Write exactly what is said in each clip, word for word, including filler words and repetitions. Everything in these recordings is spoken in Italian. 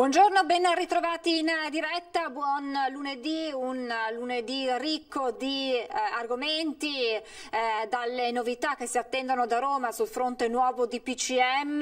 Buongiorno, ben ritrovati in diretta, buon lunedì, un lunedì ricco di eh, argomenti, eh, dalle novità che si attendono da Roma sul fronte nuovo di P C M,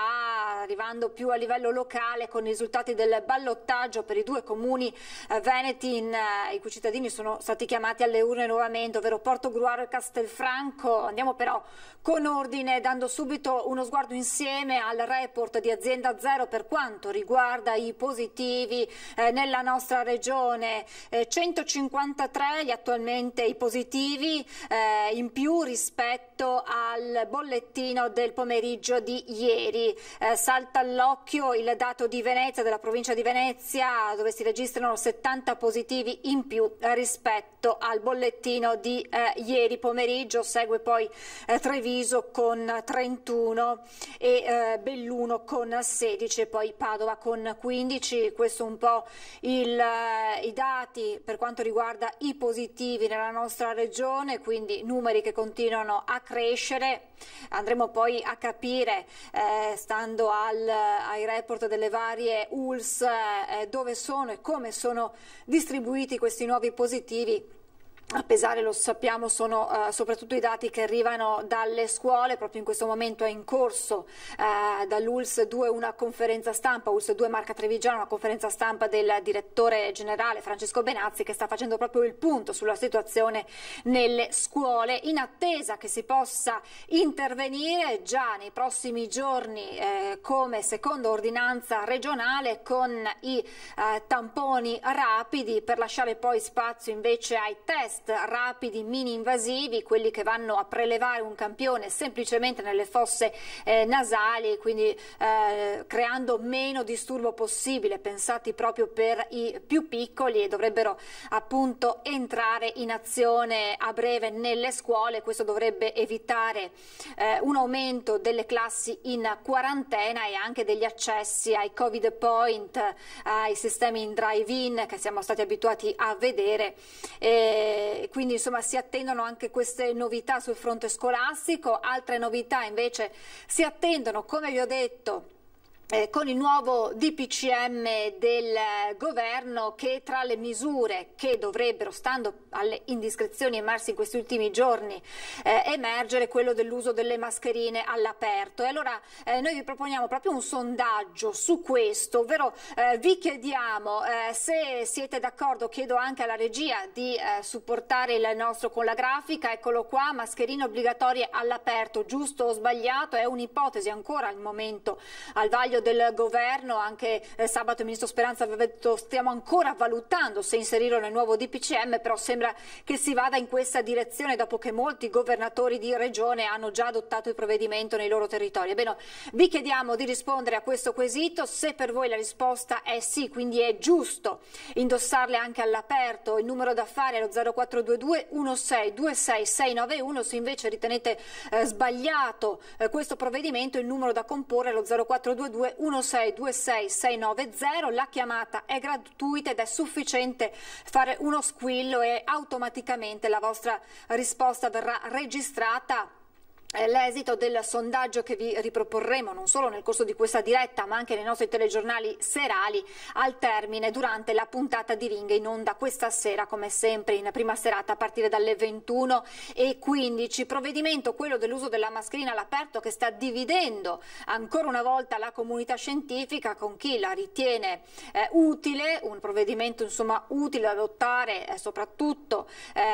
a, arrivando più a livello locale con i risultati del ballottaggio per i due comuni eh, veneti in, eh, i cui cittadini sono stati chiamati alle urne nuovamente, ovvero Portogruaro e Castelfranco. Andiamo però con ordine, dando subito uno sguardo insieme al report di Azienda Zero per quanto riguarda i positivi eh, nella nostra regione. eh, centocinquantatré gli attualmente i positivi eh, in più rispetto al bollettino del pomeriggio di ieri. Eh, salta all'occhio il dato di Venezia, della provincia di Venezia, dove si registrano settanta positivi in più eh, rispetto al bollettino di eh, ieri pomeriggio. Segue poi eh, Treviso con trentuno e eh, Belluno con sedici e poi Padova con quindici. Questo un po' il, eh, i dati per quanto riguarda i positivi nella nostra regione, quindi numeri che continuano a crescere. Andremo poi a capire, eh, stando al, ai report delle varie U L S, eh, dove sono e come sono distribuiti questi nuovi positivi. A pesare, lo sappiamo, sono uh, soprattutto i dati che arrivano dalle scuole. Proprio in questo momento è in corso uh, dall'U L S due una conferenza stampa, U L S due Marca Trevigiano, una conferenza stampa del direttore generale Francesco Benazzi, che sta facendo proprio il punto sulla situazione nelle scuole, in attesa che si possa intervenire già nei prossimi giorni eh, come seconda ordinanza regionale con i eh, tamponi rapidi, per lasciare poi spazio invece ai test rapidi mini invasivi, quelli che vanno a prelevare un campione semplicemente nelle fosse eh, nasali, quindi eh, creando meno disturbo possibile, pensati proprio per i più piccoli, e dovrebbero appunto entrare in azione a breve nelle scuole. Questo dovrebbe evitare eh, un aumento delle classi in quarantena e anche degli accessi ai Covid point, ai sistemi in drive-in che siamo stati abituati a vedere. Eh, Quindi insomma si attendono anche queste novità sul fronte scolastico. Altre novità invece si attendono, come vi ho detto, Eh, con il nuovo D P C M del eh, governo, che tra le misure che dovrebbero, stando alle indiscrezioni emerse in questi ultimi giorni, eh, emergere quello dell'uso delle mascherine all'aperto. E allora eh, noi vi proponiamo proprio un sondaggio su questo, ovvero eh, vi chiediamo eh, se siete d'accordo. Chiedo anche alla regia di eh, supportare il nostro con la grafica. Eccolo qua: mascherine obbligatorie all'aperto, giusto o sbagliato? È un'ipotesi ancora al momento al vaglio del governo. Anche eh, sabato il ministro Speranza aveva detto: stiamo ancora valutando se inserirlo nel nuovo D P C M, però sembra che si vada in questa direzione dopo che molti governatori di regione hanno già adottato il provvedimento nei loro territori. Ebbene, vi chiediamo di rispondere a questo quesito. Se per voi la risposta è sì, quindi è giusto indossarle anche all'aperto, il numero da fare è lo zero quattro due due uno sei due sei sei nove uno. Se invece ritenete eh, sbagliato eh, questo provvedimento, il numero da comporre è lo zero quattro due due uno sei due sei sei nove zero. La chiamata è gratuita ed è sufficiente fare uno squillo e automaticamente la vostra risposta verrà registrata. L'esito del sondaggio che vi riproporremo non solo nel corso di questa diretta, ma anche nei nostri telegiornali serali al termine, durante la puntata di Ring, in onda questa sera come sempre in prima serata a partire dalle ventuno e quindici. Provvedimento, quello dell'uso della mascherina all'aperto, che sta dividendo ancora una volta la comunità scientifica, con chi la ritiene eh, utile, un provvedimento insomma utile da adottare eh, soprattutto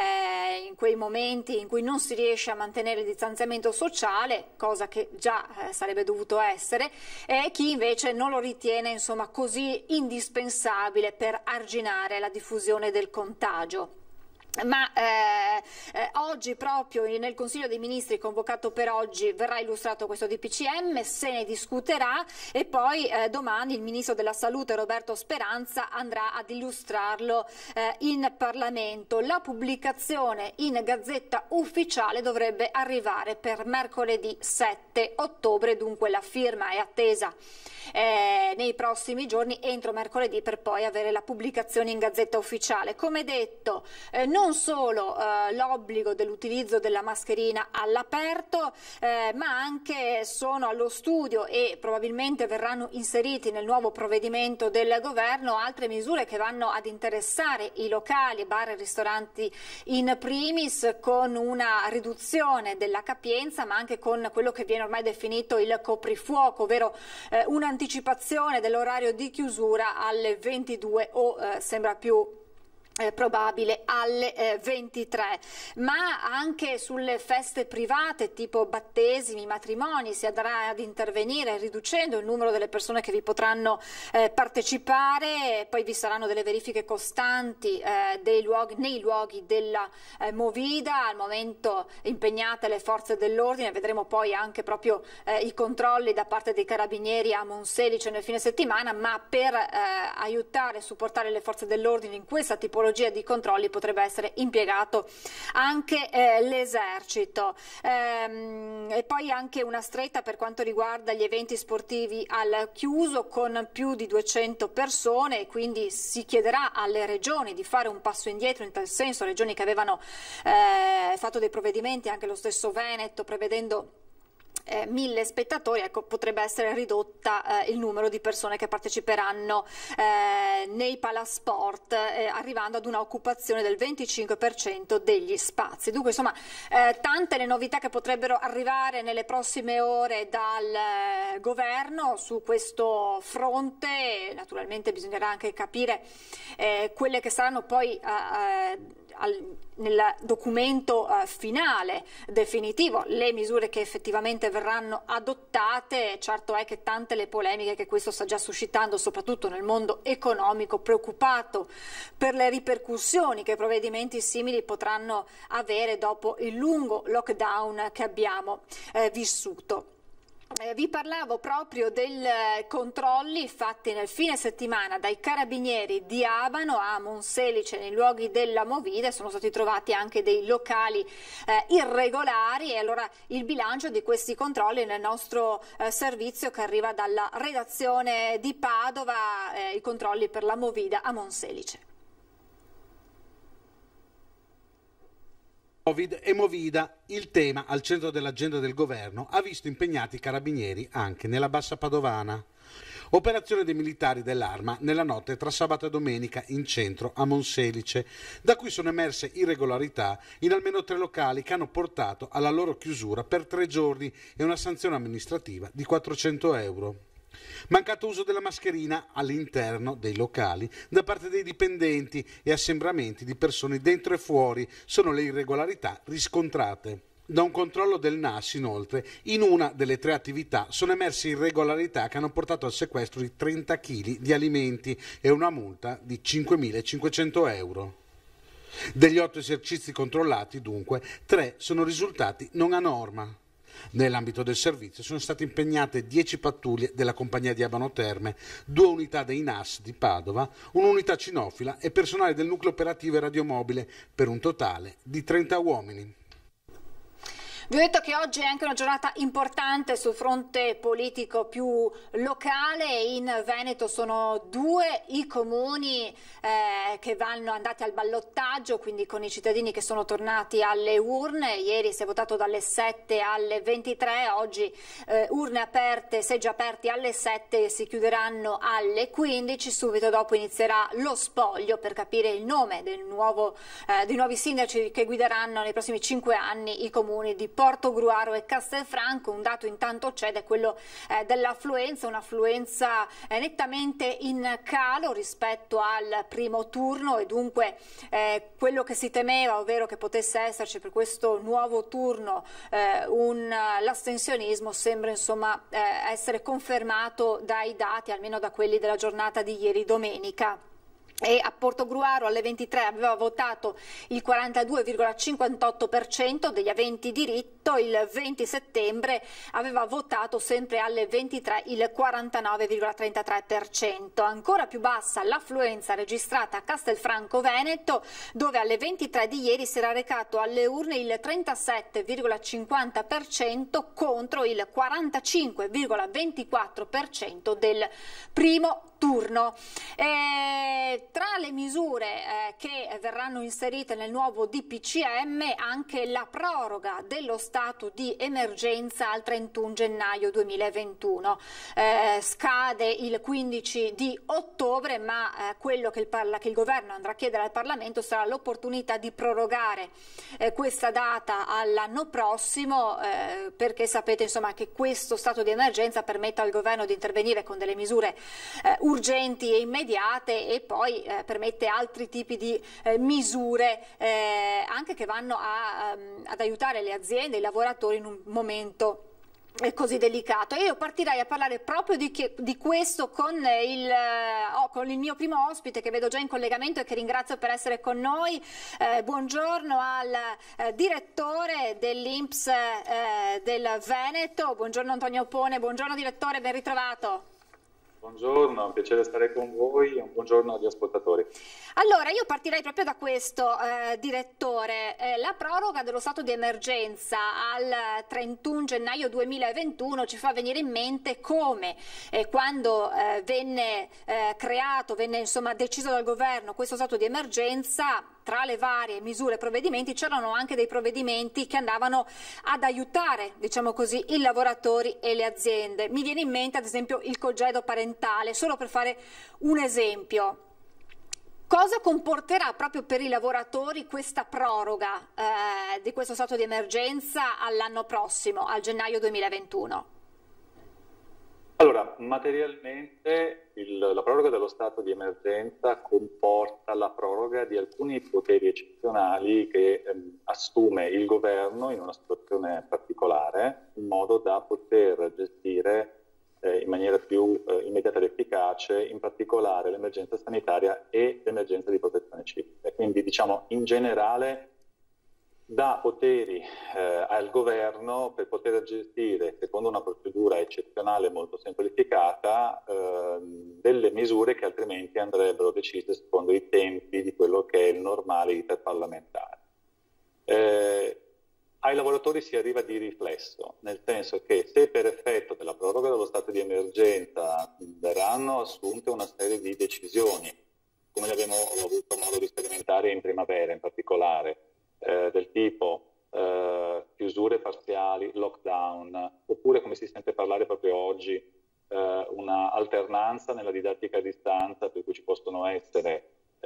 eh, in quei momenti in cui non si riesce a mantenere il distanziamento sociale, cosa che già eh, sarebbe dovuto essere, e chi invece non lo ritiene insomma così indispensabile per arginare la diffusione del contagio. Ma eh, eh, oggi, proprio nel Consiglio dei Ministri convocato per oggi, verrà illustrato questo D P C M, se ne discuterà e poi eh, domani il Ministro della Salute Roberto Speranza andrà ad illustrarlo eh, in Parlamento. La pubblicazione in Gazzetta Ufficiale dovrebbe arrivare per mercoledì sette ottobre, dunque la firma è attesa eh, nei prossimi giorni, entro mercoledì, per poi avere la pubblicazione in Gazzetta Ufficiale. Come detto, eh, non non solo eh, l'obbligo dell'utilizzo della mascherina all'aperto, eh, ma anche sono allo studio e probabilmente verranno inseriti nel nuovo provvedimento del governo altre misure che vanno ad interessare i locali, bar e ristoranti in primis, con una riduzione della capienza, ma anche con quello che viene ormai definito il coprifuoco, ovvero eh, un'anticipazione dell'orario di chiusura alle ventidue o eh, sembra più Eh, probabile alle eh, ventitré, ma anche sulle feste private tipo battesimi, matrimoni si andrà ad intervenire riducendo il numero delle persone che vi potranno eh, partecipare. Poi vi saranno delle verifiche costanti eh, dei luoghi, nei luoghi della eh, Movida, al momento impegnate le forze dell'ordine, vedremo poi anche proprio eh, i controlli da parte dei carabinieri a Monselice nel fine settimana, ma per eh, aiutare e supportare le forze dell'ordine in questa tipologia di controlli potrebbe essere impiegato anche eh, l'esercito. Ehm, e poi anche una stretta per quanto riguarda gli eventi sportivi al chiuso con più di duecento persone, e quindi si chiederà alle regioni di fare un passo indietro in tal senso, regioni che avevano eh, fatto dei provvedimenti, anche lo stesso Veneto, prevedendo Eh, mille spettatori. Ecco, potrebbe essere ridotta eh, il numero di persone che parteciperanno eh, nei palasport, eh, arrivando ad una occupazione del venticinque per cento degli spazi. Dunque, insomma, eh, tante le novità che potrebbero arrivare nelle prossime ore dal eh, governo su questo fronte. Naturalmente bisognerà anche capire eh, quelle che saranno poi eh, al, nel documento eh, finale, definitivo, le misure che effettivamente verranno adottate. Certo è che tante le polemiche che questo sta già suscitando, soprattutto nel mondo economico, preoccupato per le ripercussioni che provvedimenti simili potranno avere dopo il lungo lockdown che abbiamo eh, vissuto. Eh, vi parlavo proprio dei eh, controlli fatti nel fine settimana dai carabinieri di Abano a Monselice nei luoghi della Movida. Sono stati trovati anche dei locali eh, irregolari, e allora il bilancio di questi controlli nel nostro eh, servizio che arriva dalla redazione di Padova, eh, i controlli per la Movida a Monselice. Covid e Movida, il tema al centro dell'agenda del governo, ha visto impegnati i carabinieri anche nella Bassa Padovana. Operazione dei militari dell'Arma nella notte tra sabato e domenica in centro a Monselice, da cui sono emerse irregolarità in almeno tre locali che hanno portato alla loro chiusura per tre giorni e una sanzione amministrativa di quattrocento euro. Mancato uso della mascherina all'interno dei locali da parte dei dipendenti e assembramenti di persone dentro e fuori sono le irregolarità riscontrate. Da un controllo del N A S, inoltre, in una delle tre attività sono emerse irregolarità che hanno portato al sequestro di trenta chili di alimenti e una multa di cinquemilacinquecento euro. Degli otto esercizi controllati, dunque, tre sono risultati non a norma. Nell'ambito del servizio sono state impegnate dieci pattuglie della compagnia di Abano Terme, due unità dei N A S di Padova, un'unità cinofila e personale del nucleo operativo e radiomobile, per un totale di trenta uomini. Vi ho detto che oggi è anche una giornata importante sul fronte politico più locale. In Veneto sono due i comuni eh, che vanno andati al ballottaggio, quindi con i cittadini che sono tornati alle urne. Ieri si è votato dalle sette alle ventitré, oggi eh, urne aperte, seggi aperti alle sette e si chiuderanno alle quindici. Subito dopo inizierà lo spoglio per capire il nome del nuovo, eh, dei nuovi sindaci che guideranno nei prossimi cinque anni i comuni di Portogruaro e Castelfranco. Un dato intanto c'è ed è quello eh, dell'affluenza, un'affluenza eh, nettamente in calo rispetto al primo turno, e dunque eh, quello che si temeva, ovvero che potesse esserci per questo nuovo turno eh, un, l'astensionismo, sembra insomma eh, essere confermato dai dati, almeno da quelli della giornata di ieri domenica. E a Portogruaro alle ventitré aveva votato il quarantadue virgola cinquantotto per cento degli aventi diritto, il venti settembre aveva votato sempre alle ventitré il quarantanove virgola trentatré per cento. Ancora più bassa l'affluenza registrata a Castelfranco Veneto, dove alle ventitré di ieri si era recato alle urne il trentasette virgola cinquanta per cento contro il quarantacinque virgola ventiquattro per cento del primo notturno. Eh, tra le misure eh, che verranno inserite nel nuovo D P C M anche la proroga dello stato di emergenza al trentuno gennaio duemilaventuno. Eh, scade il quindici di ottobre, ma eh, quello che il, che il governo andrà a chiedere al Parlamento sarà l'opportunità di prorogare eh, questa data all'anno prossimo, eh, perché sapete insomma che questo stato di emergenza permette al governo di intervenire con delle misure eh, urgenti e immediate, e poi eh, permette altri tipi di eh, misure eh, anche che vanno a, um, ad aiutare le aziende e i lavoratori in un momento è così delicato. E io partirei a parlare proprio di, che, di questo con il, oh, con il mio primo ospite, che vedo già in collegamento e che ringrazio per essere con noi. Eh, buongiorno al eh, direttore dell'I N P S eh, del Veneto, buongiorno Antonio Pone, buongiorno direttore, ben ritrovato. Buongiorno, è un piacere stare con voi e un buongiorno agli ascoltatori. Allora, io partirei proprio da questo, eh, direttore. Eh, la proroga dello stato di emergenza al trentuno gennaio duemilaventuno ci fa venire in mente come eh, quando eh, venne eh, creato, venne insomma deciso dal governo questo stato di emergenza, tra le varie misure e provvedimenti c'erano anche dei provvedimenti che andavano ad aiutare, diciamo così, i lavoratori e le aziende. Mi viene in mente ad esempio il congedo parentale, solo per fare un esempio. Cosa comporterà proprio per i lavoratori questa proroga eh, di questo stato di emergenza all'anno prossimo, al gennaio duemilaventuno? Allora, materialmente il, la proroga dello stato di emergenza comporta la proroga di alcuni poteri eccezionali che ehm, assume il governo in una situazione particolare, in modo da poter gestire eh, in maniera più eh, immediata ed efficace, in particolare l'emergenza sanitaria e l'emergenza di protezione civile. Quindi, diciamo, in generale dà poteri eh, al governo per poter gestire, secondo una procedura eccezionale molto semplificata, eh, delle misure che altrimenti andrebbero decise secondo i tempi di quello che è il normale iter parlamentare. Eh, ai lavoratori si arriva di riflesso, nel senso che se per effetto della proroga dello stato di emergenza verranno assunte una serie di decisioni, come le abbiamo avuto modo di sperimentare in primavera in particolare, Eh, del tipo eh, chiusure parziali, lockdown, oppure, come si sente parlare proprio oggi, eh, una alternanza nella didattica a distanza, per cui ci possono essere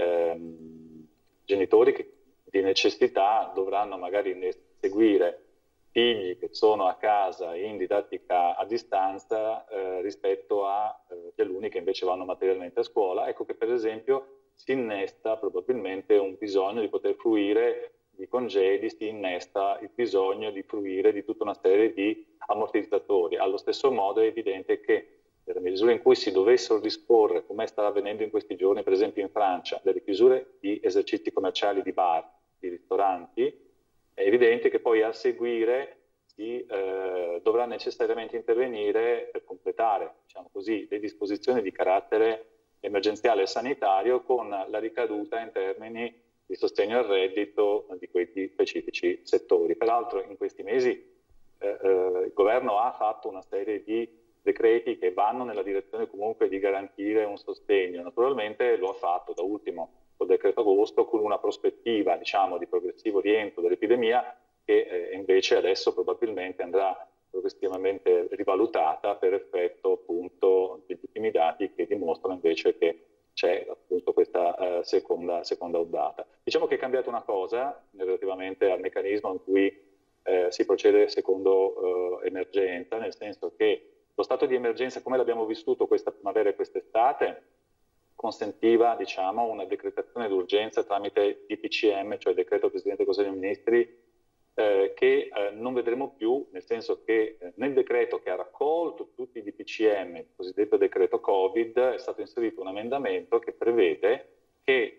ehm, genitori che di necessità dovranno magari seguire figli che sono a casa in didattica a distanza eh, rispetto a eh, gli alunni che invece vanno materialmente a scuola. Ecco che per esempio si innesta probabilmente un bisogno di poter fruire di congedi, si innesta il bisogno di fruire di tutta una serie di ammortizzatori. Allo stesso modo è evidente che nella misura in cui si dovessero disporre, come sta avvenendo in questi giorni, per esempio in Francia, delle chiusure di esercizi commerciali, di bar, di ristoranti, è evidente che poi a seguire si eh, dovrà necessariamente intervenire per completare, diciamo così, le disposizioni di carattere emergenziale e sanitario, con la ricaduta in termini di sostegno al reddito di quei specifici settori. Peraltro in questi mesi eh, eh, il governo ha fatto una serie di decreti che vanno nella direzione comunque di garantire un sostegno. Naturalmente lo ha fatto da ultimo col decreto agosto, con una prospettiva, diciamo, di progressivo rientro dell'epidemia che eh, invece adesso probabilmente andrà progressivamente rivalutata per effetto appunto degli ultimi dati che dimostrano invece che c'è appunto questa uh, seconda, seconda ondata. Diciamo che è cambiata una cosa relativamente al meccanismo in cui eh, si procede secondo uh, emergenza, nel senso che lo stato di emergenza, come l'abbiamo vissuto questa primavera e quest'estate, consentiva, diciamo, una decretazione d'urgenza tramite D P C M, cioè decreto del Presidente del Consiglio dei Ministri, eh, che eh, non vedremo più, nel senso che eh, nel decreto che ha raccolto tutti i D P C M, il cosiddetto decreto Covid, è stato inserito un emendamento che prevede che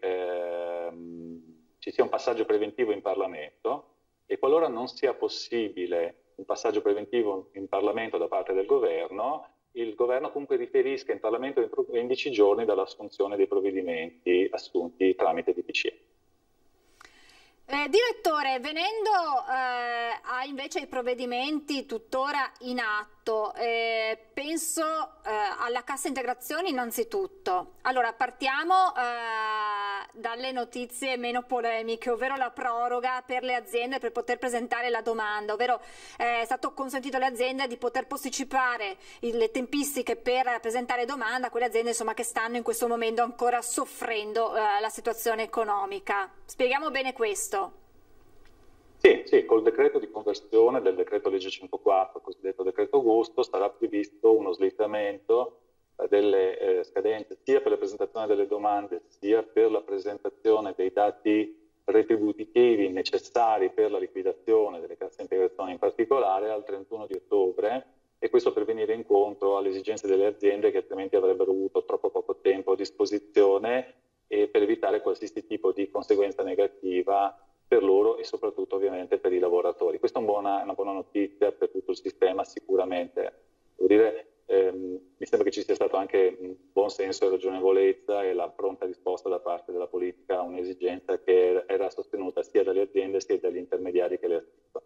ehm, ci sia un passaggio preventivo in Parlamento, e qualora non sia possibile un passaggio preventivo in Parlamento da parte del governo, il governo comunque riferisca in Parlamento entro quindici giorni dall'assunzione dei provvedimenti assunti tramite D P C M. Eh, direttore, venendo eh, a invece ai provvedimenti tuttora in atto, eh, penso eh, alla cassa integrazione innanzitutto. Allora, partiamo eh, dalle notizie meno polemiche, ovvero la proroga per le aziende per poter presentare la domanda, ovvero eh, è stato consentito alle aziende di poter posticipare le tempistiche per presentare domanda a quelle aziende insomma, che stanno in questo momento ancora soffrendo eh, la situazione economica. Spieghiamo bene questo. Sì, sì, col decreto di conversione del decreto legge centoquattro, cosiddetto decreto agosto, sarà previsto uno slittamento delle eh, scadenze sia per la presentazione delle domande sia per la presentazione dei dati retributivi necessari per la liquidazione delle casse integrazioni in particolare al trentuno di ottobre, e questo per venire incontro alle esigenze delle aziende che altrimenti avrebbero avuto troppo poco tempo a disposizione e per evitare qualsiasi tipo di conseguenza negativa per loro e soprattutto ovviamente per i lavoratori. Questa è una buona, una buona notizia per tutto il sistema sicuramente. Devo dire, ehm, mi sembra che ci sia stato anche un buon senso e ragionevolezza e la pronta risposta da parte della politica a un'esigenza che era sostenuta sia dalle aziende sia dagli intermediari che le assistono.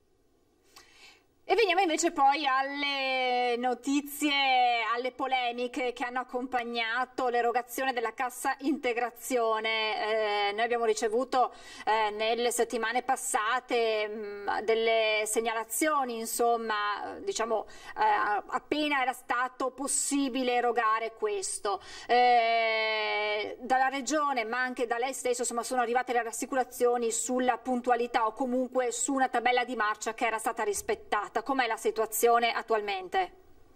E veniamo invece poi alle notizie, alle polemiche che hanno accompagnato l'erogazione della cassa integrazione. Eh, noi abbiamo ricevuto eh, nelle settimane passate mh, delle segnalazioni, insomma, diciamo eh, appena era stato possibile erogare questo. Eh, dalla Regione ma anche da lei stesso insomma, sono arrivate le rassicurazioni sulla puntualità o comunque su una tabella di marcia che era stata rispettata. Com'è la situazione attualmente?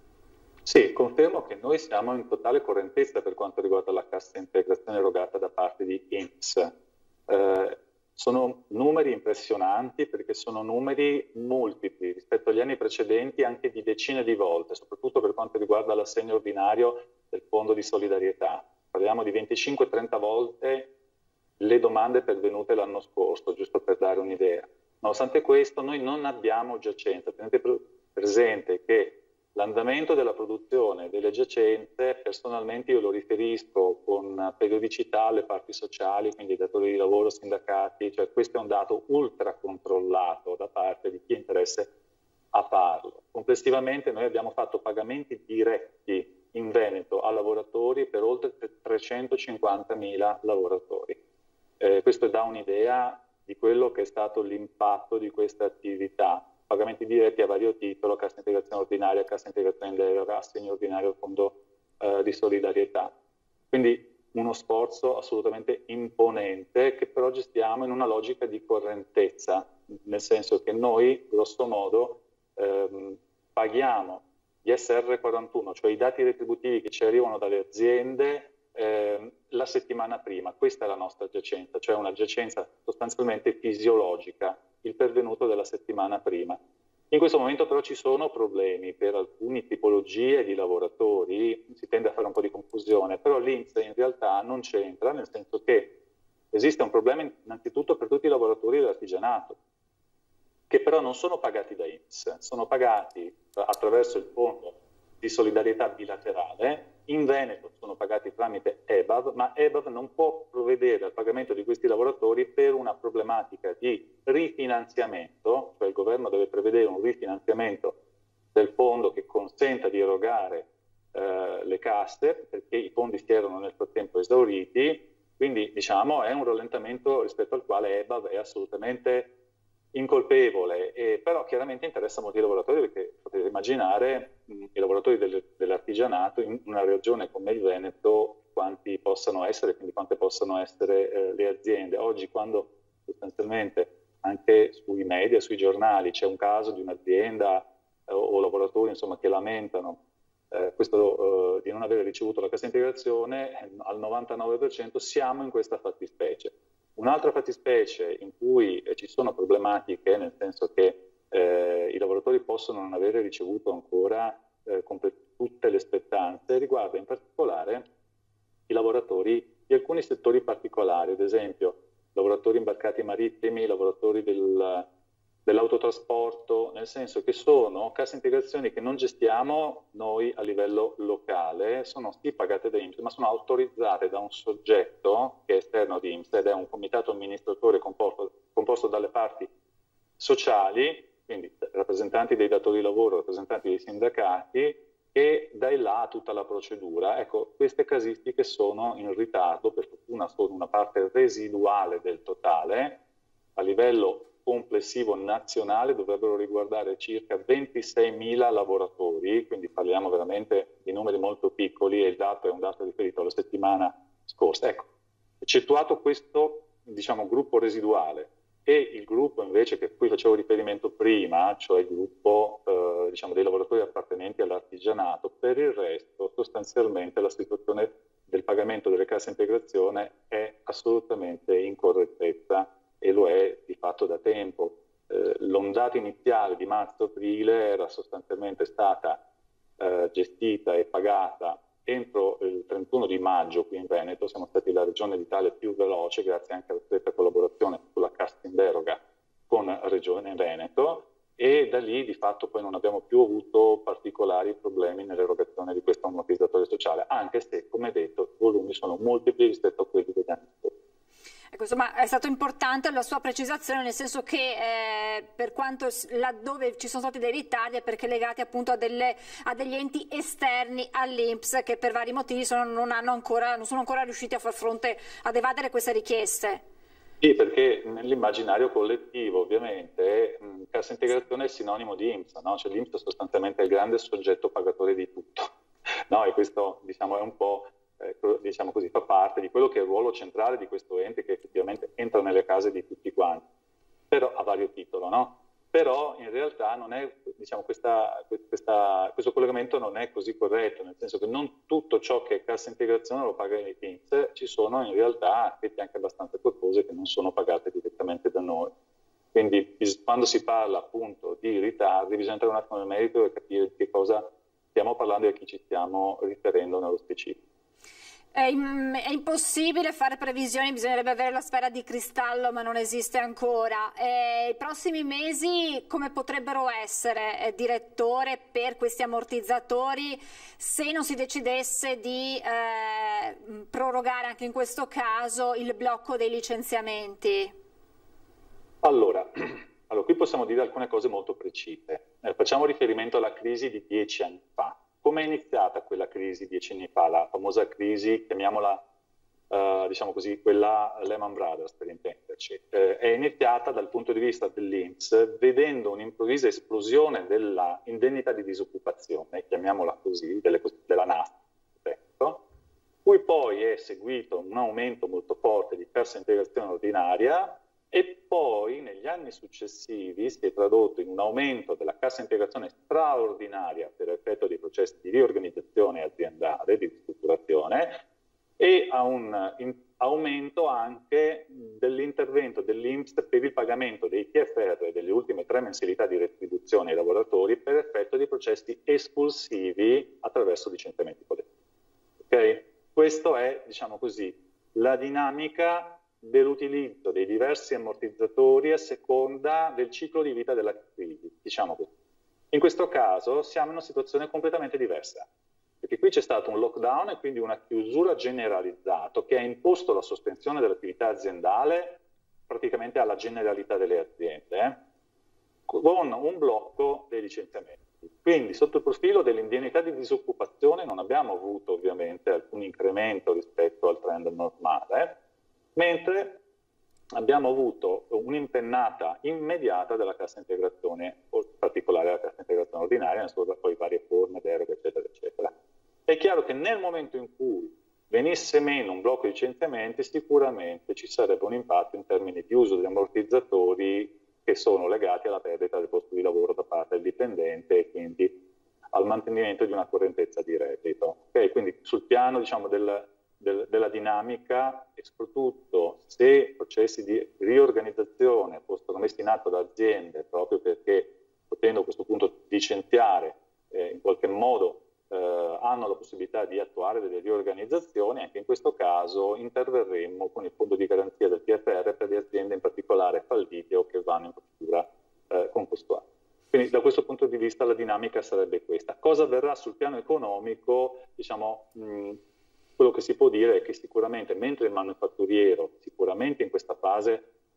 Sì, confermo che noi siamo in totale correntezza per quanto riguarda la cassa integrazione erogata da parte di I N P S. Eh, sono numeri impressionanti perché sono numeri multipli rispetto agli anni precedenti anche di decine di volte, soprattutto per quanto riguarda l'assegno ordinario del Fondo di solidarietà. Parliamo di venticinque trenta volte le domande pervenute l'anno scorso, giusto per dare un'idea. Nonostante questo noi non abbiamo giacenza. Tenete presente che l'andamento della produzione delle giacenze personalmente io lo riferisco con periodicità alle parti sociali, quindi datori di lavoro, sindacati, cioè questo è un dato ultra controllato da parte di chi ha interesse a farlo. Complessivamente noi abbiamo fatto pagamenti diretti in Veneto a lavoratori per oltre trecentocinquantamila lavoratori. Eh, questo dà un'idea di quello che è stato l'impatto di questa attività. Pagamenti diretti a vario titolo, cassa integrazione ordinaria, cassa integrazione in deroga, assegno ordinario, fondo eh, di solidarietà. Quindi uno sforzo assolutamente imponente che però gestiamo in una logica di correntezza, nel senso che noi, grosso modo, ehm, paghiamo gli S R quarantuno, cioè i dati retributivi che ci arrivano dalle aziende, Eh, la settimana prima. Questa è la nostra giacenza, cioè una giacenza sostanzialmente fisiologica, il pervenuto della settimana prima. In questo momento però ci sono problemi per alcune tipologie di lavoratori, si tende a fare un po' di confusione, però l'I N P S in realtà non c'entra, nel senso che esiste un problema innanzitutto per tutti i lavoratori dell'artigianato, che però non sono pagati da I N P S, sono pagati attraverso il fondo di solidarietà bilaterale. In Veneto sono pagati tramite E B A V, ma E B A V non può provvedere al pagamento di questi lavoratori per una problematica di rifinanziamento, cioè il governo deve prevedere un rifinanziamento del fondo che consenta di erogare eh, le casse, perché i fondi si erano nel frattempo esauriti, quindi diciamo è un rallentamento rispetto al quale E B A V è assolutamente incolpevole, e però chiaramente interessa molti lavoratori, perché potete immaginare mh, i lavoratori del, dell'artigianato in una regione come il Veneto quanti possano essere, quindi quante possano essere eh, le aziende. Oggi, quando sostanzialmente anche sui media, sui giornali c'è un caso di un'azienda eh, o lavoratori insomma che lamentano eh, questo eh, di non aver ricevuto la cassa integrazione, eh, al novantanove per cento siamo in questa fattispecie. Un'altra fattispecie in cui eh, ci sono problematiche, nel senso che eh, i lavoratori possono non avere ricevuto ancora eh, tutte le spettanze, riguarda in particolare i lavoratori di alcuni settori particolari, ad esempio lavoratori imbarcati marittimi, lavoratori del, dell'autotrasporto, nel senso che sono casse integrazioni che non gestiamo noi a livello locale, sono sì pagate da I N P S, ma sono autorizzate da un soggetto che è esterno di I N P S ed è un comitato amministratore composto, composto composto dalle parti sociali, quindi rappresentanti dei datori di lavoro, rappresentanti dei sindacati, e dai là tutta la procedura. Ecco, queste casistiche sono in ritardo, per fortuna sono una parte residuale del totale. A livello complessivo nazionale dovrebbero riguardare circa ventiseimila lavoratori, quindi parliamo veramente di numeri molto piccoli, e il dato è un dato riferito alla settimana scorsa. Ecco, eccettuato questo, diciamo, gruppo residuale e il gruppo invece che cui facevo riferimento prima, cioè il gruppo eh, diciamo, dei lavoratori appartenenti all'artigianato, per il resto sostanzialmente la situazione del pagamento delle casse integrazione è assolutamente in correttezza, e lo è di fatto da tempo. Eh, l'ondata iniziale di marzo-aprile era sostanzialmente stata eh, gestita e pagata entro il trentuno di maggio qui in Veneto. Siamo stati la regione d'Italia più veloce, grazie anche alla stretta collaborazione sulla cassa in deroga con Regione Veneto, e da lì di fatto poi non abbiamo più avuto particolari problemi nell'erogazione di questo ammortizzatore sociale, anche se, come detto, i volumi sono multipli rispetto a quelli degli anni scorsi. Ecco, insomma, è stato importante la sua precisazione, nel senso che eh, per quanto laddove ci sono stati dei ritardi è perché legati appunto a, delle, a degli enti esterni all'I N P S che per vari motivi sono, non, hanno ancora, non sono ancora riusciti a far fronte, ad evadere queste richieste. Sì, perché nell'immaginario collettivo ovviamente mh, cassa integrazione è sinonimo di I N P S, no? Cioè l'I N P S è sostanzialmente il grande soggetto pagatore di tutto, no? E questo, diciamo, è un po'... diciamo così, fa parte di quello che è il ruolo centrale di questo ente, che effettivamente entra nelle case di tutti quanti, però a vario titolo, no? Però in realtà non è, diciamo, questa, questa, questo collegamento non è così corretto, nel senso che non tutto ciò che è cassa integrazione lo paga l'I N P S, ci sono in realtà aspetti anche abbastanza corposi che non sono pagate direttamente da noi. Quindi quando si parla appunto di ritardi bisogna entrare un attimo nel merito e capire di che cosa stiamo parlando e a chi ci stiamo riferendo nello specifico. È, è impossibile fare previsioni, bisognerebbe avere la sfera di cristallo, ma non esiste ancora. Eh, I prossimi mesi come potrebbero essere, eh, direttore, per questi ammortizzatori, se non si decidesse di eh, prorogare anche in questo caso il blocco dei licenziamenti? Allora, allora qui possiamo dire alcune cose molto precise. Eh, facciamo riferimento alla crisi di dieci anni fa. Come è iniziata quella crisi dieci anni fa, la famosa crisi, chiamiamola, eh, diciamo così, quella Lehman Brothers, per intenderci? Eh, è iniziata dal punto di vista dell'I N P S, vedendo un'improvvisa esplosione della indennità di disoccupazione, chiamiamola così, delle, della N A S, perfetto, cui poi è seguito un aumento molto forte di cassa integrazione ordinaria, e poi negli anni successivi si è tradotto in un aumento della cassa integrazione straordinaria per effetto dei processi di riorganizzazione aziendale, di ristrutturazione, e a un in, aumento anche dell'intervento dell'I N P S per il pagamento dei T F R e delle ultime tre mensilità di retribuzione ai lavoratori per effetto dei processi espulsivi attraverso licenziamenti collettivi. Okay? Questo è, diciamo così, la dinamica dell'utilizzo dei diversi ammortizzatori a seconda del ciclo di vita della crisi, diciamo così. In questo caso siamo in una situazione completamente diversa, perché qui c'è stato un lockdown e quindi una chiusura generalizzata che ha imposto la sospensione dell'attività aziendale praticamente alla generalità delle aziende, eh, con un blocco dei licenziamenti. Quindi sotto il profilo dell'indennità di disoccupazione non abbiamo avuto ovviamente alcun incremento rispetto al trend normale, mentre abbiamo avuto un'impennata immediata della cassa integrazione, in particolare la cassa integrazione ordinaria, nelle sue poi varie forme, deroghe, eccetera, eccetera. È chiaro che nel momento in cui venisse meno un blocco di licenziamenti, sicuramente ci sarebbe un impatto in termini di uso degli ammortizzatori che sono legati alla perdita del posto di lavoro da parte del dipendente e quindi al mantenimento di una correntezza di reddito. Okay? Quindi sul piano, diciamo, del Del, della dinamica, e soprattutto se processi di riorganizzazione fossero messi in atto da aziende, proprio perché potendo a questo punto licenziare eh, in qualche modo eh, hanno la possibilità di attuare delle riorganizzazioni, anche in questo caso interverremmo con il fondo di garanzia del T F R per le aziende in particolare fallite o che vanno in procedura eh, concorsuale. Quindi da questo punto di vista la dinamica sarebbe questa. Cosa avverrà sul piano economico? Diciamo, mh, quello che si può dire è che sicuramente, mentre il manufatturiero sicuramente in questa fase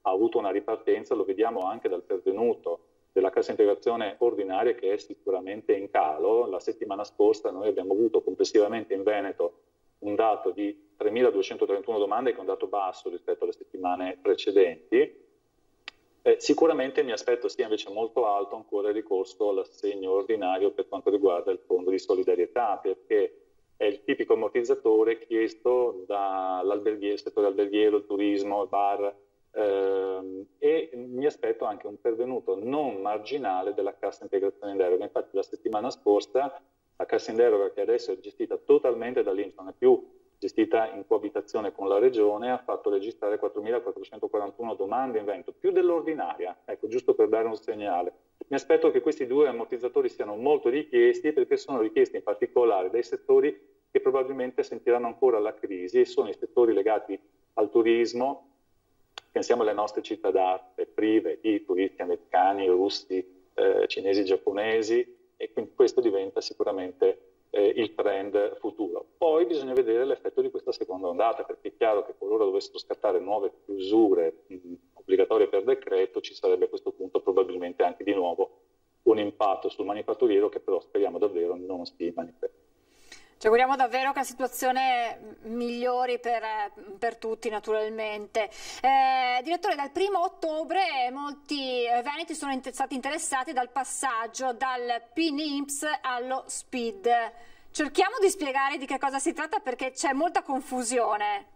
ha avuto una ripartenza, lo vediamo anche dal pervenuto della cassa integrazione ordinaria che è sicuramente in calo. La settimana scorsa noi abbiamo avuto complessivamente in Veneto un dato di tremiladuecentotrentuno domande, che è un dato basso rispetto alle settimane precedenti. Eh, sicuramente mi aspetto sia invece molto alto ancora il ricorso all'assegno ordinario per quanto riguarda il fondo di solidarietà, perché è il tipico ammortizzatore chiesto dall'alberghiero, settore alberghiero, il turismo, il bar, ehm, e mi aspetto anche un pervenuto non marginale della cassa integrazione in deroga. Infatti la settimana scorsa la cassa in deroga, che adesso è gestita totalmente dall'I N P S, non è più gestita in coabitazione con la Regione, ha fatto registrare quattromilaquattrocentoquarantuno domande in Veneto, più dell'ordinaria, ecco, giusto per dare un segnale. Mi aspetto che questi due ammortizzatori siano molto richiesti, perché sono richiesti in particolare dai settori che probabilmente sentiranno ancora la crisi, e sono i settori legati al turismo. Pensiamo alle nostre città d'arte prive di turisti americani, russi, eh, cinesi, giapponesi, e quindi questo diventa sicuramente eh, il trend futuro. Poi bisogna vedere l'effetto di questa seconda ondata, perché è chiaro che qualora dovessero scattare nuove chiusure mh, obbligatorie per decreto, ci sarebbe a questo punto probabilmente anche di nuovo un impatto sul manifatturiero, che però speriamo davvero non si manifesti. Ci auguriamo davvero che la situazione migliori per, per tutti, naturalmente. Eh, direttore, dal primo ottobre molti veneti sono in, stati interessati dal passaggio dal P N I N P S allo S P I D. Cerchiamo di spiegare di che cosa si tratta, perché c'è molta confusione.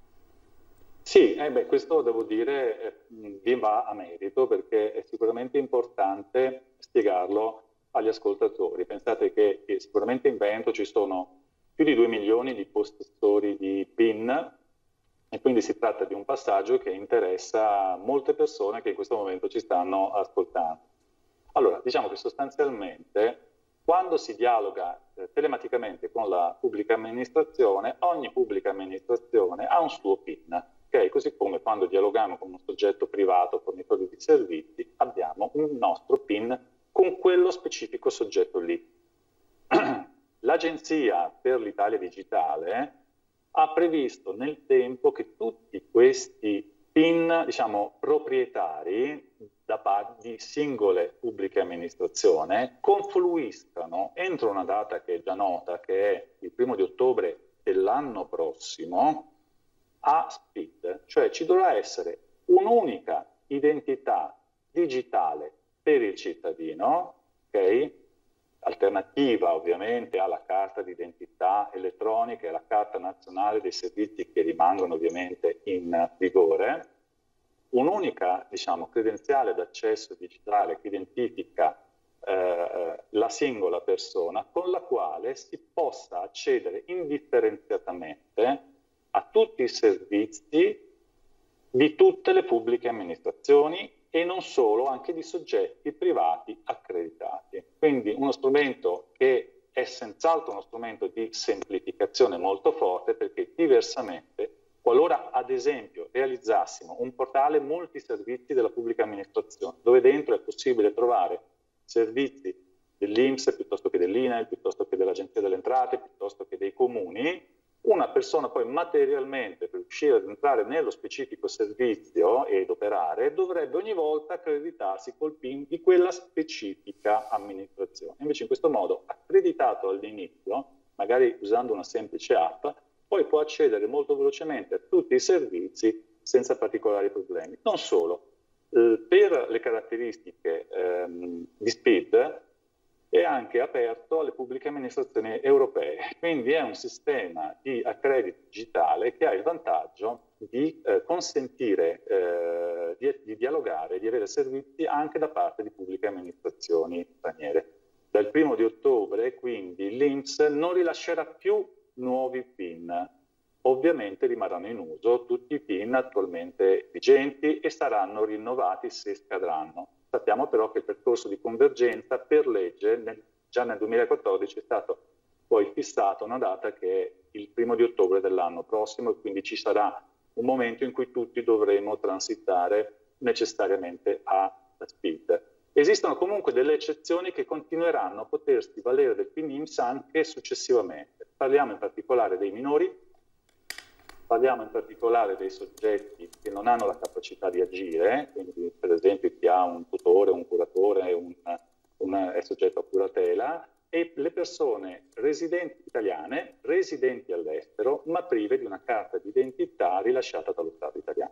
Sì, eh beh, questo devo dire eh, vi va a merito, perché è sicuramente importante spiegarlo agli ascoltatori. Pensate che, che sicuramente in Veneto ci sono più di due milioni di possessori di P I N, e quindi si tratta di un passaggio che interessa molte persone che in questo momento ci stanno ascoltando. Allora, diciamo che sostanzialmente quando si dialoga eh, telematicamente con la pubblica amministrazione, ogni pubblica amministrazione ha un suo P I N, okay? Così come quando dialoghiamo con un soggetto privato, fornitore di servizi, abbiamo un nostro P I N con quello specifico soggetto lì. L'Agenzia per l'Italia Digitale ha previsto nel tempo che tutti questi P I N, diciamo, proprietari da parte di singole pubbliche amministrazioni confluiscano entro una data che è già nota, che è il primo di ottobre dell'anno prossimo, a S P I D. Cioè ci dovrà essere un'unica identità digitale per il cittadino, ok? Alternativa ovviamente alla carta d'identità elettronica e alla carta nazionale dei servizi che rimangono ovviamente in vigore, un'unica, diciamo, credenziale d'accesso digitale che identifica eh, la singola persona, con la quale si possa accedere indifferenziatamente a tutti i servizi di tutte le pubbliche amministrazioni, e non solo, anche di soggetti privati accreditati. Quindi uno strumento che è senz'altro uno strumento di semplificazione molto forte, perché diversamente, qualora ad esempio realizzassimo un portale multiservizi della pubblica amministrazione, dove dentro è possibile trovare servizi dell'I N P S piuttosto che dell'I N A I L, piuttosto che dell'Agenzia delle Entrate, piuttosto che dei comuni, una persona poi materialmente, per riuscire ad entrare nello specifico servizio ed operare, dovrebbe ogni volta accreditarsi col P I N di quella specifica amministrazione. Invece in questo modo, accreditato all'inizio, magari usando una semplice app, poi può accedere molto velocemente a tutti i servizi senza particolari problemi. Non solo, eh, per le caratteristiche ehm, di S P I D, è anche aperto alle pubbliche amministrazioni europee, quindi è un sistema di accredito digitale che ha il vantaggio di eh, consentire eh, di, di dialogare, di avere servizi anche da parte di pubbliche amministrazioni straniere. Dal primo di ottobre, quindi, l'I N P S non rilascerà più nuovi P I N. Ovviamente rimarranno in uso tutti i P I N attualmente vigenti e saranno rinnovati se scadranno. Sappiamo però che il percorso di convergenza per legge nel, già nel duemilaquattordici è stato poi fissato una data che è il primo di ottobre dell'anno prossimo, e quindi ci sarà un momento in cui tutti dovremo transitare necessariamente a S P I D. Esistono comunque delle eccezioni che continueranno a potersi valere del P N I N P S anche successivamente. Parliamo in particolare dei minori Parliamo in particolare dei soggetti che non hanno la capacità di agire, quindi per esempio chi ha un tutore, un curatore, un, un, è soggetto a curatela, e le persone residenti italiane, residenti all'estero, ma prive di una carta d'identità rilasciata dallo Stato italiano.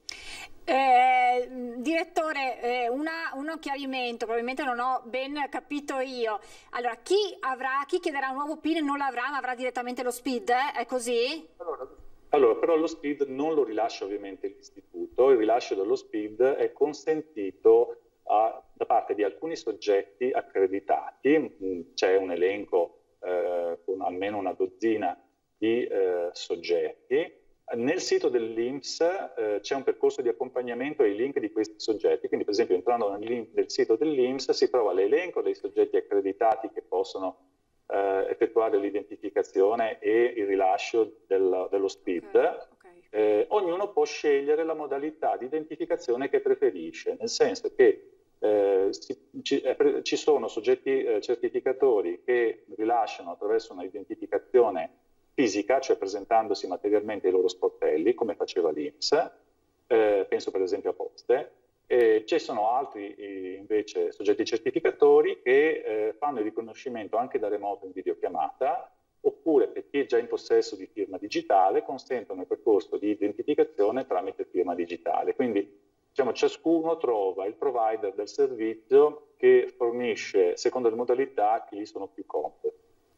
Eh, direttore, eh, una, un chiarimento, probabilmente non ho ben capito io. Allora, chi, avrà, chi chiederà un nuovo P I N non l'avrà, ma avrà direttamente lo S P I D, eh? È così? Allora, allora, però lo S P I D non lo rilascia ovviamente l'istituto, il rilascio dello S P I D è consentito a, da parte di alcuni soggetti accreditati, c'è un elenco eh, con almeno una dozzina di eh, soggetti. Nel sito dell'I N P S eh, c'è un percorso di accompagnamento ai link di questi soggetti, quindi per esempio entrando nel link del sito dell'I N P S si trova l'elenco dei soggetti accreditati che possono eh, effettuare l'identificazione e il rilascio del, dello S P I D. Okay, okay. Eh, ognuno può scegliere la modalità di identificazione che preferisce, nel senso che eh, si, ci, eh, ci sono soggetti eh, certificatori che rilasciano attraverso una identificazione fisica, cioè presentandosi materialmente i loro sportelli, come faceva l'I N P S, eh, penso per esempio a Poste. Eh, ci sono altri eh, invece soggetti certificatori che eh, fanno il riconoscimento anche da remoto in videochiamata, oppure per chi è già in possesso di firma digitale consentono il percorso di identificazione tramite firma digitale. Quindi diciamo, ciascuno trova il provider del servizio che fornisce, secondo le modalità, che gli sono più comode.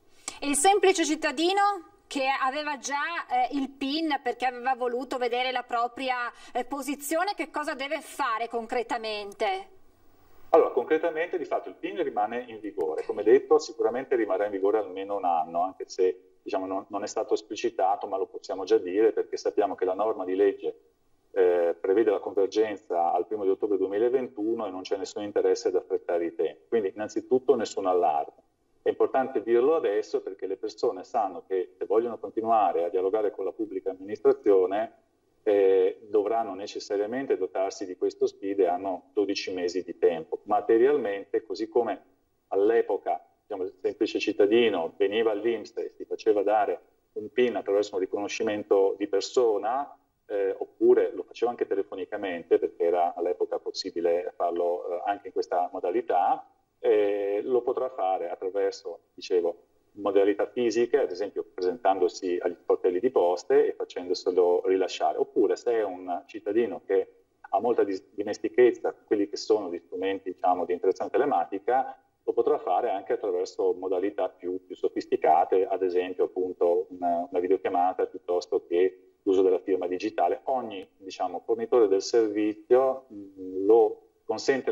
E il semplice cittadino che aveva già eh, il P I N perché aveva voluto vedere la propria eh, posizione, che cosa deve fare concretamente? Allora, concretamente di fatto il P I N rimane in vigore. Come detto, sicuramente rimarrà in vigore almeno un anno, anche se diciamo, non, non è stato esplicitato, ma lo possiamo già dire perché sappiamo che la norma di legge eh, prevede la convergenza al primo di ottobre duemilaventuno e non c'è nessun interesse ad affrettare i tempi. Quindi innanzitutto nessun allarme. È importante dirlo adesso perché le persone sanno che se vogliono continuare a dialogare con la pubblica amministrazione eh, dovranno necessariamente dotarsi di questo S P I D e hanno dodici mesi di tempo. Materialmente, così come all'epoca diciamo, il semplice cittadino veniva all'I N P S e si faceva dare un P I N attraverso un riconoscimento di persona, eh, oppure lo faceva anche telefonicamente perché era all'epoca possibile farlo eh, anche in questa modalità, Eh, lo potrà fare attraverso, dicevo, modalità fisiche, ad esempio presentandosi agli sportelli di poste e facendoselo rilasciare, oppure se è un cittadino che ha molta dimestichezza con quelli che sono gli strumenti diciamo, di interazione telematica, lo potrà fare anche attraverso modalità più, più sofisticate, ad esempio appunto una, una videochiamata piuttosto che l'uso della firma digitale. Ogni diciamo, fornitore del servizio mh, lo consente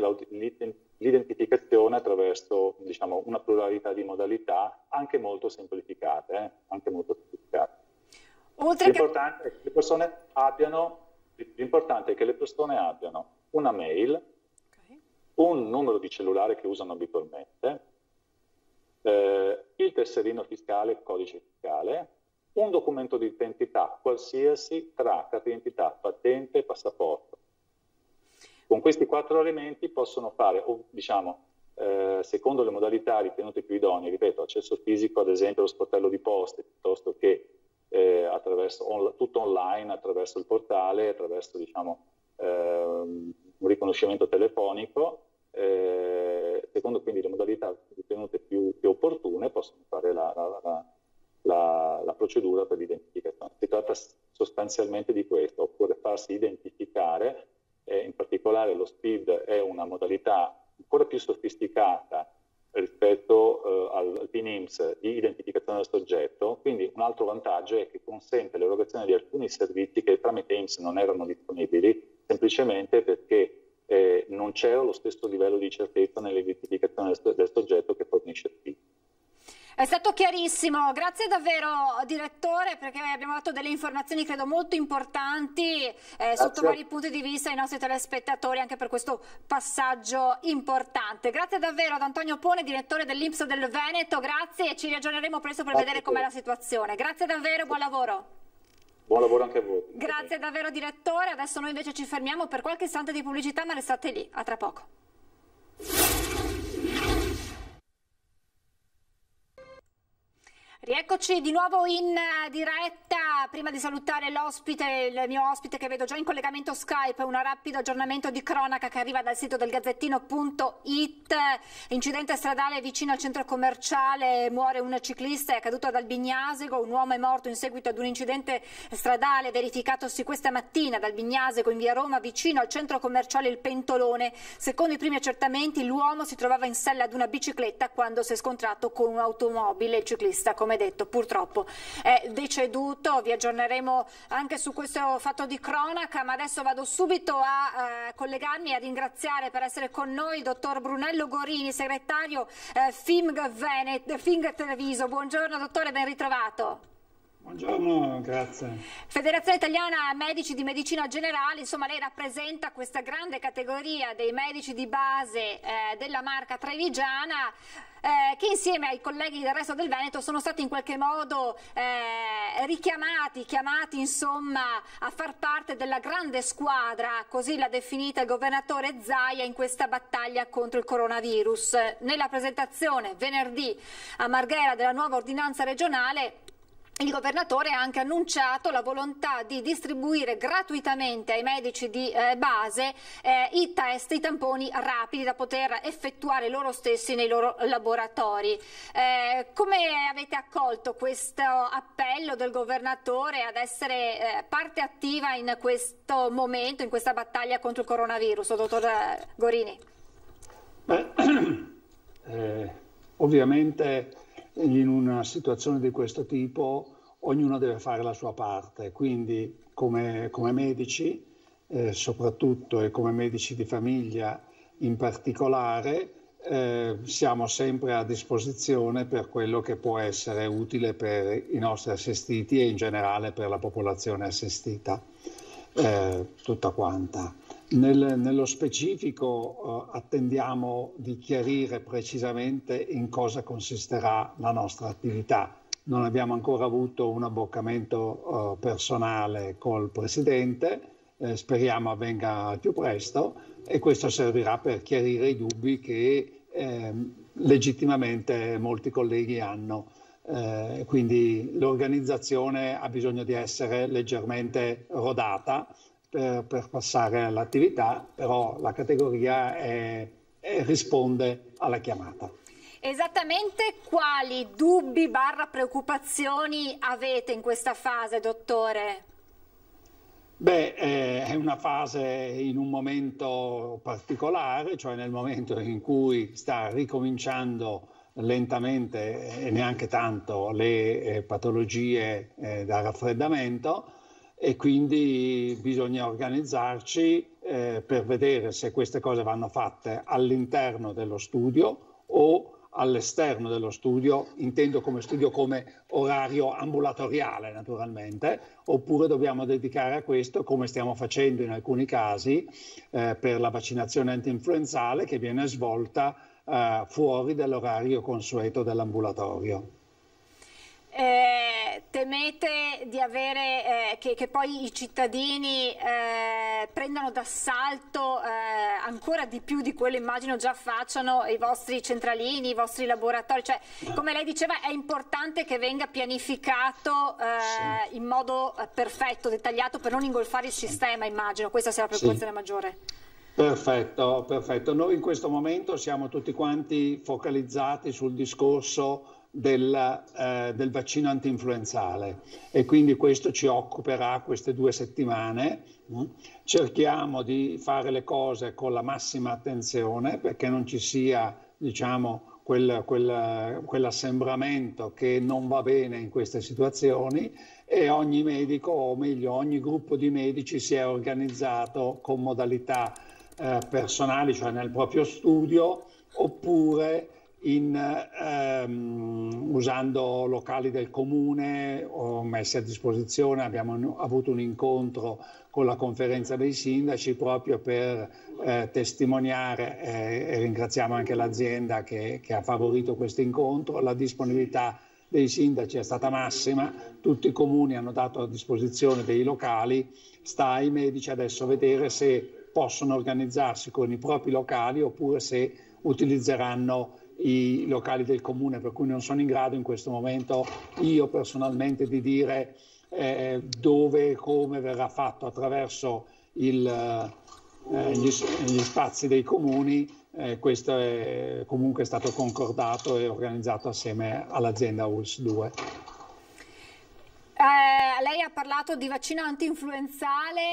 l'identificazione attraverso diciamo, una pluralità di modalità anche molto semplificate. Eh? Anche molto semplificate. L'importante, che... è che le persone abbiano, l'importante è che le persone abbiano una mail, okay. un numero di cellulare che usano abitualmente, eh, il tesserino fiscale, il codice fiscale, un documento di identità qualsiasi tra carta d'identità, patente e passaporto. Con questi quattro elementi possono fare, o, diciamo, eh, secondo le modalità ritenute più idonee, ripeto, accesso fisico ad esempio allo sportello di poste, piuttosto che eh, attraverso on, tutto online, attraverso il portale, attraverso diciamo, eh, un riconoscimento telefonico, eh, secondo quindi le modalità ritenute più, più opportune, possono fare la, la, la, la, la procedura per l'identificazione. Si tratta sostanzialmente di questo, oppure farsi identificare. Eh, in particolare lo S P I D è una modalità ancora più sofisticata rispetto eh, al, al P I N I N P S di identificazione del soggetto, quindi un altro vantaggio è che consente l'erogazione di alcuni servizi che tramite I N P S non erano disponibili, semplicemente perché eh, non c'era lo stesso livello di certezza nell'identificazione del, del soggetto che fornisce il P I N. È stato chiarissimo, grazie davvero direttore, perché abbiamo dato delle informazioni credo molto importanti eh, sotto vari punti di vista ai nostri telespettatori anche per questo passaggio importante. Grazie davvero ad Antonio Pone, direttore dell'I N P S del Veneto, grazie e ci riaggiorneremo presto per grazie vedere com'è la situazione. Grazie davvero, buon lavoro. Buon lavoro anche a voi. Grazie davvero direttore, adesso noi invece ci fermiamo per qualche istante di pubblicità, ma restate lì, a tra poco. Rieccoci di nuovo in diretta. Prima di salutare l'ospite, il mio ospite che vedo già in collegamento Skype, un rapido aggiornamento di cronaca che arriva dal sito del Gazzettino punto it. Incidente stradale vicino al centro commerciale, muore un ciclista, è caduto ad Albignasego, un uomo è morto in seguito ad un incidente stradale verificatosi questa mattina ad Albignasego in via Roma vicino al centro commerciale Il Pentolone. Secondo i primi accertamenti l'uomo si trovava in sella ad una bicicletta quando si è scontrato con un'automobile. Il ciclista, come detto, purtroppo è deceduto. Vi aggiorneremo anche su questo fatto di cronaca, ma adesso vado subito a eh, collegarmi e a ringraziare per essere con noi il dottor Brunello Gorini, segretario eh, F I M G Veneto, F I M G Treviso. Buongiorno dottore, ben ritrovato. Buongiorno, grazie. Federazione Italiana Medici di Medicina Generale, insomma lei rappresenta questa grande categoria dei medici di base eh, della marca trevigiana, eh, che insieme ai colleghi del resto del Veneto sono stati in qualche modo eh, richiamati, chiamati insomma a far parte della grande squadra, così l'ha definita il governatore Zaia, in questa battaglia contro il coronavirus. Nella presentazione venerdì a Marghera della nuova ordinanza regionale, il governatore ha anche annunciato la volontà di distribuire gratuitamente ai medici di eh, base eh, i test, i tamponi rapidi da poter effettuare loro stessi nei loro laboratori. Eh, come avete accolto questo appello del governatore ad essere eh, parte attiva in questo momento, in questa battaglia contro il coronavirus, dottor Gorini? Beh, eh, ovviamente in una situazione di questo tipo ognuno deve fare la sua parte, quindi come, come medici eh, soprattutto e come medici di famiglia in particolare eh, siamo sempre a disposizione per quello che può essere utile per i nostri assistiti e in generale per la popolazione assistita eh, tutta quanta. Nel, nello specifico eh, attendiamo di chiarire precisamente in cosa consisterà la nostra attività. Non abbiamo ancora avuto un abboccamento eh, personale col Presidente, eh, speriamo avvenga al più presto e questo servirà per chiarire i dubbi che eh, legittimamente molti colleghi hanno. Eh, quindi l'organizzazione ha bisogno di essere leggermente rodata Per, per passare all'attività, però la categoria è, è, risponde alla chiamata. Esattamente quali dubbi barra preoccupazioni avete in questa fase, dottore? Beh, eh, è una fase in un momento particolare, cioè nel momento in cui sta ricominciando lentamente e neanche tanto le eh, patologie eh, da raffreddamento, e quindi bisogna organizzarci eh, per vedere se queste cose vanno fatte all'interno dello studio o all'esterno dello studio, intendo come studio come orario ambulatoriale naturalmente, oppure dobbiamo dedicare a questo, come stiamo facendo in alcuni casi, eh, per la vaccinazione antinfluenzale che viene svolta eh, fuori dall'orario consueto dell'ambulatorio. Eh, temete di avere eh, che, che poi i cittadini eh, prendano d'assalto eh, ancora di più di quello immagino già facciano i vostri centralini, i vostri laboratori, cioè come lei diceva è importante che venga pianificato eh, sì. in modo perfetto, dettagliato per non ingolfare il sistema, immagino, questa sia la preoccupazione sì. maggiore. Perfetto, perfetto. Noi in questo momento siamo tutti quanti focalizzati sul discorso Del, eh, del vaccino antinfluenzale e quindi questo ci occuperà queste due settimane. Cerchiamo di fare le cose con la massima attenzione perché non ci sia, diciamo, quel, quel, quell'assembramento che non va bene in queste situazioni e ogni medico, o meglio ogni gruppo di medici si è organizzato con modalità eh, personali, cioè nel proprio studio oppure In, ehm, usando locali del comune o messi a disposizione. Abbiamo avuto un incontro con la conferenza dei sindaci proprio per eh, testimoniare eh, e ringraziamo anche l'azienda che, che ha favorito questo incontro. La disponibilità dei sindaci è stata massima, tutti i comuni hanno dato a disposizione dei locali, sta ai medici adesso vedere se possono organizzarsi con i propri locali oppure se utilizzeranno i locali del comune, per cui non sono in grado in questo momento io personalmente di dire eh, dove e come verrà fatto attraverso il, eh, gli, gli spazi dei comuni. Eh, questo è comunque stato concordato e organizzato assieme all'azienda U L S due. Eh, lei ha parlato di vaccino anti-influenzale,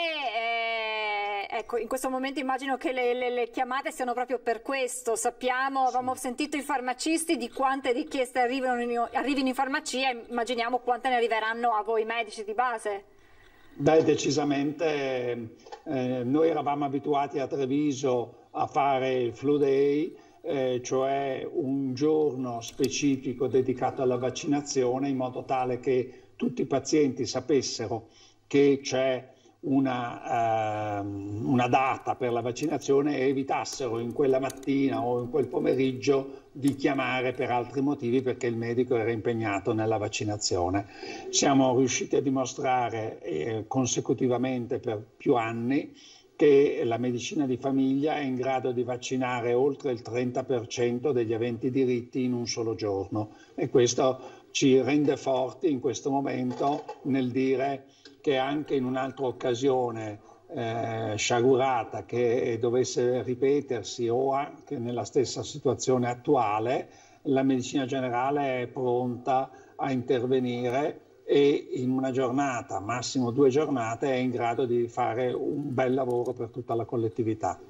eh, ecco, in questo momento immagino che le, le, le chiamate siano proprio per questo. Sappiamo, avevamo sì. sentito i farmacisti di quante richieste arrivino in, arrivino in farmacia, immaginiamo quante ne arriveranno a voi medici di base. Beh, decisamente, eh, noi eravamo abituati a Treviso a fare il Flu Day, eh, cioè un giorno specifico dedicato alla vaccinazione, in modo tale che tutti i pazienti sapessero che c'è una, uh, una data per la vaccinazione e evitassero in quella mattina o in quel pomeriggio di chiamare per altri motivi perché il medico era impegnato nella vaccinazione. Siamo riusciti a dimostrare eh, consecutivamente per più anni che la medicina di famiglia è in grado di vaccinare oltre il trenta per cento degli aventi diritti in un solo giorno, e questo ci rende forti in questo momento nel dire che anche in un'altra occasione eh, sciagurata che dovesse ripetersi o anche nella stessa situazione attuale, la medicina generale è pronta a intervenire e in una giornata, massimo due giornate, è in grado di fare un bel lavoro per tutta la collettività.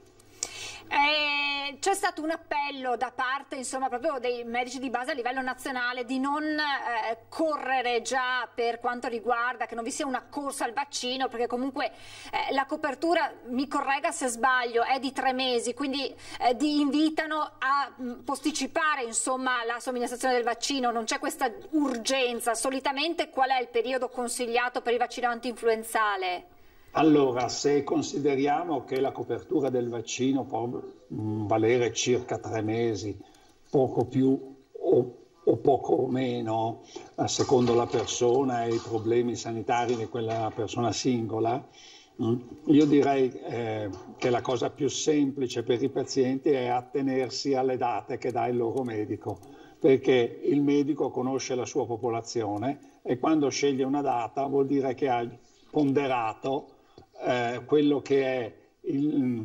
Eh, c'è stato un appello da parte, insomma, proprio dei medici di base a livello nazionale di non eh, correre già per quanto riguarda, che non vi sia una corsa al vaccino, perché comunque eh, la copertura, mi corregga se sbaglio, è di tre mesi, quindi eh, di invitano a mh, posticipare, insomma, la somministrazione del vaccino, non c'è questa urgenza. Solitamente qual è il periodo consigliato per il vaccino anti-influenzale? Allora, se consideriamo che la copertura del vaccino può mh, valere circa tre mesi, poco più o, o poco meno, a secondo la persona e i problemi sanitari di quella persona singola, mh, io direi eh, che la cosa più semplice per i pazienti è attenersi alle date che dà il loro medico, perché il medico conosce la sua popolazione e quando sceglie una data vuol dire che ha ponderato Eh, quello che è il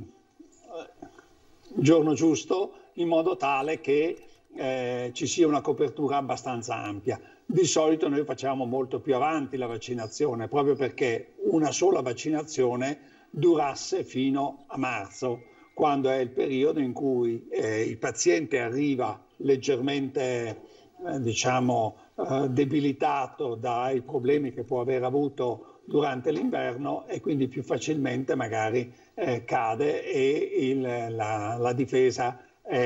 eh, giorno giusto, in modo tale che eh, ci sia una copertura abbastanza ampia. Di solito noi facciamo molto più avanti la vaccinazione, proprio perché una sola vaccinazione durasse fino a marzo, quando è il periodo in cui eh, il paziente arriva leggermente eh, diciamo eh, debilitato dai problemi che può aver avuto durante l'inverno e quindi più facilmente magari eh, cade e il, la, la difesa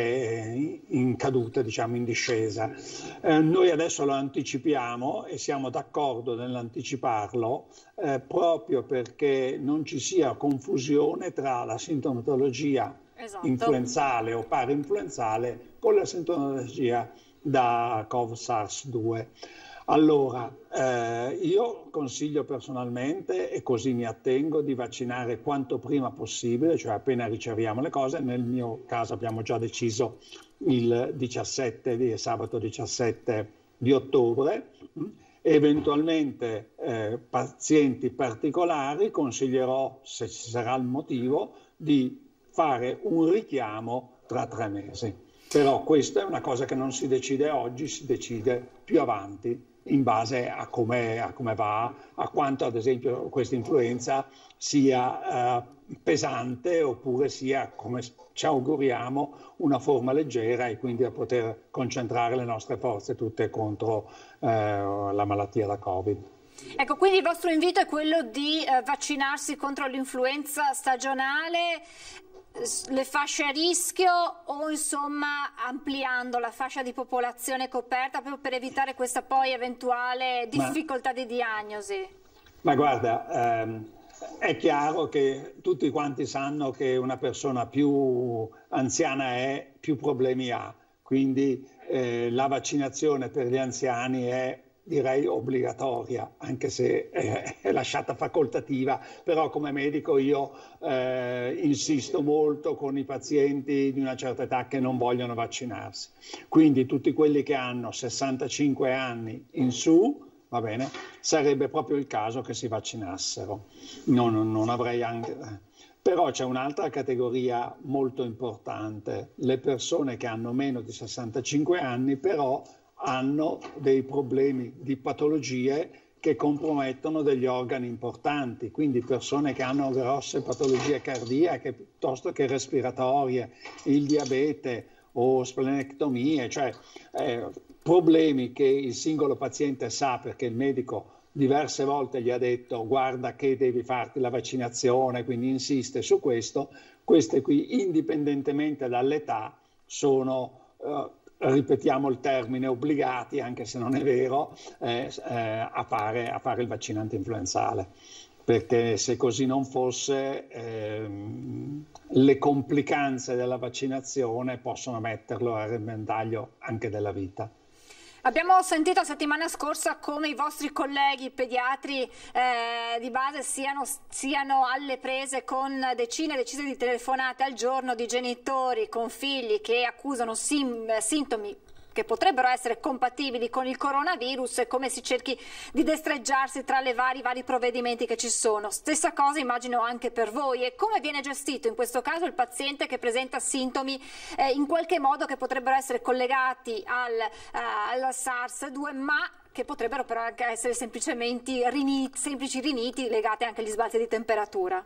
è in caduta, diciamo in discesa. Eh, noi adesso lo anticipiamo e siamo d'accordo nell'anticiparlo eh, proprio perché non ci sia confusione tra la sintomatologia esatto. influenzale o parainfluenzale con la sintomatologia da CoV SARS due. Allora, eh, io consiglio personalmente, e così mi attengo, di vaccinare quanto prima possibile, cioè appena riceviamo le cose. Nel mio caso abbiamo già deciso il diciassette, di, sabato diciassette di ottobre. Eventualmente eh, pazienti particolari consiglierò, se ci sarà il motivo, di fare un richiamo tra tre mesi. Però questa è una cosa che non si decide oggi, si decide più avanti, in base a come, a come va, a quanto ad esempio questa influenza sia eh, pesante oppure sia, come ci auguriamo, una forma leggera e quindi a poter concentrare le nostre forze tutte contro eh, la malattia da Covid. Ecco, quindi il vostro invito è quello di eh, vaccinarsi contro l'influenza stagionale, le fasce a rischio o insomma ampliando la fascia di popolazione coperta proprio per evitare questa poi eventuale difficoltà ma, di diagnosi? Ma guarda, ehm, è chiaro che tutti quanti sanno che una persona più anziana è, più problemi ha, quindi eh, la vaccinazione per gli anziani è direi obbligatoria, anche se è lasciata facoltativa, però come medico io eh, insisto molto con i pazienti di una certa età che non vogliono vaccinarsi. Quindi tutti quelli che hanno sessantacinque anni in su, va bene, sarebbe proprio il caso che si vaccinassero. Non, non avrei anche... Però c'è un'altra categoria molto importante, le persone che hanno meno di sessantacinque anni però hanno dei problemi di patologie che compromettono degli organi importanti, quindi persone che hanno grosse patologie cardiache piuttosto che respiratorie, il diabete o splenectomie, cioè eh, problemi che il singolo paziente sa perché il medico diverse volte gli ha detto guarda che devi farti la vaccinazione, quindi insiste su questo. Queste qui, indipendentemente dall'età, sono, eh, ripetiamo il termine, obbligati, anche se non è vero, eh, eh, a, fare, a fare il vaccino antinfluenzale. Perché se così non fosse, ehm, le complicanze della vaccinazione possono metterlo a repentaglio anche della vita. Abbiamo sentito la settimana scorsa come i vostri colleghi pediatri eh, di base siano, siano alle prese con decine e decine di telefonate al giorno di genitori con figli che accusano sim, sintomi che potrebbero essere compatibili con il coronavirus e come si cerchi di destreggiarsi tra le vari, vari provvedimenti che ci sono. Stessa cosa immagino anche per voi. E come viene gestito in questo caso il paziente che presenta sintomi eh, in qualche modo che potrebbero essere collegati al, uh, al SARS due ma che potrebbero però anche essere semplicemente riniti, semplici riniti legati anche agli sbalzi di temperatura?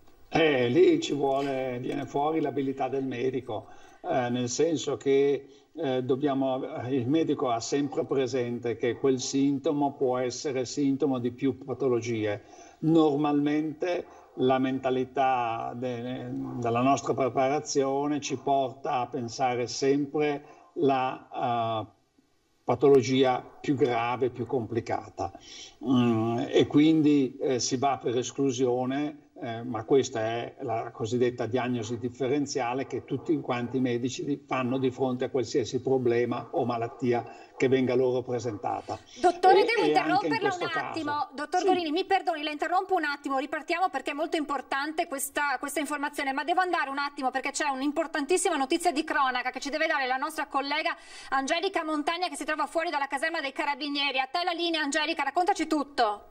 Eh, lì ci vuole, viene fuori l'abilità del medico, eh, nel senso che Eh, dobbiamo, il medico ha sempre presente che quel sintomo può essere sintomo di più patologie. Normalmente la mentalità de, della nostra preparazione ci porta a pensare sempre la uh, patologia più grave, più complicata mm, e quindi eh, si va per esclusione. Eh, ma questa è la cosiddetta diagnosi differenziale che tutti quanti i medici fanno di fronte a qualsiasi problema o malattia che venga loro presentata. Dottore, e, devo e interromperla in un attimo. Caso, Dottor sì. Gorini, mi perdoni, la interrompo un attimo, ripartiamo perché è molto importante questa, questa informazione, ma devo andare un attimo perché c'è un'importantissima notizia di cronaca che ci deve dare la nostra collega Angelica Montagna che si trova fuori dalla caserma dei Carabinieri. A te la linea, Angelica, raccontaci tutto.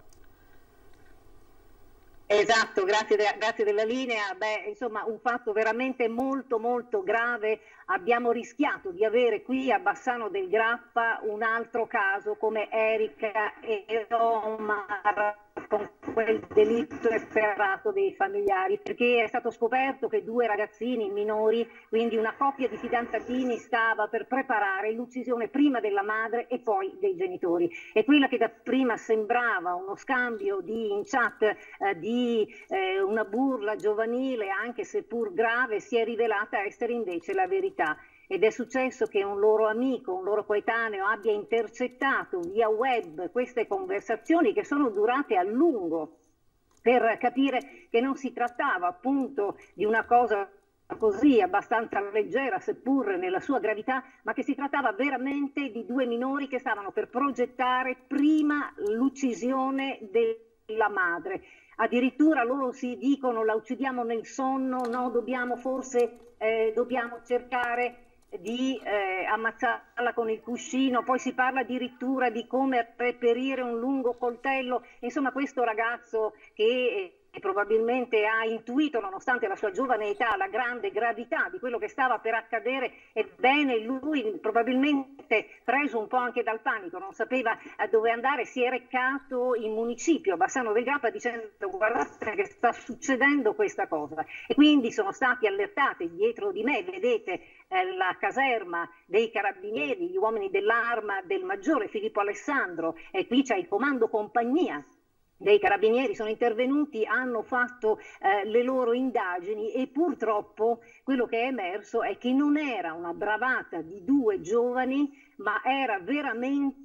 Esatto, grazie, de grazie della linea. Beh, insomma, un fatto veramente molto molto grave. Abbiamo rischiato di avere qui a Bassano del Grappa un altro caso come Erika e Omar con quel delitto efferato dei familiari, perché è stato scoperto che due ragazzini minori, quindi una coppia di fidanzatini, stava per preparare l'uccisione prima della madre e poi dei genitori. E quella che dapprima sembrava uno scambio di, in chat eh, di eh, una burla giovanile, anche seppur grave, si è rivelata essere invece la verità. Ed è successo che un loro amico, un loro coetaneo abbia intercettato via web queste conversazioni che sono durate a lungo per capire che non si trattava appunto di una cosa così abbastanza leggera, seppur nella sua gravità, ma che si trattava veramente di due minori che stavano per progettare prima l'uccisione della madre. Addirittura loro si dicono la uccidiamo nel sonno, no, dobbiamo forse eh, dobbiamo cercare di eh, ammazzarla con il cuscino, poi si parla addirittura di come reperire un lungo coltello. Insomma, questo ragazzo che e probabilmente ha intuito, nonostante la sua giovane età, la grande gravità di quello che stava per accadere, ebbene lui probabilmente, preso un po' anche dal panico, non sapeva dove andare, si è recato in municipio, Bassano del Grappa, dicendo guardate che sta succedendo questa cosa. E quindi sono stati allertati dietro di me, vedete eh, la caserma dei Carabinieri, gli uomini dell'Arma del Maggiore Filippo Alessandro, e qui c'è il comando compagnia dei Carabinieri, sono intervenuti, hanno fatto eh, le loro indagini e purtroppo quello che è emerso è che non era una bravata di due giovani, ma era veramente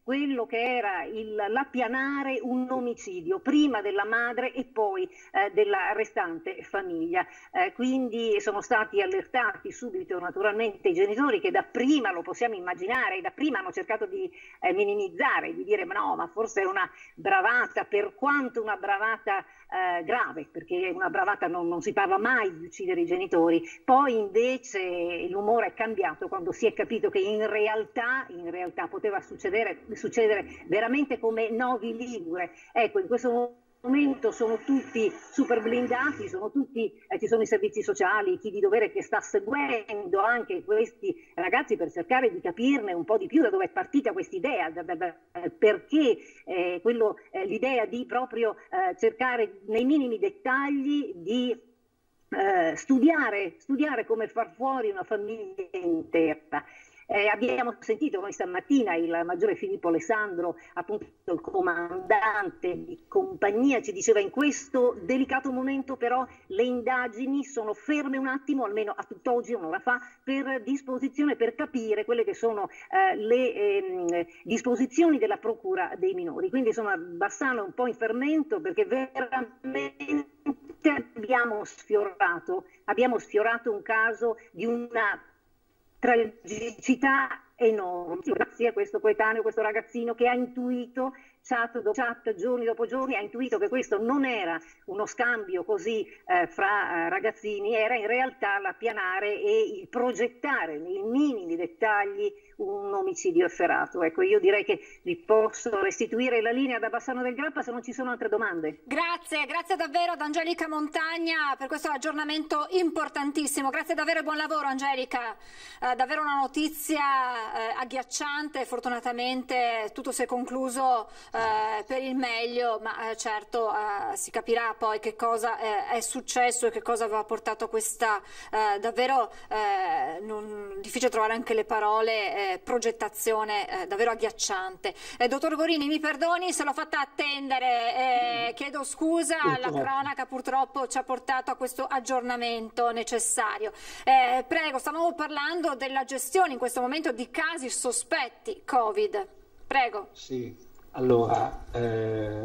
quello che era il, l'appianare un omicidio, prima della madre e poi eh, della restante famiglia. Eh, quindi sono stati allertati subito naturalmente i genitori, che dapprima, lo possiamo immaginare, dapprima hanno cercato di eh, minimizzare, di dire ma no, ma forse è una bravata, per quanto una bravata eh, grave, perché una bravata non, non si parla mai di uccidere i genitori. Poi invece l'umore è cambiato quando si è capito che in realtà, in realtà poteva succedere, succedere veramente come Novi Ligure. Ecco, in questo momento sono tutti super blindati, sono tutti, eh, ci sono i servizi sociali, chi di dovere che sta seguendo anche questi ragazzi per cercare di capirne un po' di più da dove è partita questa idea, da, da, da, perché eh, quello, eh, l'idea di proprio eh, cercare nei minimi dettagli di eh, studiare, studiare come far fuori una famiglia intera. Eh, abbiamo sentito noi stamattina il maggiore Filippo Alessandro, appunto il comandante di compagnia, ci diceva in questo delicato momento però le indagini sono ferme un attimo, almeno a tutt'oggi, un'ora fa, per disposizione, per capire quelle che sono eh, le eh, disposizioni della procura dei minori. Quindi insomma Bassano è un po' in fermento, perché veramente abbiamo sfiorato, abbiamo sfiorato un caso di una tragicità enorme, grazie a questo coetaneo, questo ragazzino che ha intuito, chat dopo chat, giorni dopo giorni, ha intuito che questo non era uno scambio così eh, fra eh, ragazzini, era in realtà l'appianare e il progettare nei minimi dettagli un omicidio efferato. Ecco, io direi che vi posso restituire la linea da Bassano del Grappa se non ci sono altre domande. Grazie, grazie davvero ad Angelica Montagna per questo aggiornamento importantissimo. Grazie davvero e buon lavoro Angelica, eh, davvero una notizia eh, agghiacciante. Fortunatamente tutto si è concluso eh, per il meglio, ma eh, certo eh, si capirà poi che cosa eh, è successo e che cosa aveva portato a questa eh, davvero eh, non, difficile trovare anche le parole, eh, progettazione eh, davvero agghiacciante. Eh, dottor Gorini, mi perdoni se l'ho fatta attendere, eh, chiedo scusa, la cronaca purtroppo ci ha portato a questo aggiornamento necessario. Eh, prego, stavamo parlando della gestione in questo momento di casi sospetti Covid. Prego. Sì, allora eh,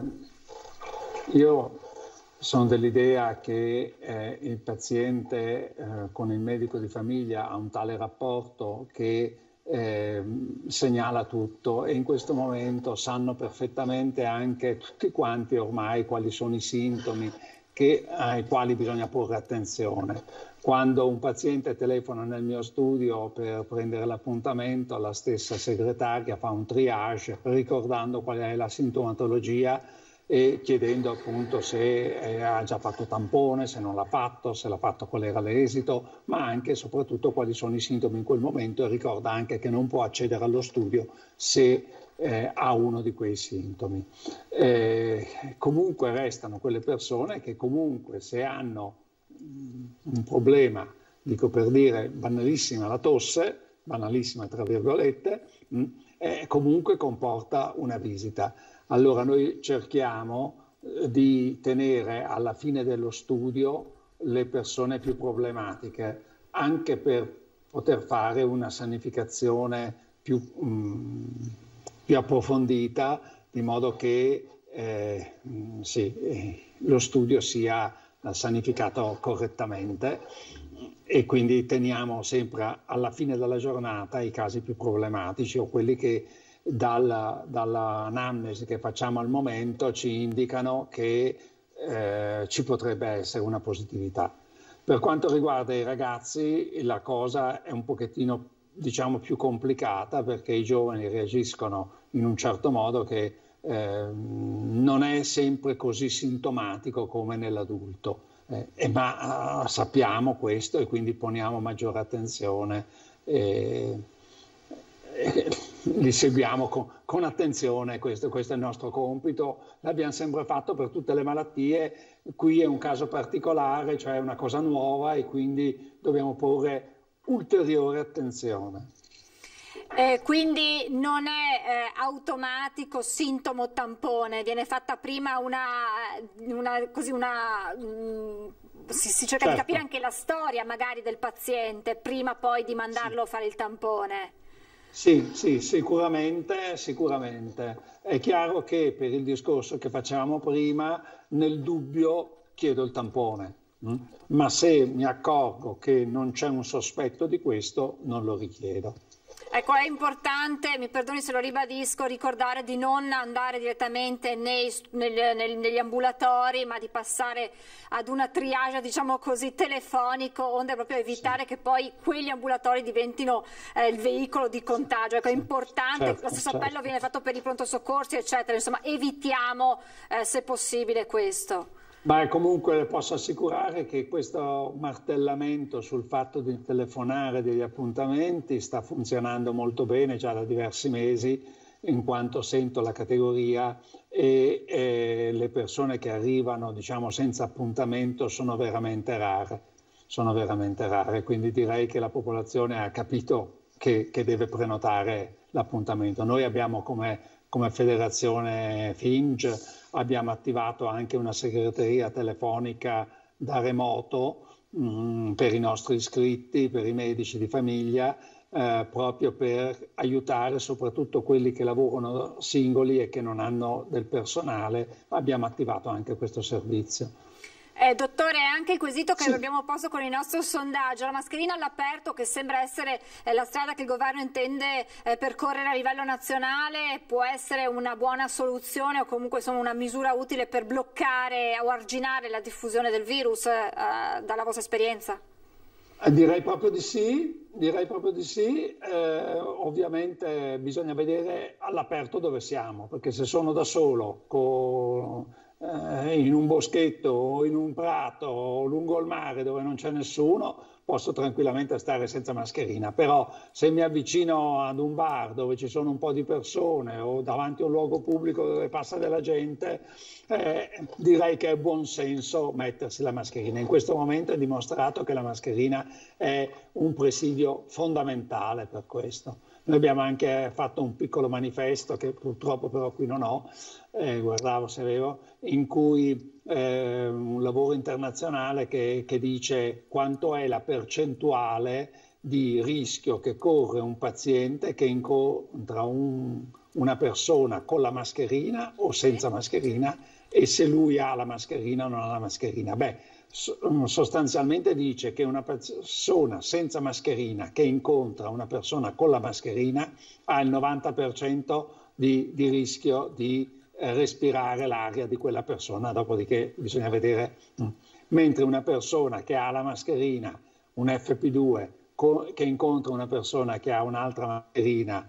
io sono dell'idea che eh, il paziente eh, con il medico di famiglia ha un tale rapporto che Eh, segnala tutto, e in questo momento sanno perfettamente anche tutti quanti ormai quali sono i sintomi che, ai quali bisogna porre attenzione. Quando un paziente telefona nel mio studio per prendere l'appuntamento, la stessa segretaria fa un triage ricordando qual è la sintomatologia e chiedendo appunto se eh, ha già fatto tampone, se non l'ha fatto, se l'ha fatto qual era l'esito, ma anche e soprattutto quali sono i sintomi in quel momento, e ricorda anche che non può accedere allo studio se eh, ha uno di quei sintomi. Eh, comunque restano quelle persone che comunque se hanno un problema, dico per dire banalissima la tosse, banalissima tra virgolette, mh, eh, comunque comporta una visita. Allora noi cerchiamo di tenere alla fine dello studio le persone più problematiche, anche per poter fare una sanificazione più, mh, più approfondita, di modo che eh, mh, sì, eh, lo studio sia sanificato correttamente, e quindi teniamo sempre alla fine della giornata i casi più problematici o quelli che Dalla, dall'anamnesi che facciamo al momento ci indicano che eh, ci potrebbe essere una positività. Per quanto riguarda i ragazzi, la cosa è un pochettino, diciamo, più complicata, perché i giovani reagiscono in un certo modo che eh, non è sempre così sintomatico come nell'adulto, eh, eh, ma uh, sappiamo questo e quindi poniamo maggiore attenzione. Eh, li seguiamo con, con attenzione, questo, questo è il nostro compito, l'abbiamo sempre fatto per tutte le malattie, qui è un caso particolare, cioè una cosa nuova, e quindi dobbiamo porre ulteriore attenzione. Eh, quindi non è eh, automatico sintomo tampone, viene fatta prima una, una, così una mh, si, si cerca certo. di capire anche la storia magari del paziente prima poi di mandarlo sì. a fare il tampone. Sì, sì, sicuramente, sicuramente. È chiaro che per il discorso che facevamo prima, nel dubbio chiedo il tampone, mh? Ma se mi accorgo che non c'è un sospetto di questo, non lo richiedo. Ecco, è importante, mi perdoni se lo ribadisco, ricordare di non andare direttamente nei, nel, nel, negli ambulatori, ma di passare ad una triage, diciamo così, telefonico, onde proprio evitare sì. che poi quegli ambulatori diventino eh, il veicolo di contagio. Ecco, è importante, certo, lo stesso certo. appello viene fatto per i pronto soccorsi, eccetera, insomma, evitiamo eh, se possibile questo. Ma comunque le posso assicurare che questo martellamento sul fatto di telefonare degli appuntamenti sta funzionando molto bene già da diversi mesi, in quanto sento la categoria e, e le persone che arrivano, diciamo, senza appuntamento sono veramente rare, sono veramente rare, quindi direi che la popolazione ha capito che, che deve prenotare l'appuntamento. Noi abbiamo come, come federazione F I N G abbiamo attivato anche una segreteria telefonica da remoto mh, per i nostri iscritti, per i medici di famiglia, eh, proprio per aiutare soprattutto quelli che lavorano singoli e che non hanno del personale. Abbiamo attivato anche questo servizio. Eh, dottore, anche il quesito che sì. abbiamo posto con il nostro sondaggio, la mascherina all'aperto, che sembra essere eh, la strada che il governo intende eh, percorrere a livello nazionale, può essere una buona soluzione o comunque insomma, una misura utile per bloccare o arginare la diffusione del virus eh, dalla vostra esperienza? Direi proprio di sì, direi proprio di sì. Eh, ovviamente bisogna vedere all'aperto dove siamo, perché se sono da solo con... in un boschetto o in un prato o lungo il mare dove non c'è nessuno, posso tranquillamente stare senza mascherina, però se mi avvicino ad un bar dove ci sono un po' di persone o davanti a un luogo pubblico dove passa della gente, eh, direi che è buon senso mettersi la mascherina. In questo momento è dimostrato che la mascherina è un presidio fondamentale per questo. Noi abbiamo anche fatto un piccolo manifesto, che purtroppo però qui non ho, eh, guardavo se avevo, in cui eh, un lavoro internazionale che, che dice quanto è la percentuale di rischio che corre un paziente che incontra un, una persona con la mascherina o senza mascherina, e se lui ha la mascherina o non ha la mascherina. Beh, sostanzialmente dice che una persona senza mascherina che incontra una persona con la mascherina ha il novanta per cento di, di rischio di eh, respirare l'aria di quella persona, dopodiché bisogna vedere. Mentre una persona che ha la mascherina, un F P due, che incontra una persona che ha un'altra mascherina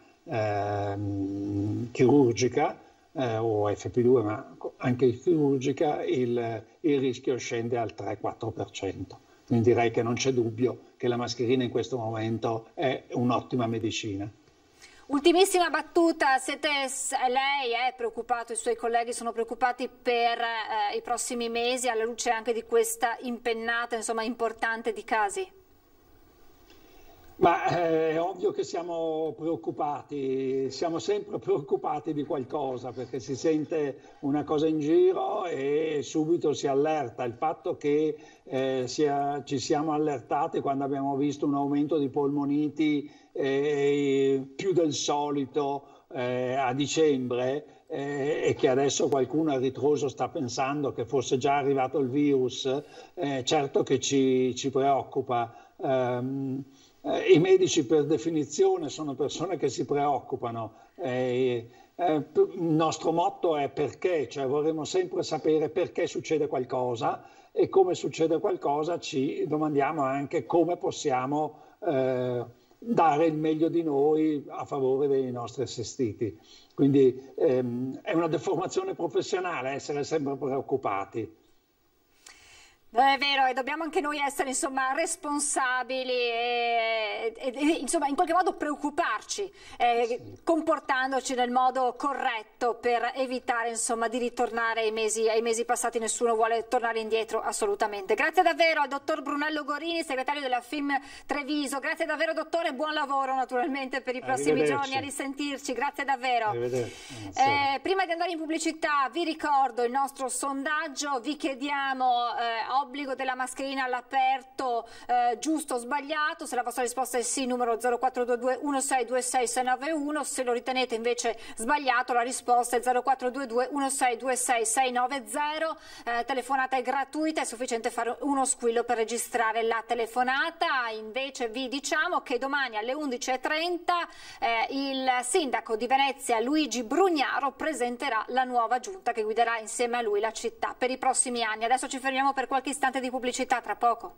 ehm, chirurgica, Eh, o F P due, ma anche chirurgica, il, il rischio scende al tre quattro per cento. Quindi direi che non c'è dubbio che la mascherina in questo momento è un'ottima medicina. Ultimissima battuta, siete, lei è preoccupato, i suoi colleghi sono preoccupati per eh, i prossimi mesi alla luce anche di questa impennata, insomma, importante di casi? Ma eh, è ovvio che siamo preoccupati, siamo sempre preoccupati di qualcosa, perché si sente una cosa in giro e subito si allerta. Il fatto che eh, sia, ci siamo allertati quando abbiamo visto un aumento di polmoniti eh, più del solito eh, a dicembre, eh, e che adesso qualcuno a ritroso sta pensando che fosse già arrivato il virus, eh, certo che ci, ci preoccupa. Um, Eh, I medici per definizione sono persone che si preoccupano. Eh, eh, il nostro motto è perché, cioè vorremmo sempre sapere perché succede qualcosa, e come succede qualcosa ci domandiamo anche come possiamo eh, dare il meglio di noi a favore dei nostri assistiti. Quindi ehm, è una deformazione professionale essere sempre preoccupati. È vero, e dobbiamo anche noi essere insomma responsabili e, e, e insomma in qualche modo preoccuparci, eh, sì. comportandoci nel modo corretto per evitare insomma di ritornare ai mesi, ai mesi passati. Nessuno vuole tornare indietro assolutamente. Grazie davvero al dottor Brunello Gorini, segretario della F I M Treviso. Grazie davvero dottore, buon lavoro naturalmente per i prossimi giorni, a risentirci, grazie davvero. Eh, prima di andare in pubblicità vi ricordo il nostro sondaggio, vi chiediamo eh, l'obbligo della mascherina all'aperto eh, giusto o sbagliato? Se la vostra risposta è sì, numero zero quattro due due uno sei due sei sei nove uno, se lo ritenete invece sbagliato la risposta è zero quattro due due uno sei due sei sei nove zero, eh, telefonata è gratuita, è sufficiente fare uno squillo per registrare la telefonata. Invece vi diciamo che domani alle undici e trenta eh, il sindaco di Venezia Luigi Brugnaro presenterà la nuova giunta che guiderà insieme a lui la città per i prossimi anni. Adesso ci fermiamo per qualche istante di pubblicità, tra poco.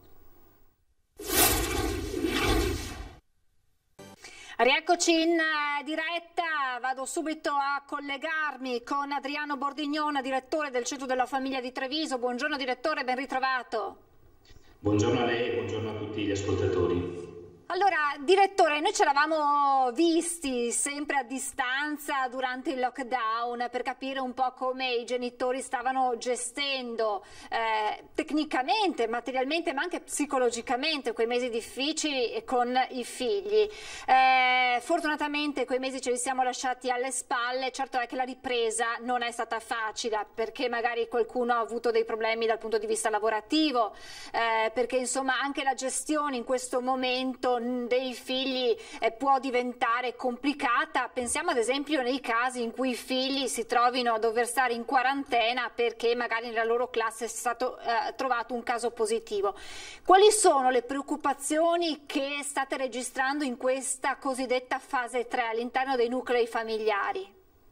Rieccoci in diretta, vado subito a collegarmi con Adriano Bordignon, direttore del Centro della Famiglia di Treviso. Buongiorno direttore, ben ritrovato. Buongiorno a lei e buongiorno a tutti gli ascoltatori. Allora, direttore, noi ci eravamo visti sempre a distanza durante il lockdown per capire un po' come i genitori stavano gestendo eh, tecnicamente, materialmente, ma anche psicologicamente quei mesi difficili con i figli. Eh, fortunatamente quei mesi ce li siamo lasciati alle spalle. Certo è che la ripresa non è stata facile, perché magari qualcuno ha avuto dei problemi dal punto di vista lavorativo, eh, perché insomma anche la gestione in questo momento dei figli eh, può diventare complicata. Pensiamo ad esempio nei casi in cui i figli si trovino a dover stare in quarantena perché magari nella loro classe è stato eh, trovato un caso positivo. Quali sono le preoccupazioni che state registrando in questa cosiddetta fase tre all'interno dei nuclei familiari?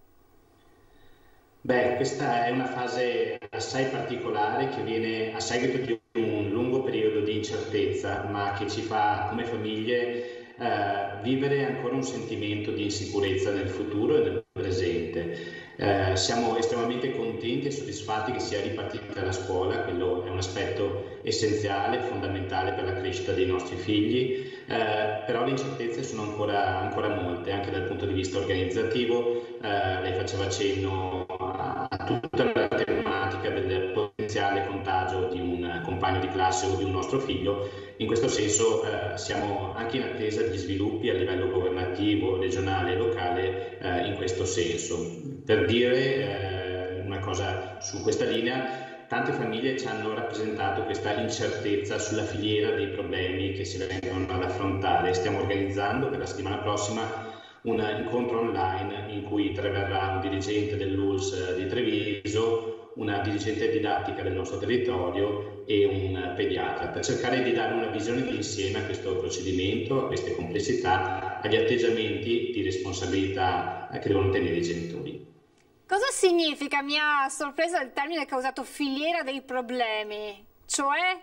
Beh, questa è una fase assai particolare che viene a seguito di un lungo periodo di incertezza, ma che ci fa come famiglie eh, vivere ancora un sentimento di insicurezza nel futuro e nel presente. Eh, siamo estremamente contenti e soddisfatti che sia ripartita la scuola, quello è un aspetto essenziale, fondamentale per la crescita dei nostri figli, eh, però le incertezze sono ancora, ancora molte, anche dal punto di vista organizzativo. Eh, lei faceva cenno a, a tutta la tematica del potenziale contagio di un compagno di classe o di un nostro figlio. In questo senso eh, siamo anche in attesa di sviluppi a livello governativo, regionale e locale eh, in questo senso. Per dire eh, una cosa su questa linea, tante famiglie ci hanno rappresentato questa incertezza sulla filiera dei problemi che si vengono ad affrontare. Stiamo organizzando per la settimana prossima un incontro online in cui interverrà un dirigente dell'U L S di Treviso, una dirigente didattica del nostro territorio e un pediatra, per cercare di dare una visione d'insieme a questo procedimento, a queste complessità, agli atteggiamenti di responsabilità che devono tenere i genitori. Cosa significa? Mi ha sorpreso il termine che ha usato, filiera dei problemi, cioè?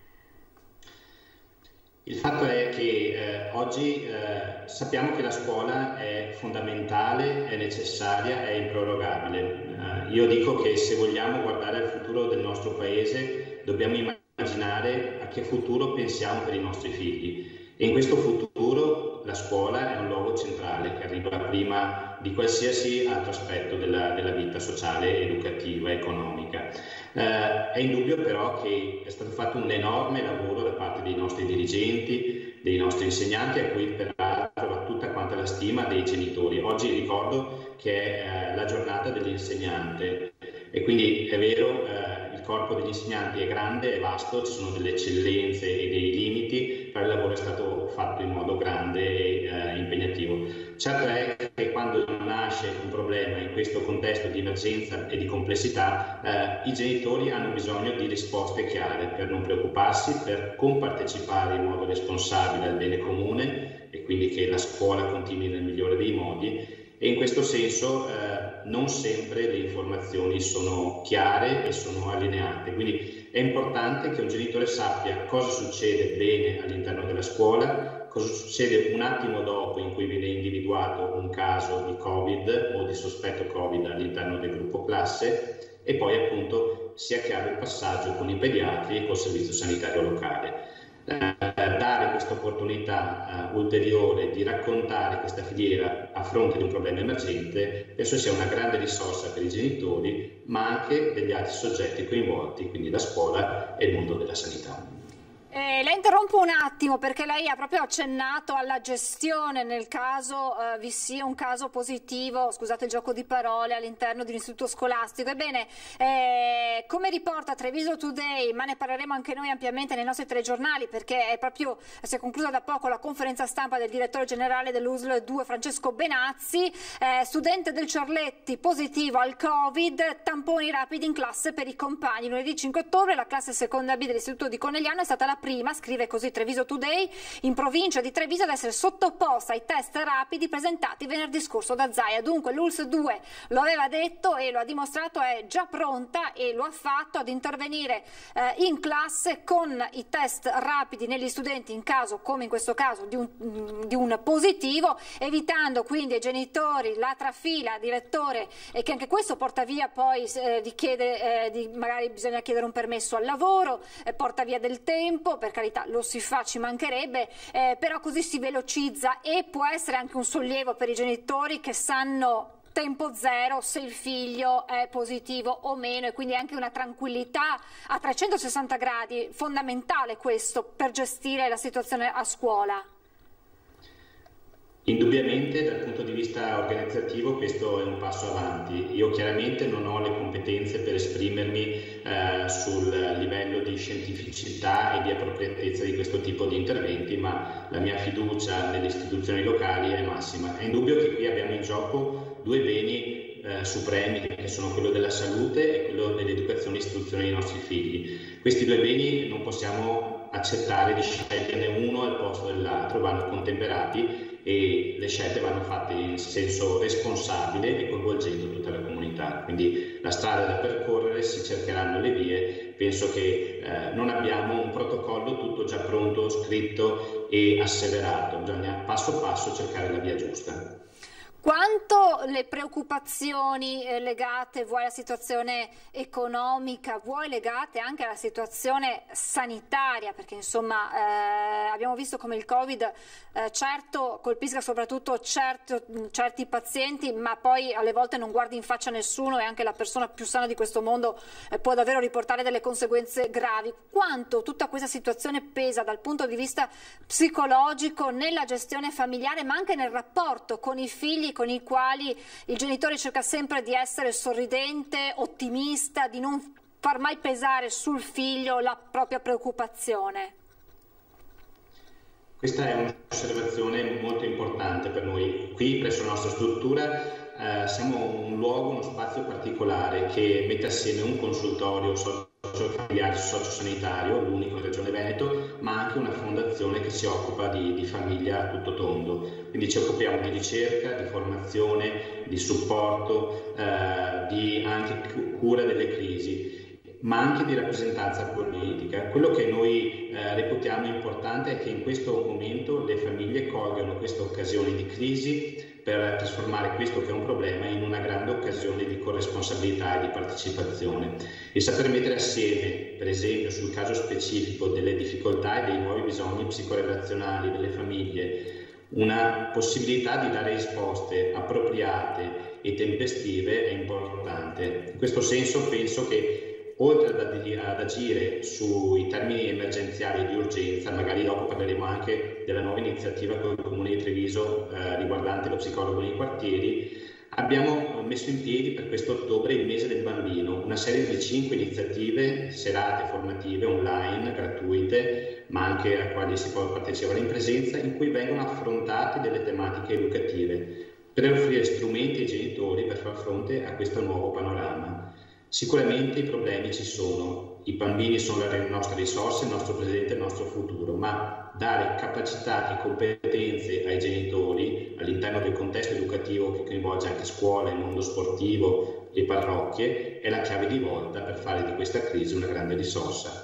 Il fatto è che eh, oggi eh, sappiamo che la scuola è fondamentale, è necessaria, è improrogabile. Eh, io dico che se vogliamo guardare al futuro del nostro paese dobbiamo immaginare a che futuro pensiamo per i nostri figli. E in questo futuro la scuola è un luogo centrale che arriva prima di qualsiasi altro aspetto della, della vita sociale, educativa, economica. Eh, è indubbio però che è stato fatto un enorme lavoro da parte dei nostri dirigenti, dei nostri insegnanti, a cui peraltro va tutta quanta la stima dei genitori. Oggi ricordo che è eh, la giornata dell'insegnante e quindi è vero, eh, il corpo degli insegnanti è grande, è vasto, ci sono delle eccellenze e dei limiti, però il lavoro è stato fatto in modo grande e eh, impegnativo. Certo è che quando nasce un problema in questo contesto di emergenza e di complessità, eh, i genitori hanno bisogno di risposte chiare per non preoccuparsi, per compartecipare in modo responsabile al bene comune e quindi che la scuola continui nel migliore dei modi. E in questo senso eh, non sempre le informazioni sono chiare e sono allineate, quindi è importante che un genitore sappia cosa succede bene all'interno della scuola, cosa succede un attimo dopo in cui viene individuato un caso di Covid o di sospetto Covid all'interno del gruppo classe e poi appunto sia chiaro il passaggio con i pediatri e col servizio sanitario locale. Eh, dare questa opportunità uh, ulteriore di raccontare questa filiera a fronte di un problema emergente penso sia una grande risorsa per i genitori ma anche degli altri soggetti coinvolti, quindi la scuola e il mondo della sanità. Eh, lei interrompo un attimo perché lei ha proprio accennato alla gestione nel caso eh, vi sia un caso positivo, scusate il gioco di parole, all'interno di un istituto scolastico. Ebbene, eh, come riporta Treviso Today, ma ne parleremo anche noi ampiamente nei nostri telegiornali perché è proprio, si è conclusa da poco la conferenza stampa del direttore generale dell'U S L due Francesco Benazzi, eh, studente del Ciarletti positivo al Covid, tamponi rapidi in classe per i compagni. Lunedì cinque ottobre la classe seconda B dell'istituto di Conegliano è stata la prima, scrive così Treviso Today, in provincia di Treviso ad essere sottoposta ai test rapidi presentati venerdì scorso da Zaia. Dunque l'U S L due lo aveva detto e lo ha dimostrato, è già pronta e lo ha fatto ad intervenire eh, in classe con i test rapidi negli studenti in caso, come in questo caso, di un, di un positivo, evitando quindi ai genitori la trafila, direttore, e che anche questo porta via poi eh, di chiedere, eh, di, magari bisogna chiedere un permesso al lavoro, eh, porta via del tempo, per carità lo si fa, ci mancherebbe, eh, però così si velocizza e può essere anche un sollievo per i genitori che sanno tempo zero se il figlio è positivo o meno, e quindi anche una tranquillità a trecentosessanta gradi, fondamentale questo per gestire la situazione a scuola. Indubbiamente dal punto di vista organizzativo questo è un passo avanti. Io chiaramente non ho le competenze per esprimermi eh, sul livello di scientificità e di appropriatezza di questo tipo di interventi, ma la mia fiducia nelle istituzioni locali è massima. È indubbio che qui abbiamo in gioco due beni eh, supremi, che sono quello della salute e quello dell'educazione e istruzione dei nostri figli. Questi due beni non possiamo accettare di sceglierne uno al posto dell'altro, vanno contemperati e le scelte vanno fatte in senso responsabile e coinvolgendo tutta la comunità. Quindi la strada da percorrere, si cercheranno le vie. Penso che eh, non abbiamo un protocollo tutto già pronto, scritto e asseverato, bisogna passo passo cercare la via giusta. Quanto le preoccupazioni eh, legate vuoi alla situazione economica, vuoi legate anche alla situazione sanitaria, perché insomma eh, abbiamo visto come il Covid eh, certo colpisca soprattutto certo, certi pazienti, ma poi alle volte non guardi in faccia nessuno e anche la persona più sana di questo mondo eh, può davvero riportare delle conseguenze gravi. Quanto tutta questa situazione pesa dal punto di vista psicologico nella gestione familiare, ma anche nel rapporto con i figli, con i quali il genitore cerca sempre di essere sorridente, ottimista, di non far mai pesare sul figlio la propria preoccupazione? Questa è un'osservazione molto importante per noi. Qui presso la nostra struttura eh, siamo un luogo, uno spazio particolare che mette assieme un consultorio socio-familiare, socio-sanitario, l'unico in Regione Veneto, ma anche una fondazione che si occupa di, di famiglia a tutto tondo. Quindi ci occupiamo di ricerca, di formazione, di supporto, eh, di anche cura delle crisi, ma anche di rappresentanza politica. Quello che noi eh, reputiamo importante è che in questo momento le famiglie colgano questa occasione di crisi per trasformare questo che è un problema in una grande occasione di corresponsabilità e di partecipazione, e saper mettere assieme, per esempio sul caso specifico delle difficoltà e dei nuovi bisogni psicorelazionali delle famiglie, una possibilità di dare risposte appropriate e tempestive è importante. In questo senso penso che oltre ad agire sui termini emergenziali di urgenza, magari dopo parleremo anche della nuova iniziativa con il Comune di Treviso eh, riguardante lo psicologo nei quartieri, abbiamo messo in piedi per questo ottobre il mese del bambino, una serie di cinque iniziative, serate formative online, gratuite, ma anche a quali si può partecipare in presenza, in cui vengono affrontate delle tematiche educative per offrire strumenti ai genitori per far fronte a questo nuovo panorama. Sicuramente i problemi ci sono, i bambini sono le nostre risorse, il nostro presente e il nostro futuro, ma dare capacità e competenze ai genitori all'interno del contesto educativo che coinvolge anche scuola, il mondo sportivo, le parrocchie, è la chiave di volta per fare di questa crisi una grande risorsa.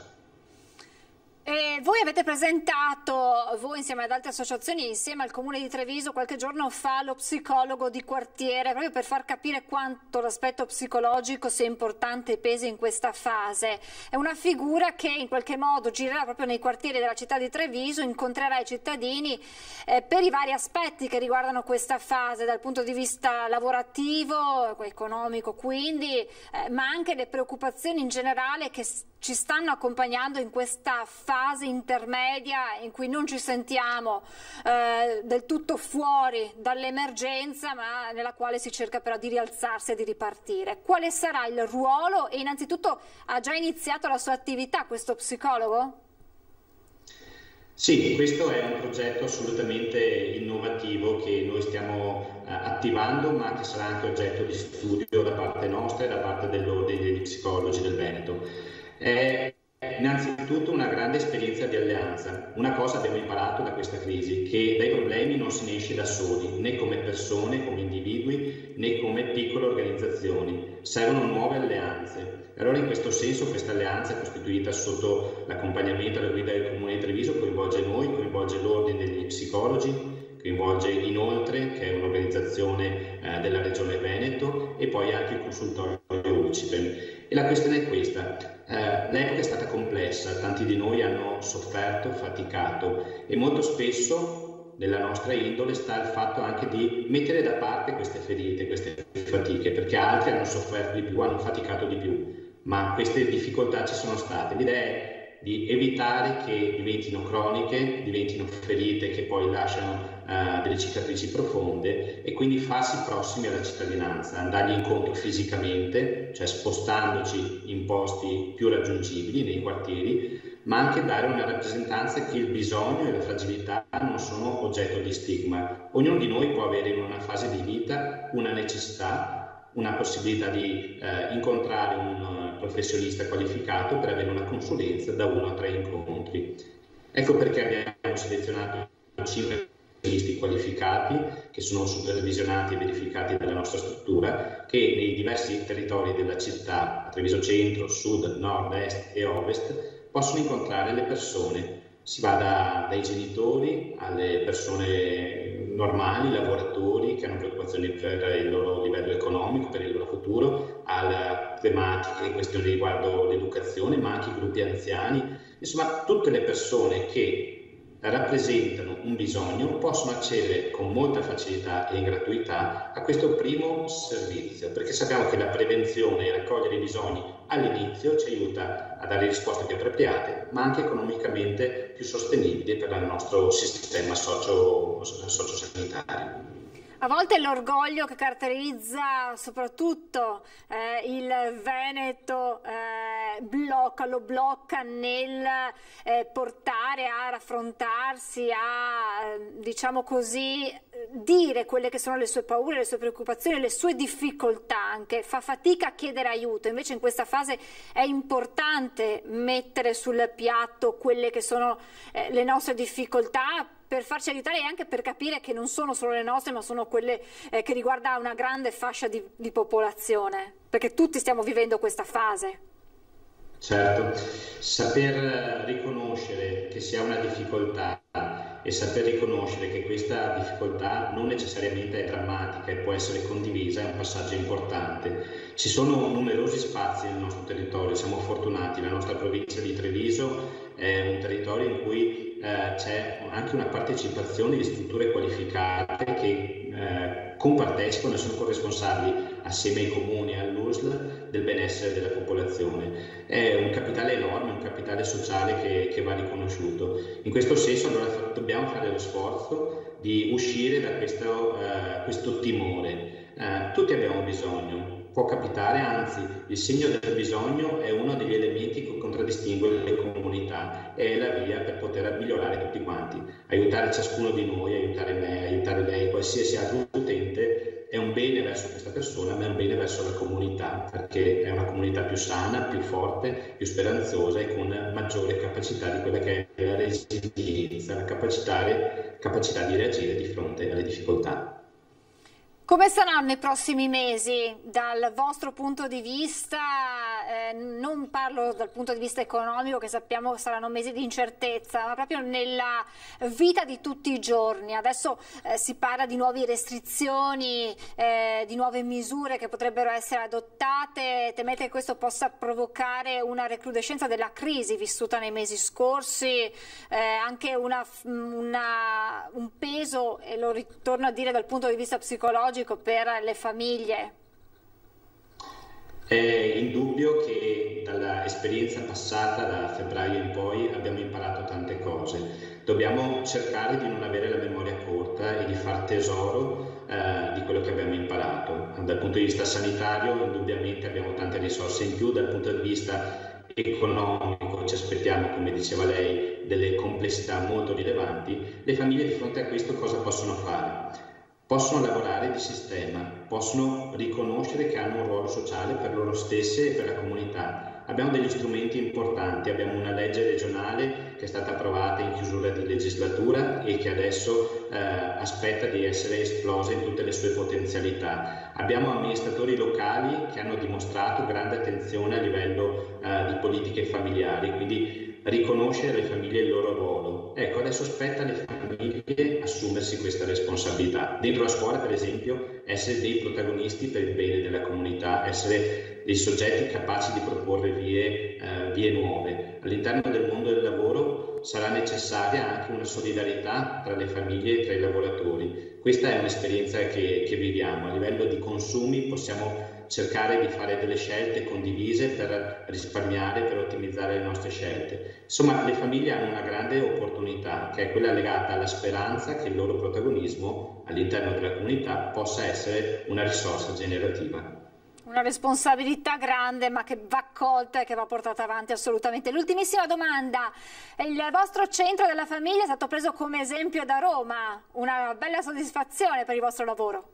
E voi avete presentato, voi insieme ad altre associazioni, insieme al Comune di Treviso, qualche giorno fa lo psicologo di quartiere, proprio per far capire quanto l'aspetto psicologico sia importante e pesi in questa fase. È una figura che in qualche modo girerà proprio nei quartieri della città di Treviso, incontrerà i cittadini eh, per i vari aspetti che riguardano questa fase, dal punto di vista lavorativo, economico quindi, eh, ma anche le preoccupazioni in generale che ci stanno accompagnando in questa fase intermedia in cui non ci sentiamo eh, del tutto fuori dall'emergenza, ma nella quale si cerca però di rialzarsi e di ripartire. Quale sarà il ruolo e innanzitutto ha già iniziato la sua attività questo psicologo? Sì, questo è un progetto assolutamente innovativo che noi stiamo eh, attivando, ma che sarà anche oggetto di studio da parte nostra e da parte dell'Ordine degli Psicologi del Veneto. È innanzitutto una grande esperienza di alleanza. Una cosa abbiamo imparato da questa crisi, che dai problemi non se ne esce da soli, né come persone, come individui, né come piccole organizzazioni. Servono nuove alleanze. Allora in questo senso questa alleanza, costituita sotto l'accompagnamento alla guida del Comune di Treviso, coinvolge noi, coinvolge l'Ordine degli Psicologi, coinvolge Inoltre, che è un'organizzazione eh, della Regione Veneto, e poi anche il consultorio UCIPEM. E la questione è questa, eh, l'epoca è stata complessa, tanti di noi hanno sofferto, faticato e molto spesso nella nostra indole sta il fatto anche di mettere da parte queste ferite, queste fatiche, perché altri hanno sofferto di più, hanno faticato di più, ma queste difficoltà ci sono state. L'idea è di evitare che diventino croniche, diventino ferite che poi lasciano uh, delle cicatrici profonde e quindi farsi prossimi alla cittadinanza, andargli incontro fisicamente, cioè spostandoci in posti più raggiungibili nei quartieri, ma anche dare una rappresentanza che il bisogno e la fragilità non sono oggetto di stigma. Ognuno di noi può avere in una fase di vita una necessità, una possibilità di eh, incontrare un uh, professionista qualificato per avere una consulenza da uno a tre incontri. Ecco perché abbiamo selezionato cinque professionisti qualificati che sono supervisionati e verificati dalla nostra struttura, che nei diversi territori della città, Treviso Centro, Sud, Nord, Est e Ovest, possono incontrare le persone. Si va da, dai genitori alle persone normali, lavoratori che hanno preoccupazioni per il loro livello economico, per il loro futuro, alle tematiche, questioni riguardo l'educazione, ma anche i gruppi anziani. Insomma, tutte le persone che rappresentano un bisogno possono accedere con molta facilità e in gratuità a questo primo servizio, perché sappiamo che la prevenzione e raccogliere i bisogni all'inizio ci aiuta a dare risposte più appropriate, ma anche economicamente più sostenibili per il nostro sistema socio, sociosanitario. A volte l'orgoglio che caratterizza soprattutto eh, il Veneto eh, blocca, lo blocca nel eh, portare a raffrontarsi, a diciamo così dire quelle che sono le sue paure, le sue preoccupazioni, le sue difficoltà anche, fa fatica a chiedere aiuto. Invece in questa fase è importante mettere sul piatto quelle che sono eh, le nostre difficoltà, per farci aiutare e anche per capire che non sono solo le nostre, ma sono quelle eh, che riguarda una grande fascia di, di popolazione, perché tutti stiamo vivendo questa fase. Certo, saper riconoscere che si ha una difficoltà e saper riconoscere che questa difficoltà non necessariamente è drammatica e può essere condivisa è un passaggio importante. Ci sono numerosi spazi nel nostro territorio, siamo fortunati, la nostra provincia di Treviso è un territorio in cui eh, c'è anche una partecipazione di strutture qualificate che eh, compartecipano e sono corresponsabili assieme ai comuni e all'U S L del benessere della popolazione. È un capitale enorme, un capitale sociale che, che va riconosciuto. In questo senso allora dobbiamo fare lo sforzo di uscire da questo, uh, questo timore. Uh, tutti abbiamo bisogno. Può capitare, anzi il segno del bisogno è uno degli elementi che contraddistingue le comunità, è la via per poter migliorare tutti quanti. Aiutare ciascuno di noi, aiutare me, aiutare lei, qualsiasi altro utente è un bene verso questa persona, ma è un bene verso la comunità, perché è una comunità più sana, più forte, più speranzosa e con maggiore capacità di quella che è la resilienza, la capacità, capacità di reagire di fronte alle difficoltà. Come saranno i prossimi mesi dal vostro punto di vista? Eh, non parlo dal punto di vista economico, che sappiamo saranno mesi di incertezza, ma proprio nella vita di tutti i giorni. Adesso eh, si parla di nuove restrizioni, eh, di nuove misure che potrebbero essere adottate. Temete che questo possa provocare una recrudescenza della crisi vissuta nei mesi scorsi, eh, anche una, una, un peso, e lo ritorno a dire dal punto di vista psicologico, per le famiglie? È indubbio che dalla dall'esperienza passata, da febbraio in poi, abbiamo imparato tante cose. Dobbiamo cercare di non avere la memoria corta e di far tesoro eh, di quello che abbiamo imparato. Dal punto di vista sanitario, indubbiamente abbiamo tante risorse in più, dal punto di vista economico ci aspettiamo, come diceva lei, delle complessità molto rilevanti. Le famiglie di fronte a questo cosa possono fare? Possono lavorare di sistema, possono riconoscere che hanno un ruolo sociale per loro stesse e per la comunità. Abbiamo degli strumenti importanti, abbiamo una legge regionale che è stata approvata in chiusura di legislatura e che adesso eh, aspetta di essere esplosa in tutte le sue potenzialità. Abbiamo amministratori locali che hanno dimostrato grande attenzione a livello eh, di politiche familiari, quindi riconoscere alle famiglie il loro ruolo. Ecco, adesso spetta alle famiglie assumersi questa responsabilità. Dentro la scuola, per esempio, essere dei protagonisti per il bene della comunità, essere dei soggetti capaci di proporre vie, eh, vie nuove. All'interno del mondo del lavoro sarà necessaria anche una solidarietà tra le famiglie e tra i lavoratori. Questa è un'esperienza che, che viviamo. A livello di consumi possiamo cercare di fare delle scelte condivise per risparmiare, per ottimizzare le nostre scelte. Insomma, le famiglie hanno una grande opportunità, che è quella legata alla speranza che il loro protagonismo all'interno della comunità possa essere una risorsa generativa. Una responsabilità grande, ma che va colta e che va portata avanti assolutamente. L'ultimissima domanda: il vostro centro della famiglia è stato preso come esempio da Roma, una bella soddisfazione per il vostro lavoro?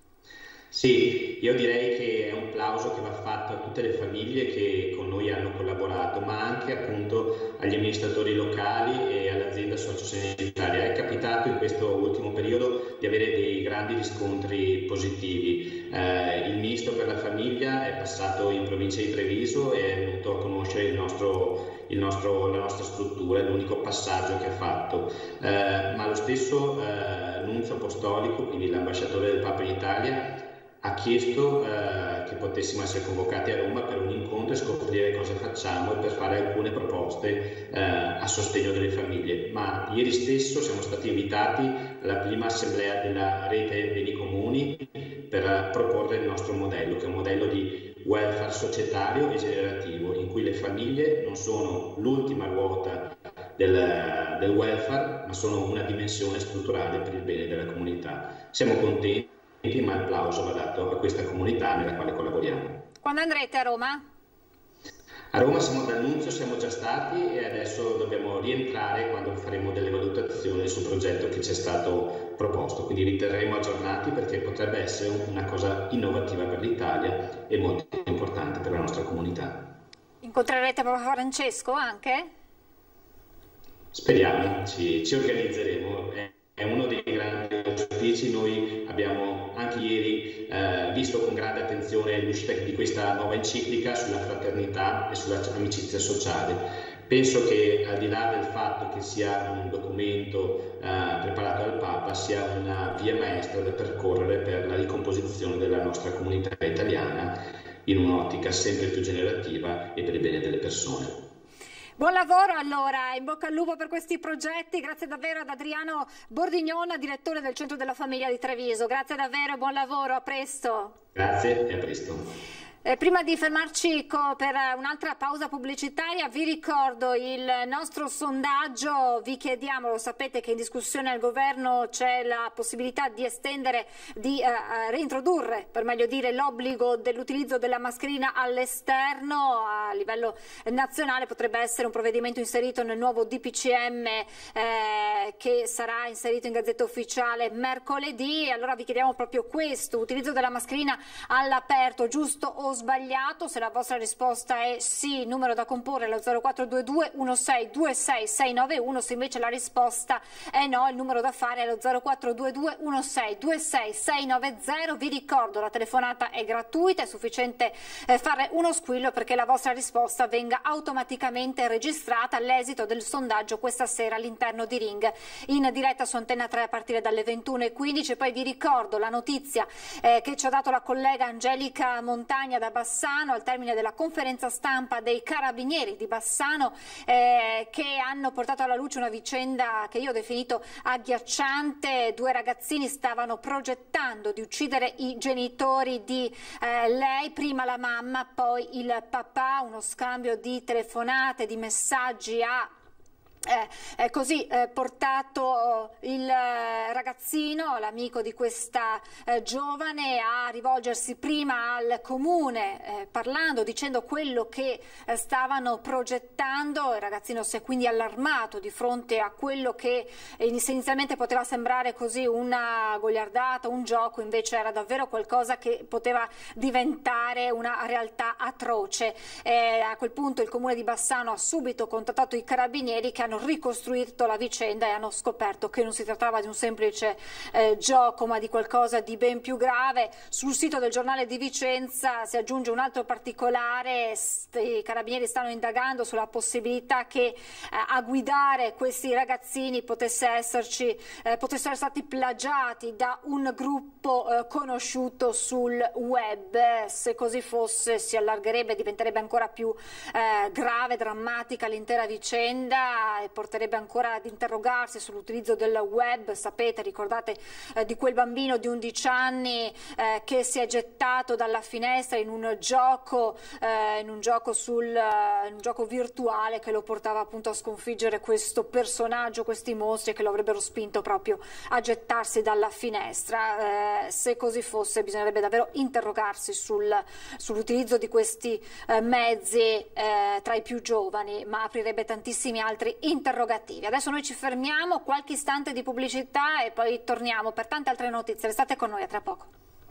Sì, io direi che è un plauso che va fatto a tutte le famiglie che con noi hanno collaborato, ma anche appunto agli amministratori locali e all'azienda sociosanitaria. È capitato in questo ultimo periodo di avere dei grandi riscontri positivi. Eh, il ministro per la famiglia è passato in provincia di Treviso e è venuto a conoscere il nostro, il nostro, la nostra struttura, è l'unico passaggio che ha fatto. Eh, ma lo stesso eh, nunzio apostolico, quindi l'ambasciatore del Papa in Italia, ha chiesto eh, che potessimo essere convocati a Roma per un incontro e scoprire cosa facciamo e per fare alcune proposte eh, a sostegno delle famiglie. Ma ieri stesso siamo stati invitati alla prima assemblea della rete Beni Comuni per proporre il nostro modello, che è un modello di welfare societario e generativo, in cui le famiglie non sono l'ultima ruota del, del welfare, ma sono una dimensione strutturale per il bene della comunità. Siamo contenti, ma il plauso va dato a questa comunità nella quale collaboriamo. Quando andrete a Roma? A Roma siamo dall'Annunzio, siamo già stati e adesso dobbiamo rientrare quando faremo delle valutazioni sul progetto che ci è stato proposto, quindi li terremo aggiornati perché potrebbe essere una cosa innovativa per l'Italia e molto importante per la nostra comunità. Incontrerete Papa Francesco anche? Speriamo, ci, ci organizzeremo. È uno dei grandi auspici. Noi abbiamo anche ieri eh, visto con grande attenzione l'uscita di questa nuova enciclica sulla fraternità e sull'amicizia sociale. Penso che al di là del fatto che sia un documento eh, preparato dal Papa, sia una via maestra da percorrere per la ricomposizione della nostra comunità italiana in un'ottica sempre più generativa e per il bene delle persone. Buon lavoro allora, in bocca al lupo per questi progetti, grazie davvero ad Adriano Bordignona, direttore del Centro della Famiglia di Treviso, grazie davvero, buon lavoro, a presto. Grazie e a presto. Eh, prima di fermarci per un'altra pausa pubblicitaria vi ricordo il nostro sondaggio, vi chiediamo, lo sapete che in discussione al governo c'è la possibilità di estendere, di eh, reintrodurre per meglio dire l'obbligo dell'utilizzo della mascherina all'esterno a livello nazionale, potrebbe essere un provvedimento inserito nel nuovo D P C M eh, che sarà inserito in Gazzetta Ufficiale mercoledì. Allora vi chiediamo proprio questo, utilizzo della mascherina all'aperto, giusto o sbagliato? Se la vostra risposta è sì, numero da comporre lo zero quattro due due uno sei due sei sei nove uno, se invece la risposta è no, il numero da fare è lo zero quattro due due uno sei due sei sei nove zero. Vi ricordo, la telefonata è gratuita, è sufficiente eh, fare uno squillo perché la vostra risposta venga automaticamente registrata all'esito del sondaggio questa sera all'interno di Ring, in diretta su Antenna tre a partire dalle ventuno e quindici. Poi vi ricordo la notizia eh, che ci ha dato la collega Angelica Montagna da Bassano al termine della conferenza stampa dei Carabinieri di Bassano eh, che hanno portato alla luce una vicenda che io ho definito agghiacciante. Due ragazzini stavano progettando di uccidere i genitori di eh, lei, prima la mamma, poi il papà. Uno scambio di telefonate, di messaggi ha Eh, così eh, portato il eh, ragazzino, l'amico di questa eh, giovane, a rivolgersi prima al comune eh, parlando, dicendo quello che eh, stavano progettando. Il ragazzino si è quindi allarmato di fronte a quello che eh, inizialmente poteva sembrare così una goliardata, un gioco, invece era davvero qualcosa che poteva diventare una realtà atroce. Eh, a quel punto il comune di Bassano ha subito contattato i carabinieri, che hanno ricostruito la vicenda e hanno scoperto che non si trattava di un semplice eh, gioco, ma di qualcosa di ben più grave. Sul sito del Giornale di Vicenza si aggiunge un altro particolare: i carabinieri stanno indagando sulla possibilità che eh, a guidare questi ragazzini potesse esserci, eh, potessero essere stati plagiati da un gruppo eh, conosciuto sul web. Se così fosse, si allargherebbe, diventerebbe ancora più eh, grave, drammatica l'intera vicenda, e porterebbe ancora ad interrogarsi sull'utilizzo del web. Sapete, ricordate eh, di quel bambino di undici anni eh, che si è gettato dalla finestra in un gioco, eh, in un gioco sul, uh, in un gioco virtuale che lo portava appunto a sconfiggere questo personaggio, questi mostri che lo avrebbero spinto proprio a gettarsi dalla finestra. Eh, se così fosse, bisognerebbe davvero interrogarsi sul, sull'utilizzo di questi eh, mezzi eh, tra i più giovani, ma aprirebbe tantissimi altri interrogativi. Adesso noi ci fermiamo, qualche istante di pubblicità e poi torniamo per tante altre notizie. Restate con noi, a tra poco.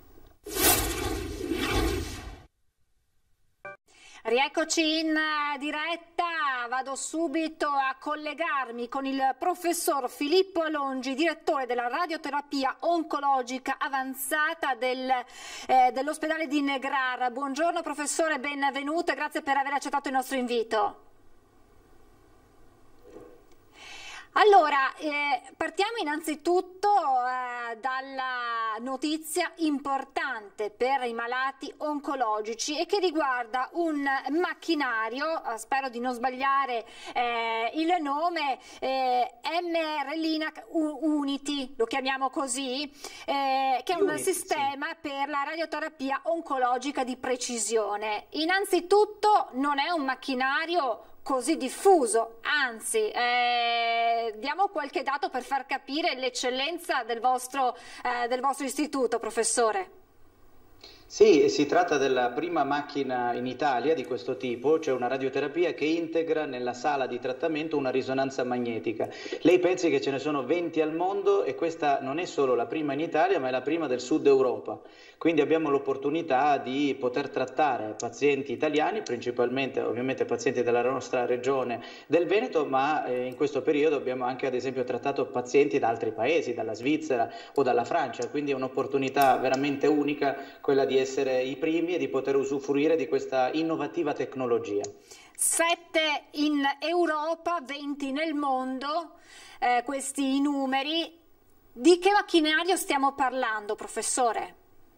Rieccoci in diretta, vado subito a collegarmi con il professor Filippo Alongi, direttore della radioterapia oncologica avanzata del, eh, dell'ospedale di Negrara. Buongiorno professore, benvenuto e grazie per aver accettato il nostro invito. Allora, eh, partiamo innanzitutto eh, dalla notizia importante per i malati oncologici e che riguarda un macchinario, eh, spero di non sbagliare eh, il nome, eh, MR-Linac Unity, lo chiamiamo così, eh, che è un Unity, sistema sì, per la radioterapia oncologica di precisione. Innanzitutto non è un macchinario così diffuso, anzi eh, diamo qualche dato per far capire l'eccellenza del vostro, eh, del vostro istituto, professore. Sì, si tratta della prima macchina in Italia di questo tipo, cioè una radioterapia che integra nella sala di trattamento una risonanza magnetica. Lei pensi che ce ne sono venti al mondo e questa non è solo la prima in Italia, ma è la prima del sud Europa. Quindi abbiamo l'opportunità di poter trattare pazienti italiani, principalmente ovviamente pazienti della nostra regione del Veneto, ma eh, in questo periodo abbiamo anche ad esempio trattato pazienti da altri paesi, dalla Svizzera o dalla Francia, quindi è un'opportunità veramente unica quella di essere i primi e di poter usufruire di questa innovativa tecnologia. Sette in Europa, venti nel mondo, eh, questi i numeri. Di che macchinario stiamo parlando, professore?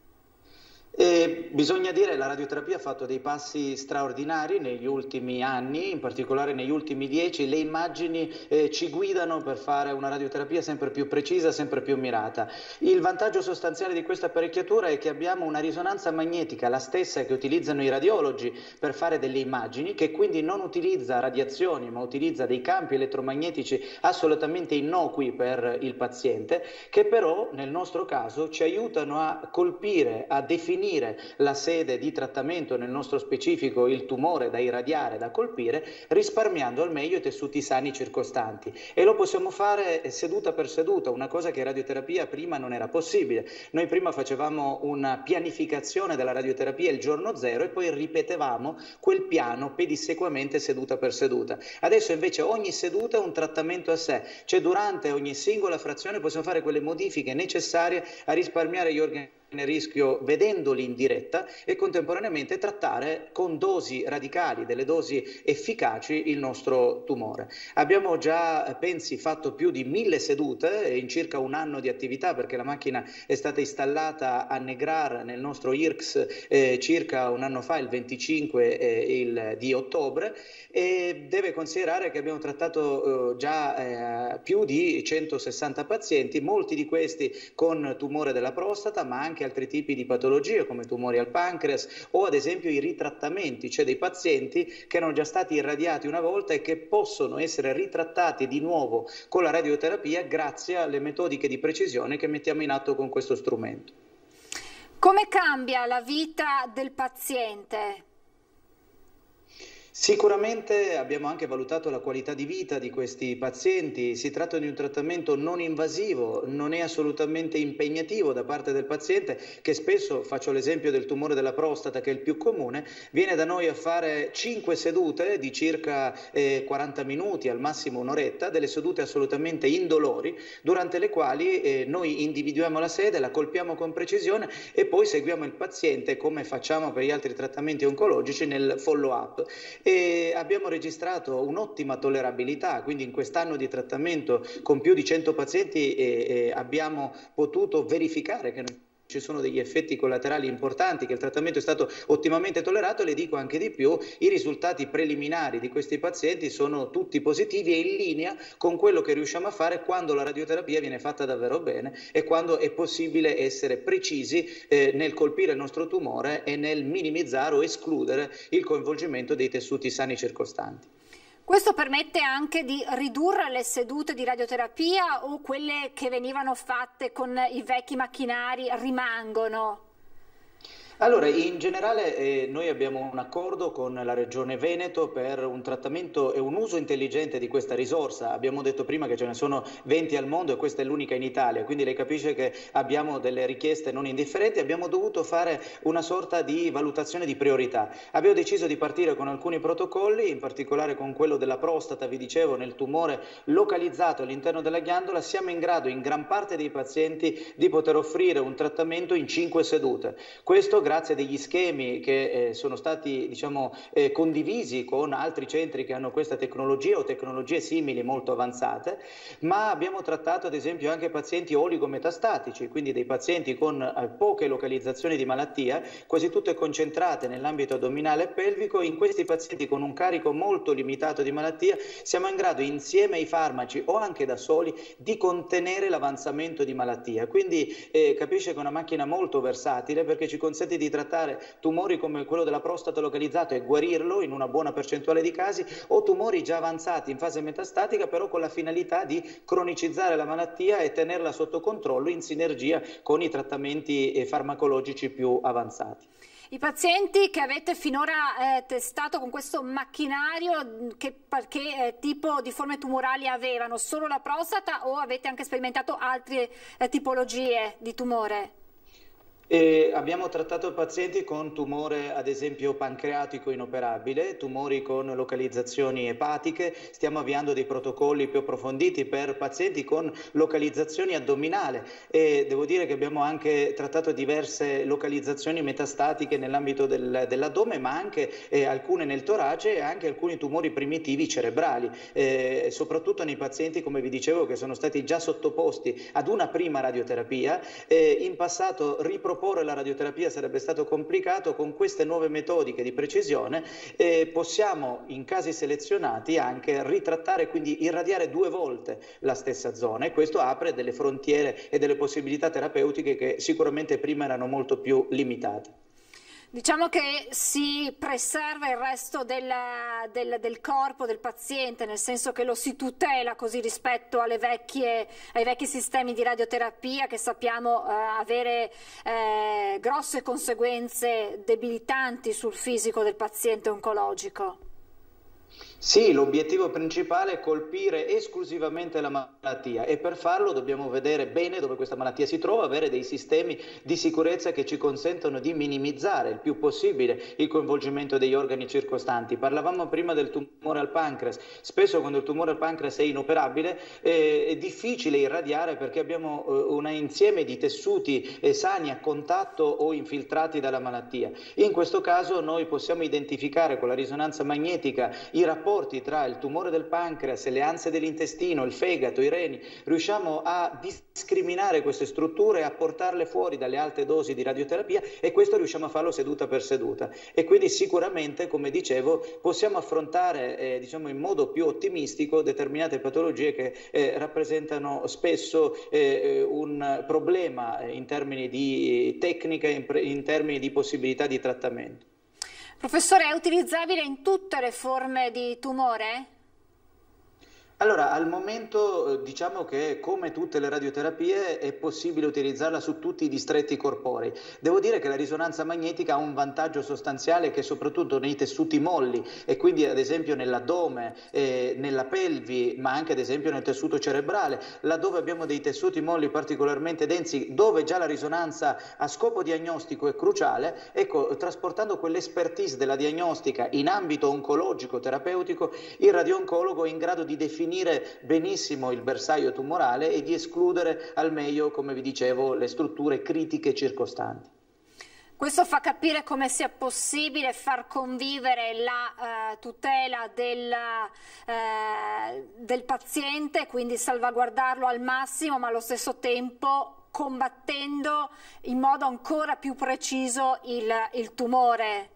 E bisogna dire che la radioterapia ha fatto dei passi straordinari negli ultimi anni, in particolare negli ultimi dieci. Le immagini eh, ci guidano per fare una radioterapia sempre più precisa, sempre più mirata. Il vantaggio sostanziale di questa apparecchiatura è che abbiamo una risonanza magnetica, la stessa che utilizzano i radiologi per fare delle immagini, che quindi non utilizza radiazioni ma utilizza dei campi elettromagnetici assolutamente innocui per il paziente, che però nel nostro caso ci aiutano a colpire, a definire la sede di trattamento, nel nostro specifico il tumore da irradiare, da colpire, risparmiando al meglio i tessuti sani circostanti. E lo possiamo fare seduta per seduta, una cosa che in radioterapia prima non era possibile. Noi prima facevamo una pianificazione della radioterapia il giorno zero e poi ripetevamo quel piano pedissequamente seduta per seduta. Adesso invece ogni seduta è un trattamento a sé, cioè durante ogni singola frazione possiamo fare quelle modifiche necessarie a risparmiare gli organi rischio vedendoli in diretta e contemporaneamente trattare con dosi radicali, delle dosi efficaci, il nostro tumore. Abbiamo già, pensi, fatto più di mille sedute in circa un anno di attività, perché la macchina è stata installata a Negrar nel nostro I R C S eh, circa un anno fa, il venticinque eh, il, di ottobre, e deve considerare che abbiamo trattato eh, già eh, più di centosessanta pazienti, molti di questi con tumore della prostata, ma anche altri tipi di patologie come tumori al pancreas o ad esempio i ritrattamenti, cioè dei pazienti che erano già stati irradiati una volta e che possono essere ritrattati di nuovo con la radioterapia grazie alle metodiche di precisione che mettiamo in atto con questo strumento. Come cambia la vita del paziente? Sicuramente abbiamo anche valutato la qualità di vita di questi pazienti. Si tratta di un trattamento non invasivo, non è assolutamente impegnativo da parte del paziente, che spesso, faccio l'esempio del tumore della prostata che è il più comune, viene da noi a fare cinque sedute di circa eh, quaranta minuti, al massimo un'oretta, delle sedute assolutamente indolori, durante le quali eh, noi individuiamo la sede, la colpiamo con precisione e poi seguiamo il paziente come facciamo per gli altri trattamenti oncologici nel follow-up. E abbiamo registrato un'ottima tollerabilità, quindi in quest'anno di trattamento con più di cento pazienti eh, eh, abbiamo potuto verificare che non ci sono degli effetti collaterali importanti, che il trattamento è stato ottimamente tollerato. Le dico anche di più, i risultati preliminari di questi pazienti sono tutti positivi e in linea con quello che riusciamo a fare quando la radioterapia viene fatta davvero bene e quando è possibile essere precisi eh, nel colpire il nostro tumore e nel minimizzare o escludere il coinvolgimento dei tessuti sani circostanti. Questo permette anche di ridurre le sedute di radioterapia, o quelle che venivano fatte con i vecchi macchinari rimangono? Allora, in generale eh, noi abbiamo un accordo con la Regione Veneto per un trattamento e un uso intelligente di questa risorsa. Abbiamo detto prima che ce ne sono venti al mondo e questa è l'unica in Italia, quindi lei capisce che abbiamo delle richieste non indifferenti. Abbiamo dovuto fare una sorta di valutazione di priorità. Abbiamo deciso di partire con alcuni protocolli, in particolare con quello della prostata, vi dicevo, nel tumore localizzato all'interno della ghiandola. Siamo in grado in gran parte dei pazienti di poter offrire un trattamento in cinque sedute. Questo grazie a degli schemi che eh, sono stati diciamo, eh, condivisi con altri centri che hanno questa tecnologia o tecnologie simili molto avanzate, ma abbiamo trattato ad esempio anche pazienti oligometastatici, quindi dei pazienti con eh, poche localizzazioni di malattia, quasi tutte concentrate nell'ambito addominale e pelvico. In questi pazienti con un carico molto limitato di malattia siamo in grado, insieme ai farmaci o anche da soli, di contenere l'avanzamento di malattia. Quindi eh, capisce che è una macchina molto versatile, perché ci consente di trattare tumori come quello della prostata localizzato e guarirlo in una buona percentuale di casi, o tumori già avanzati in fase metastatica però con la finalità di cronicizzare la malattia e tenerla sotto controllo in sinergia con i trattamenti farmacologici più avanzati. I pazienti che avete finora eh, testato con questo macchinario, che, che eh, tipo di forme tumorali avevano? Solo la prostata o avete anche sperimentato altre eh, tipologie di tumore? E abbiamo trattato pazienti con tumore ad esempio pancreatico inoperabile, tumori con localizzazioni epatiche. Stiamo avviando dei protocolli più approfonditi per pazienti con localizzazioni addominali e devo dire che abbiamo anche trattato diverse localizzazioni metastatiche nell'ambito del, dell'addome, ma anche eh, alcune nel torace e anche alcuni tumori primitivi cerebrali, eh, soprattutto nei pazienti, come vi dicevo, che sono stati già sottoposti ad una prima radioterapia. Eh, in passato riproporre la radioterapia sarebbe stato complicato. Con queste nuove metodiche di precisione eh, possiamo in casi selezionati anche ritrattare, quindi irradiare due volte la stessa zona, e questo apre delle frontiere e delle possibilità terapeutiche che sicuramente prima erano molto più limitate. Diciamo che si preserva il resto del, del, del corpo del paziente, nel senso che lo si tutela così rispetto alle vecchie, ai vecchi sistemi di radioterapia che sappiamo eh, avere eh, grosse conseguenze debilitanti sul fisico del paziente oncologico. Sì, l'obiettivo principale è colpire esclusivamente la malattia e per farlo dobbiamo vedere bene dove questa malattia si trova, avere dei sistemi di sicurezza che ci consentono di minimizzare il più possibile il coinvolgimento degli organi circostanti. Parlavamo prima del tumore al pancreas, spesso quando il tumore al pancreas è inoperabile eh, è difficile irradiare perché abbiamo eh, un insieme di tessuti eh, sani a contatto o infiltrati dalla malattia. In questo caso noi possiamo identificare con la risonanza magnetica i rapporti tra il tumore del pancreas, le anse dell'intestino, il fegato, i reni, riusciamo a discriminare queste strutture e a portarle fuori dalle alte dosi di radioterapia e questo riusciamo a farlo seduta per seduta e quindi sicuramente, come dicevo, possiamo affrontare eh, diciamo in modo più ottimistico determinate patologie che eh, rappresentano spesso eh, un problema in termini di tecnica, in, in termini di possibilità di trattamento. Professore, è utilizzabile in tutte le forme di tumore? Allora, al momento diciamo che come tutte le radioterapie è possibile utilizzarla su tutti i distretti corporei. Devo dire che la risonanza magnetica ha un vantaggio sostanziale che soprattutto nei tessuti molli e quindi ad esempio nell'addome, eh, nella pelvi, ma anche ad esempio nel tessuto cerebrale, laddove abbiamo dei tessuti molli particolarmente densi, dove già la risonanza a scopo diagnostico è cruciale, ecco, trasportando quell'expertise della diagnostica in ambito oncologico terapeutico, il radiooncologo è in grado di definire benissimo il bersaglio tumorale e di escludere al meglio, come vi dicevo, le strutture critiche circostanti. Questo fa capire come sia possibile far convivere la eh, tutela del, eh, del paziente, quindi salvaguardarlo al massimo, ma allo stesso tempo combattendo in modo ancora più preciso il, il tumore.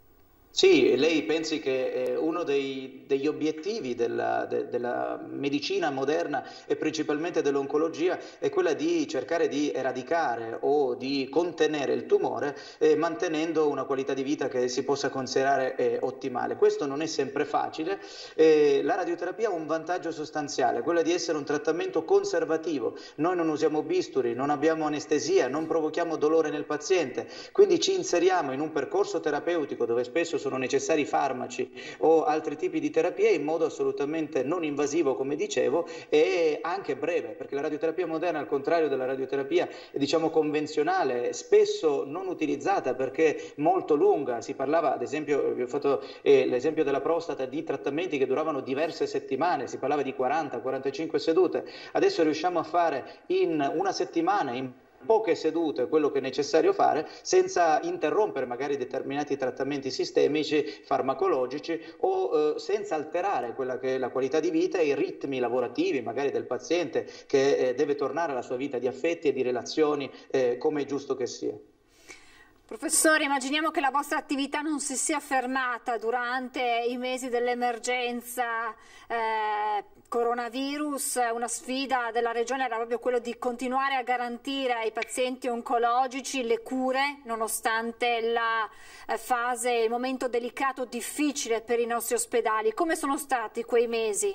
Sì, lei pensi che eh, uno dei, degli obiettivi della, de, della medicina moderna e principalmente dell'oncologia è quella di cercare di eradicare o di contenere il tumore eh, mantenendo una qualità di vita che si possa considerare eh, ottimale. Questo non è sempre facile, eh, la radioterapia ha un vantaggio sostanziale, quello di essere un trattamento conservativo. Noi non usiamo bisturi, non abbiamo anestesia, non provochiamo dolore nel paziente, quindi ci inseriamo in un percorso terapeutico dove spesso sono necessari farmaci o altri tipi di terapie in modo assolutamente non invasivo, come dicevo, e anche breve, perché la radioterapia moderna, al contrario della radioterapia diciamo convenzionale, spesso non utilizzata perché molto lunga. Si parlava, ad esempio, vi ho fatto eh, l'esempio della prostata, di trattamenti che duravano diverse settimane, si parlava di quaranta quarantacinque sedute. Adesso riusciamo a fare in una settimana, in poche sedute, quello che è necessario fare senza interrompere magari determinati trattamenti sistemici, farmacologici o eh, senza alterare quella che è la qualità di vita e i ritmi lavorativi magari del paziente che eh, deve tornare alla sua vita di affetti e di relazioni eh, come è giusto che sia. Professore, immaginiamo che la vostra attività non si sia fermata durante i mesi dell'emergenza eh, coronavirus. Una sfida della Regione era proprio quello di continuare a garantire ai pazienti oncologici le cure, nonostante la eh, fase, il momento delicato, difficile per i nostri ospedali. Come sono stati quei mesi?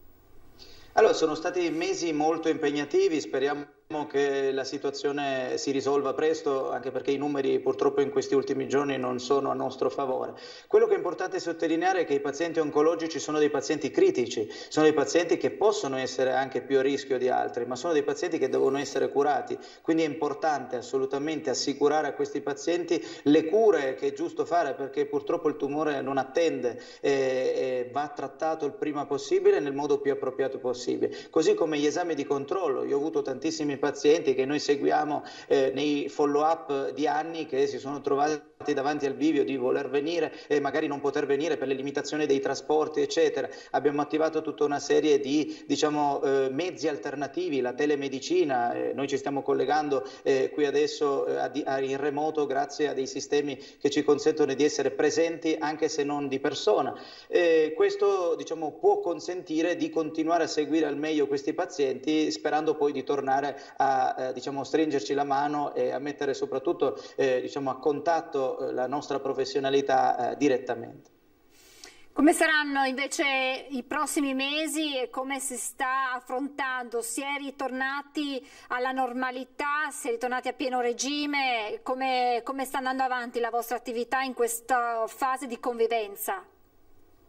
Allora, sono stati mesi molto impegnativi, speriamo che la situazione si risolva presto, anche perché i numeri purtroppo in questi ultimi giorni non sono a nostro favore. Quello che è importante sottolineare è che i pazienti oncologici sono dei pazienti critici, sono dei pazienti che possono essere anche più a rischio di altri, ma sono dei pazienti che devono essere curati, quindi è importante assolutamente assicurare a questi pazienti le cure che è giusto fare, perché purtroppo il tumore non attende e, e va trattato il prima possibile nel modo più appropriato possibile, così come gli esami di controllo. Io ho avuto tantissimi pazienti che noi seguiamo eh, nei follow up di anni che si sono trovati davanti al bivio di voler venire e magari non poter venire per le limitazioni dei trasporti eccetera. Abbiamo attivato tutta una serie di diciamo eh, mezzi alternativi, la telemedicina, eh, noi ci stiamo collegando eh, qui adesso eh, a, a, in remoto grazie a dei sistemi che ci consentono di essere presenti anche se non di persona. Eh, questo diciamo può consentire di continuare a seguire al meglio questi pazienti, sperando poi di tornare a eh, diciamo stringerci la mano e a mettere soprattutto eh, diciamo a contatto la nostra professionalità eh, direttamente. Come saranno invece i prossimi mesi e come si sta affrontando? Si è ritornati alla normalità? Si è ritornati a pieno regime? Come, come sta andando avanti la vostra attività in questa fase di convivenza?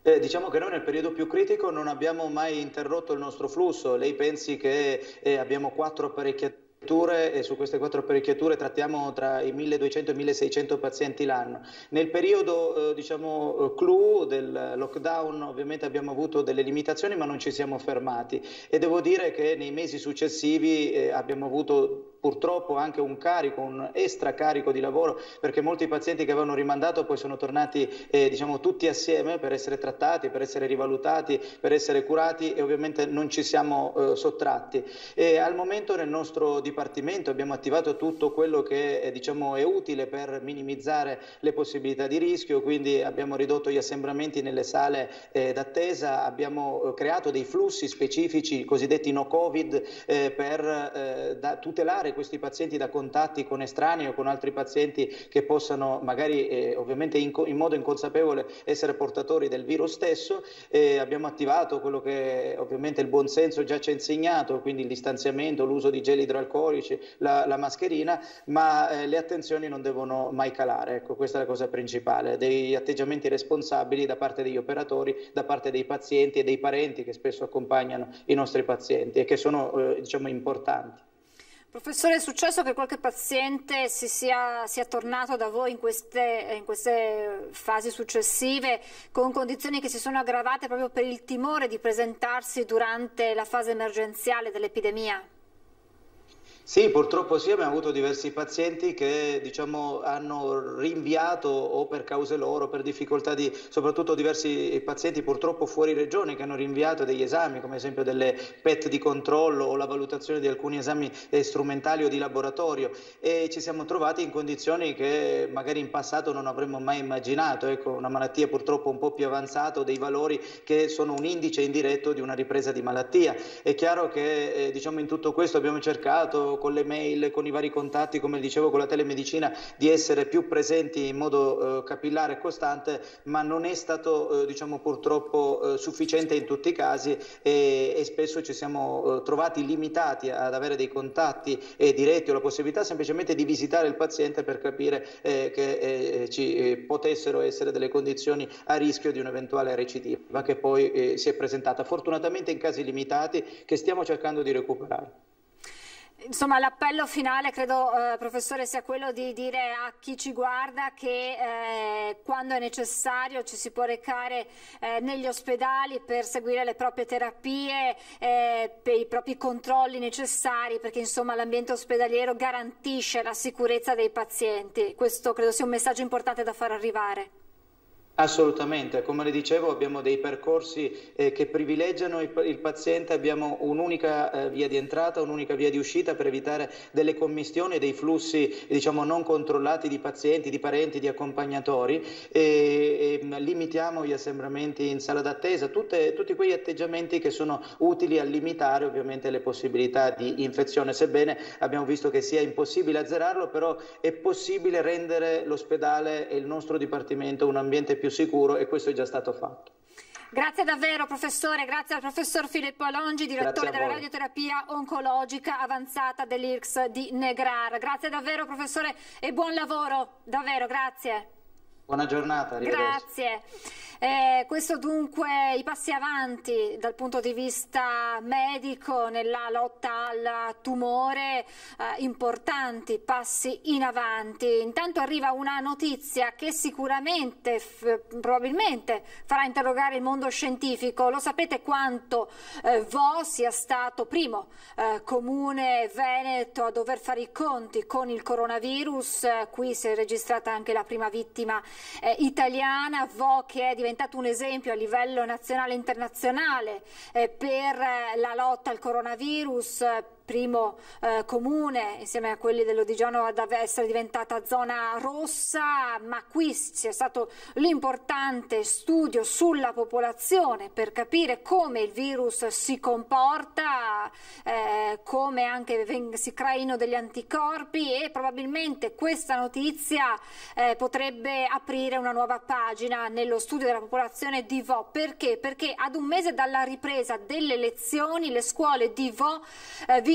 Eh, diciamo che noi nel periodo più critico non abbiamo mai interrotto il nostro flusso. Lei pensi che eh, abbiamo quattro apparecchiature e su queste quattro apparecchiature trattiamo tra i milleduecento e i milleseicento pazienti l'anno. Nel periodo eh, diciamo clou del lockdown ovviamente abbiamo avuto delle limitazioni, ma non ci siamo fermati, e devo dire che nei mesi successivi eh, abbiamo avuto purtroppo anche un carico, un extra carico di lavoro, perché molti pazienti che avevano rimandato poi sono tornati eh, diciamo tutti assieme per essere trattati, per essere rivalutati, per essere curati, e ovviamente non ci siamo eh, sottratti. E al momento nel nostro Dipartimento abbiamo attivato tutto quello che eh, diciamo è utile per minimizzare le possibilità di rischio, quindi abbiamo ridotto gli assembramenti nelle sale eh, d'attesa, abbiamo eh, creato dei flussi specifici cosiddetti no Covid eh, per eh, da, tutelare questi pazienti da contatti con estranei o con altri pazienti che possano magari eh, ovviamente in, in modo inconsapevole essere portatori del virus stesso. Eh, abbiamo attivato quello che ovviamente il buonsenso già ci ha insegnato, quindi il distanziamento, l'uso di gel idroalcolici, La, la mascherina, ma eh, le attenzioni non devono mai calare. Ecco, questa è la cosa principale, degli atteggiamenti responsabili da parte degli operatori, da parte dei pazienti e dei parenti che spesso accompagnano i nostri pazienti e che sono eh, diciamo importanti. Professore, è successo che qualche paziente si sia, sia tornato da voi in queste, in queste fasi successive con condizioni che si sono aggravate proprio per il timore di presentarsi durante la fase emergenziale dell'epidemia? Sì, purtroppo sì, abbiamo avuto diversi pazienti che diciamo, hanno rinviato o per cause loro, per difficoltà di, soprattutto diversi pazienti purtroppo fuori regione che hanno rinviato degli esami, come ad esempio delle P E T di controllo o la valutazione di alcuni esami eh, strumentali o di laboratorio, e ci siamo trovati in condizioni che magari in passato non avremmo mai immaginato, ecco, una malattia purtroppo un po' più avanzata o dei valori che sono un indice indiretto di una ripresa di malattia. È chiaro che eh, diciamo in tutto questo abbiamo cercato con le mail, con i vari contatti, come dicevo con la telemedicina, di essere più presenti in modo eh, capillare e costante, ma non è stato eh, diciamo purtroppo eh, sufficiente in tutti i casi, e, e spesso ci siamo eh, trovati limitati ad avere dei contatti eh, diretti o la possibilità semplicemente di visitare il paziente per capire eh, che eh, ci eh, potessero essere delle condizioni a rischio di un'eventuale recidiva che poi eh, si è presentata fortunatamente in casi limitati che stiamo cercando di recuperare. Insomma, l'appello finale credo, eh, professore, sia quello di dire a chi ci guarda che eh, quando è necessario ci si può recare eh, negli ospedali per seguire le proprie terapie, eh, per i propri controlli necessari, perché insomma l'ambiente ospedaliero garantisce la sicurezza dei pazienti. Questo credo sia un messaggio importante da far arrivare. Assolutamente, come le dicevo abbiamo dei percorsi eh, che privilegiano il, il paziente, abbiamo un'unica eh, via di entrata, un'unica via di uscita per evitare delle commistioni e dei flussi diciamo non controllati di pazienti, di parenti, di accompagnatori, e, e limitiamo gli assembramenti in sala d'attesa, tutte, tutti quegli atteggiamenti che sono utili a limitare ovviamente le possibilità di infezione, sebbene abbiamo visto che sia impossibile azzerarlo, però è possibile rendere l'ospedale e il nostro dipartimento un ambiente più sicuro, e questo è già stato fatto. Grazie davvero professore, grazie al professor Filippo Alongi, direttore della radioterapia oncologica avanzata dell'I R C S di Negrar. Grazie davvero professore e buon lavoro, davvero, grazie. Buona giornata, arrivederci. Grazie. Eh, questo dunque i passi avanti dal punto di vista medico nella lotta al tumore, eh, importanti passi in avanti. Intanto arriva una notizia che sicuramente, f- probabilmente farà interrogare il mondo scientifico. Lo sapete quanto eh, Vo sia stato primo eh, comune veneto a dover fare i conti con il coronavirus. Eh, qui si è registrata anche la prima vittima eh, italiana. Vo che è diventato un esempio a livello nazionale e internazionale eh, per eh, la lotta al coronavirus, eh, primo eh, comune insieme a quelli dell'Odigiano ad essere diventata zona rossa, ma qui c'è stato l'importante studio sulla popolazione per capire come il virus si comporta, eh, come anche si creino degli anticorpi, e probabilmente questa notizia eh, potrebbe aprire una nuova pagina nello studio della popolazione di Vo. Perché? Perché ad un mese dalla ripresa delle lezioni le scuole di Vo eh, vincono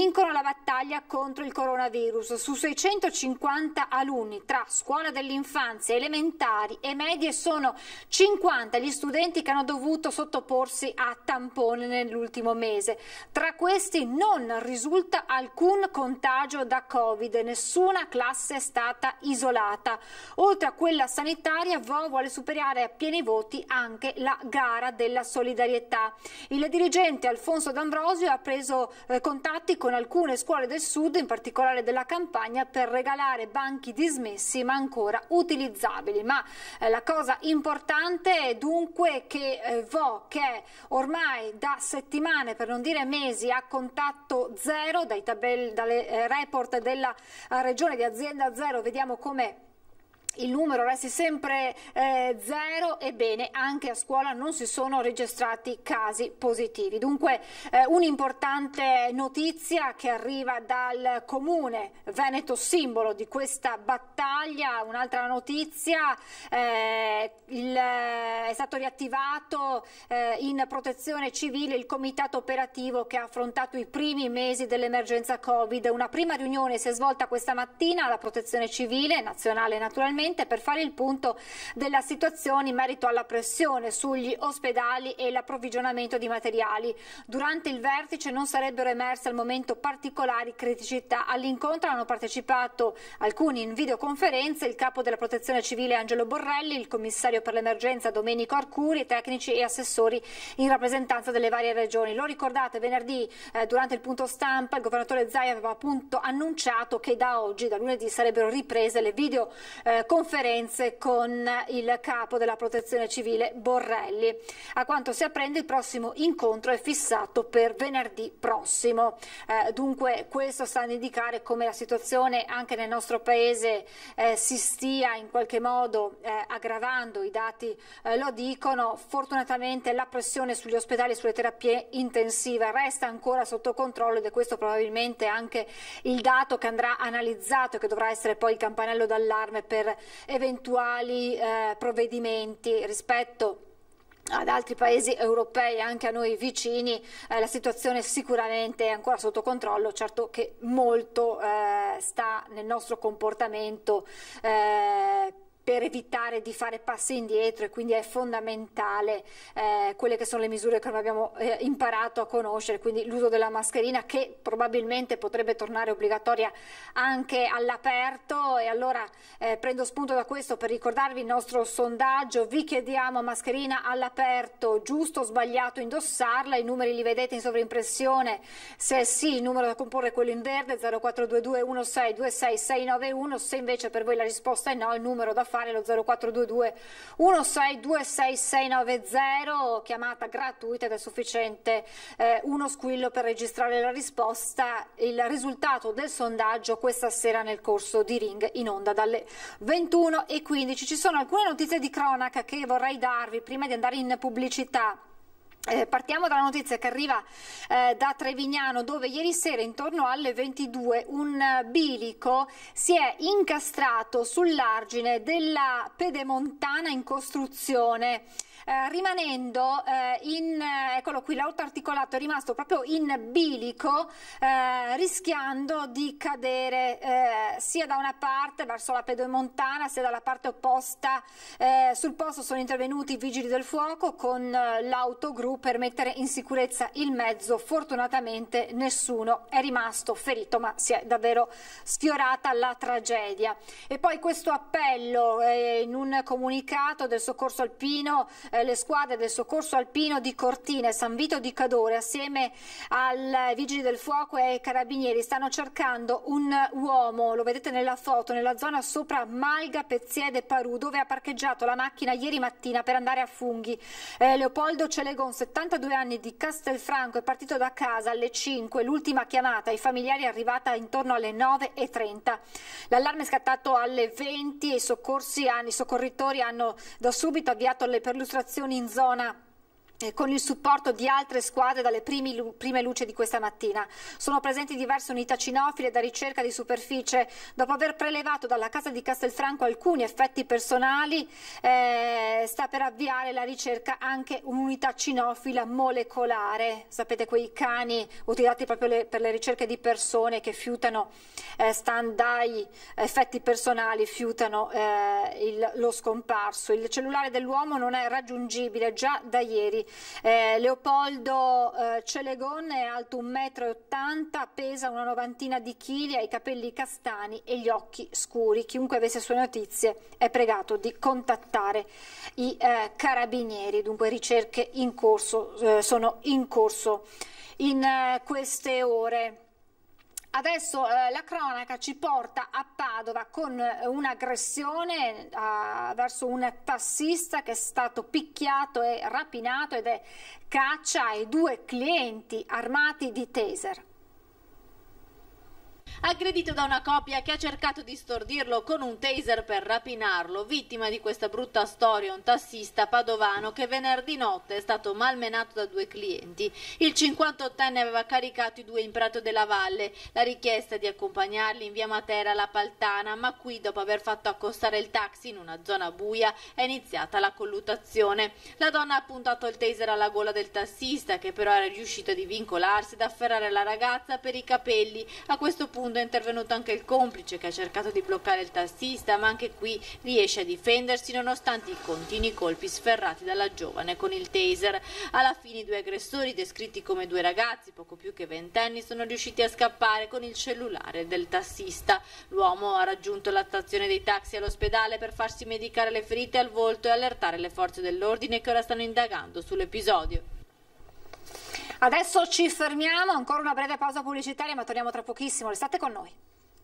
vincono la battaglia contro il coronavirus. Su seicentocinquanta alunni tra scuola dell'infanzia, elementari e medie sono cinquanta gli studenti che hanno dovuto sottoporsi a tampone nell'ultimo mese. Tra questi non risulta alcun contagio da Covid, nessuna classe è stata isolata. Oltre a quella sanitaria, Vo vuole superare a pieni voti anche la gara della solidarietà. Il dirigente Alfonso D'Ambrosio ha preso eh, contatti con alcune scuole del sud, in particolare della Campania, per regalare banchi dismessi ma ancora utilizzabili. Ma eh, la cosa importante è dunque che eh, Vo, che ormai da settimane, per non dire mesi, ha contatto zero, dai tabelli, dalle eh, report della eh, regione di azienda zero, vediamo come il numero resti sempre eh, zero, ebbene anche a scuola non si sono registrati casi positivi. Dunque eh, un'importante notizia che arriva dal comune Veneto, simbolo di questa battaglia. Un'altra notizia, eh, il, è stato riattivato eh, in protezione civile il comitato operativo che ha affrontato i primi mesi dell'emergenza Covid. Una prima riunione si è svolta questa mattina alla protezione civile nazionale, naturalmente, per fare il punto della situazione in merito alla pressione sugli ospedali e l'approvvigionamento di materiali. Durante il vertice non sarebbero emerse al momento particolari criticità. All'incontro hanno partecipato alcuni in videoconferenza, il capo della protezione civile Angelo Borrelli, il commissario per l'emergenza Domenico Arcuri, tecnici e assessori in rappresentanza delle varie regioni. Lo ricordate, venerdì eh, durante il punto stampa il governatore Zaia aveva appunto annunciato che da oggi, da lunedì, sarebbero riprese le video eh, conferenze con il capo della protezione civile Borrelli. A quanto si apprende, il prossimo incontro è fissato per venerdì prossimo. Eh, dunque questo sta ad indicare come la situazione anche nel nostro paese eh, si stia in qualche modo eh, aggravando. I dati eh, lo dicono. Fortunatamente la pressione sugli ospedali e sulle terapie intensive resta ancora sotto controllo, ed è questo probabilmente anche il dato che andrà analizzato e che dovrà essere poi il campanello d'allarme per eventuali eh, provvedimenti rispetto ad altri paesi europei, anche a noi vicini. Eh, la situazione sicuramente è ancora sotto controllo. Certo che molto eh, sta nel nostro comportamento eh, per evitare di fare passi indietro, e quindi è fondamentale eh, quelle che sono le misure che noi abbiamo eh, imparato a conoscere, quindi l'uso della mascherina, che probabilmente potrebbe tornare obbligatoria anche all'aperto. E allora eh, prendo spunto da questo per ricordarvi il nostro sondaggio. Vi chiediamo: mascherina all'aperto, giusto o sbagliato indossarla? I numeri li vedete in sovrimpressione. Se sì, il numero da comporre è quello in verde, zero quattro due due uno sei due sei sei nove uno. Se invece per voi la risposta è no, il numero da fare lo zero quattro due due uno sei due sei sei nove zero, chiamata gratuita, ed è sufficiente eh, uno squillo per registrare la risposta. Il risultato del sondaggio questa sera nel corso di Ring, in onda dalle ventuno e quindici. Ci sono alcune notizie di cronaca che vorrei darvi prima di andare in pubblicità. Eh, partiamo dalla notizia che arriva eh, da Trevignano, dove ieri sera intorno alle ventidue un bilico si è incastrato sull'argine della pedemontana in costruzione. Eh, rimanendo eh, in, eh, eccolo qui, l'autoarticolato è rimasto proprio in bilico, eh, rischiando di cadere eh, sia da una parte verso la pedemontana sia dalla parte opposta. Eh, sul posto sono intervenuti i vigili del fuoco con eh, l'autogru per mettere in sicurezza il mezzo. Fortunatamente nessuno è rimasto ferito, ma si è davvero sfiorata la tragedia. E poi questo appello eh, in un comunicato del soccorso alpino. Le squadre del soccorso alpino di Cortina e San Vito di Cadore, assieme ai vigili del fuoco e ai carabinieri, stanno cercando un uomo, lo vedete nella foto, nella zona sopra Malga, Pezziede, Parù, dove ha parcheggiato la macchina ieri mattina per andare a Funghi. Eh, Leopoldo Celegon, settantadue anni, di Castelfranco, è partito da casa alle cinque. L'ultima chiamata ai familiari è arrivata intorno alle nove e trenta. L'allarme è scattato alle venti e i soccorsi hanno, i soccorritori hanno da subito avviato le perlustrazioni in zona con il supporto di altre squadre dalle primi, prime luci di questa mattina. Sono presenti diverse unità cinofile da ricerca di superficie. Dopo aver prelevato dalla casa di Castelfranco alcuni effetti personali, eh, sta per avviare la ricerca anche un'unità cinofila molecolare. Sapete, quei cani utilizzati proprio le, per le ricerche di persone che fiutano, eh, stand dai effetti personali, fiutano eh, il, lo scomparso. Il cellulare dell'uomo non è raggiungibile già da ieri. Eh, Leopoldo eh, Celegon è alto un metro e ottanta, pesa una novantina di chili, ha i capelli castani e gli occhi scuri. Chiunque avesse sue notizie è pregato di contattare i eh, carabinieri. Dunque ricerche in corso, eh, sono in corso in eh, queste ore. Adesso eh, la cronaca ci porta a Padova con eh, un'aggressione eh, verso un tassista che è stato picchiato e rapinato ed è caccia ai due clienti armati di taser. Aggredito da una coppia che ha cercato di stordirlo con un taser per rapinarlo, vittima di questa brutta storia un tassista padovano che venerdì notte è stato malmenato da due clienti. Il cinquantottenne aveva caricato i due in Prato della Valle, la richiesta di accompagnarli in via Matera alla Paltana, ma qui dopo aver fatto accostare il taxi in una zona buia è iniziata la colluttazione. La donna ha puntato il taser alla gola del tassista, che però era riuscito a divincolarsi ed afferrare la ragazza per i capelli. A questo punto è intervenuto anche il complice, che ha cercato di bloccare il tassista, ma anche qui riesce a difendersi nonostante i continui colpi sferrati dalla giovane con il taser. Alla fine i due aggressori, descritti come due ragazzi poco più che ventenni, sono riusciti a scappare con il cellulare del tassista. L'uomo ha raggiunto la stazione dei taxi all'ospedale per farsi medicare le ferite al volto e allertare le forze dell'ordine, che ora stanno indagando sull'episodio. Adesso ci fermiamo, ancora una breve pausa pubblicitaria, ma torniamo tra pochissimo. Restate con noi.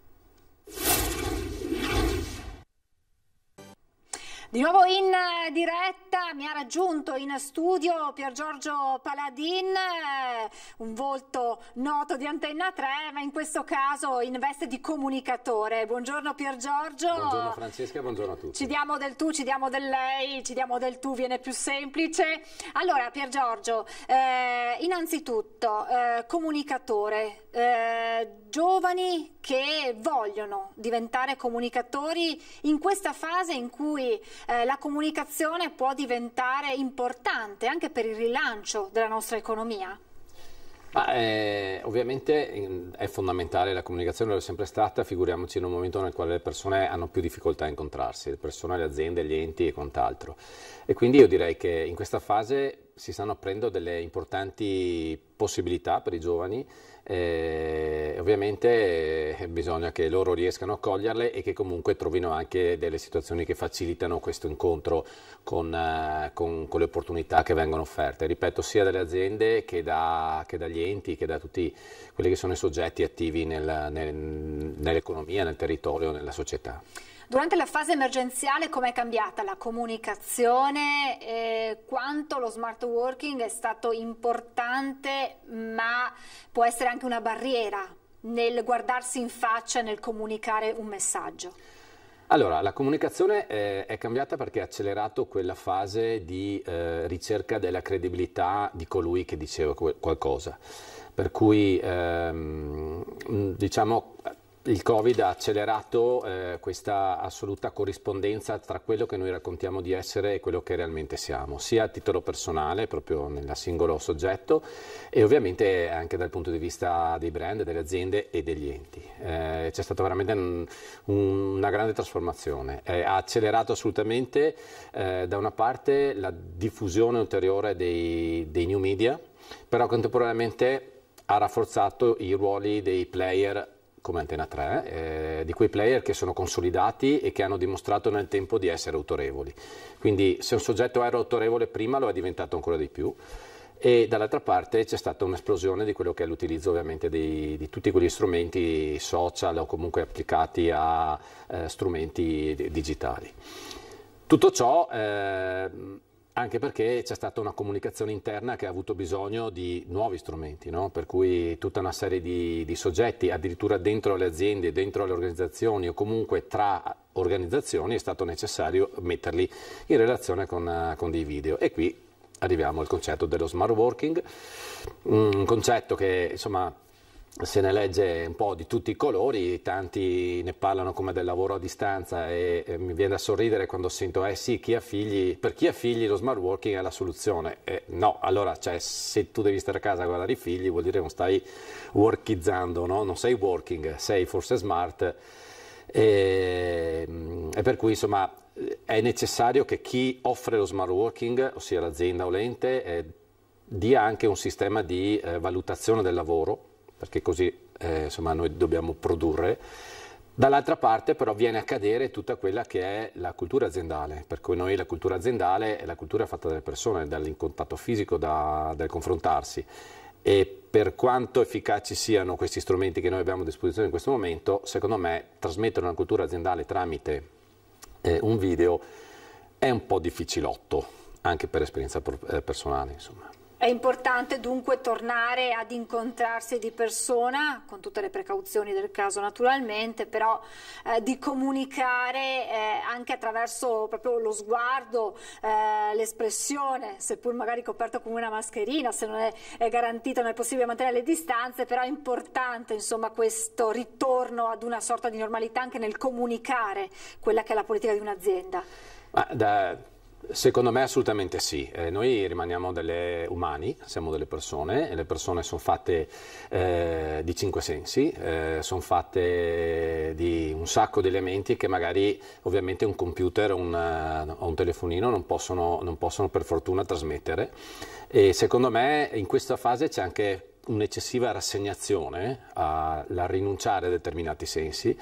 Di nuovo in diretta, mi ha raggiunto in studio Piergiorgio Paladin, un volto noto di Antenna tre, ma in questo caso in veste di comunicatore. Buongiorno Piergiorgio. Buongiorno Francesca, buongiorno a tutti. Ci diamo del tu, ci diamo del lei, ci diamo del tu, viene più semplice. Allora Piergiorgio, eh, innanzitutto eh, comunicatore, eh, giovani che vogliono diventare comunicatori in questa fase in cui Eh, la comunicazione può diventare importante anche per il rilancio della nostra economia? Ma, eh, ovviamente è fondamentale la comunicazione, lo è sempre stata, figuriamoci in un momento nel quale le persone hanno più difficoltà a incontrarsi, le persone, le aziende, gli enti e quant'altro. E quindi io direi che in questa fase si stanno aprendo delle importanti possibilità per i giovani. Eh, ovviamente eh, bisogna che loro riescano a coglierle e che comunque trovino anche delle situazioni che facilitano questo incontro con, eh, con, con le opportunità che vengono offerte, ripeto, sia dalle aziende che, da, che dagli enti, che da tutti quelli che sono i soggetti attivi nel, nel, nell'economia, nel territorio, nella società. Durante la fase emergenziale com'è cambiata la comunicazione? Eh, quanto lo smart working è stato importante, ma può essere anche una barriera nel guardarsi in faccia e nel comunicare un messaggio? Allora, la comunicazione è, è cambiata perché ha accelerato quella fase di eh, ricerca della credibilità di colui che diceva qualcosa. Per cui, ehm, diciamo, il Covid ha accelerato eh, questa assoluta corrispondenza tra quello che noi raccontiamo di essere e quello che realmente siamo, sia a titolo personale, proprio nel singolo soggetto, e ovviamente anche dal punto di vista dei brand, delle aziende e degli enti. Eh, c'è stata veramente un, un, una grande trasformazione. Eh, ha accelerato assolutamente eh, da una parte la diffusione ulteriore dei, dei new media, però contemporaneamente ha rafforzato i ruoli dei player come Antenna tre, eh, di quei player che sono consolidati e che hanno dimostrato nel tempo di essere autorevoli. Quindi se un soggetto era autorevole prima, lo è diventato ancora di più. E dall'altra parte c'è stata un'esplosione di quello che è l'utilizzo ovviamente di, di tutti quegli strumenti social o comunque applicati a eh, strumenti di, digitali. Tutto ciò eh, anche perché c'è stata una comunicazione interna che ha avuto bisogno di nuovi strumenti, no? Per cui tutta una serie di, di soggetti, addirittura dentro le aziende, dentro le organizzazioni o comunque tra organizzazioni è stato necessario metterli in relazione con, con dei video. E qui arriviamo al concetto dello smart working, un concetto che insomma se ne legge un po' di tutti i colori, tanti ne parlano come del lavoro a distanza e, e mi viene da sorridere quando sento eh sì, chi ha figli, per chi ha figli lo smart working è la soluzione. Eh, no, allora cioè, se tu devi stare a casa a guardare i figli vuol dire che non stai workizzando, no? Non sei working, sei forse smart e, e per cui insomma è necessario che chi offre lo smart working, ossia l'azienda o l'ente, eh, dia anche un sistema di eh, valutazione del lavoro, perché così eh, insomma, noi dobbiamo produrre. Dall'altra parte però viene a cadere tutta quella che è la cultura aziendale, per cui noi la cultura aziendale è la cultura fatta dalle persone, dall'incontatto fisico, da, dal confrontarsi, e per quanto efficaci siano questi strumenti che noi abbiamo a disposizione in questo momento, secondo me trasmettere una cultura aziendale tramite eh, un video è un po' difficilotto, anche per esperienza eh, personale, insomma. È importante dunque tornare ad incontrarsi di persona, con tutte le precauzioni del caso naturalmente, però eh, di comunicare eh, anche attraverso proprio lo sguardo, eh, l'espressione, seppur magari coperto con una mascherina, se non è, è garantito, non è possibile mantenere le distanze, però è importante insomma questo ritorno ad una sorta di normalità anche nel comunicare quella che è la politica di un'azienda. Ma da... Secondo me assolutamente sì, eh, noi rimaniamo delle umani, siamo delle persone e le persone sono fatte eh, di cinque sensi, eh, sono fatte di un sacco di elementi che magari ovviamente un computer o un, uh, un telefonino non possono, non possono per fortuna trasmettere, e secondo me in questa fase c'è anche un'eccessiva rassegnazione alla rinunciare a determinati sensi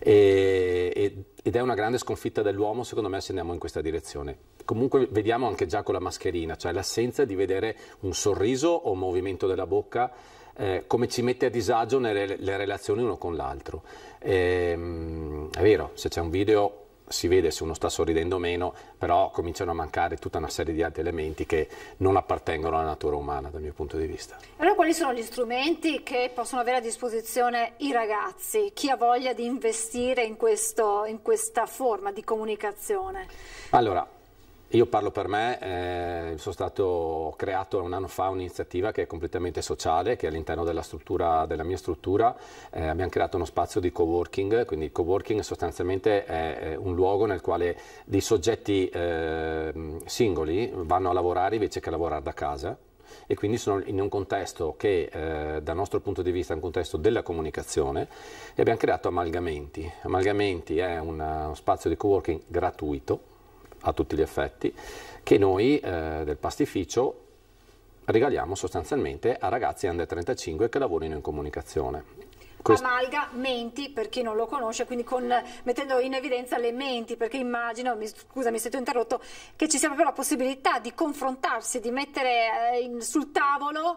e, e, ed è una grande sconfitta dell'uomo secondo me se andiamo in questa direzione. Comunque vediamo anche già con la mascherina, cioè l'assenza di vedere un sorriso o un movimento della bocca eh, come ci mette a disagio nelle le relazioni uno con l'altro. È vero, se c'è un video si vede se uno sta sorridendo o meno, però cominciano a mancare tutta una serie di altri elementi che non appartengono alla natura umana dal mio punto di vista. Allora quali sono gli strumenti che possono avere a disposizione i ragazzi, chi ha voglia di investire in, questo, in questa forma di comunicazione? Allora, io parlo per me, eh, sono stato, ho creato un anno fa un'iniziativa che è completamente sociale, che all'interno della struttura, della mia struttura eh, abbiamo creato uno spazio di coworking, quindi il coworking sostanzialmente è, è un luogo nel quale dei soggetti eh, singoli vanno a lavorare invece che a lavorare da casa, e quindi sono in un contesto che eh, dal nostro punto di vista è un contesto della comunicazione, e abbiamo creato Amalgamenti. Amalgamenti è una, uno spazio di coworking gratuito a tutti gli effetti, che noi eh, del pastificio regaliamo sostanzialmente a ragazzi under trentacinque che lavorino in comunicazione. Quest... Amalgamenti, per chi non lo conosce, quindi con, mettendo in evidenza le menti, perché immagino, mi, scusami se ti ho interrotto, che ci sia proprio la possibilità di confrontarsi, di mettere eh, in, sul tavolo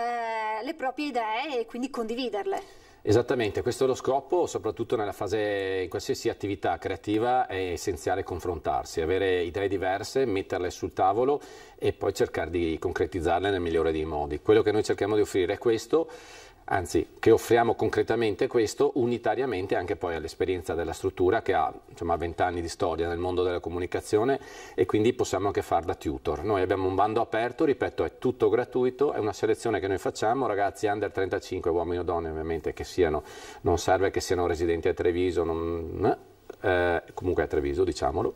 eh, le proprie idee e quindi condividerle. Esattamente, questo è lo scopo, soprattutto nella fase, in qualsiasi attività creativa è essenziale confrontarsi, avere idee diverse, metterle sul tavolo e poi cercare di concretizzarle nel migliore dei modi. Quello che noi cerchiamo di offrire è questo, anzi che offriamo concretamente questo unitariamente anche poi all'esperienza della struttura che ha insomma vent'anni di storia nel mondo della comunicazione, e quindi possiamo anche fare da tutor. Noi abbiamo un bando aperto, ripeto, è tutto gratuito, è una selezione che noi facciamo, ragazzi under trentacinque, uomini o donne ovviamente, che siano, non serve che siano residenti a Treviso, non, eh, comunque a Treviso diciamolo.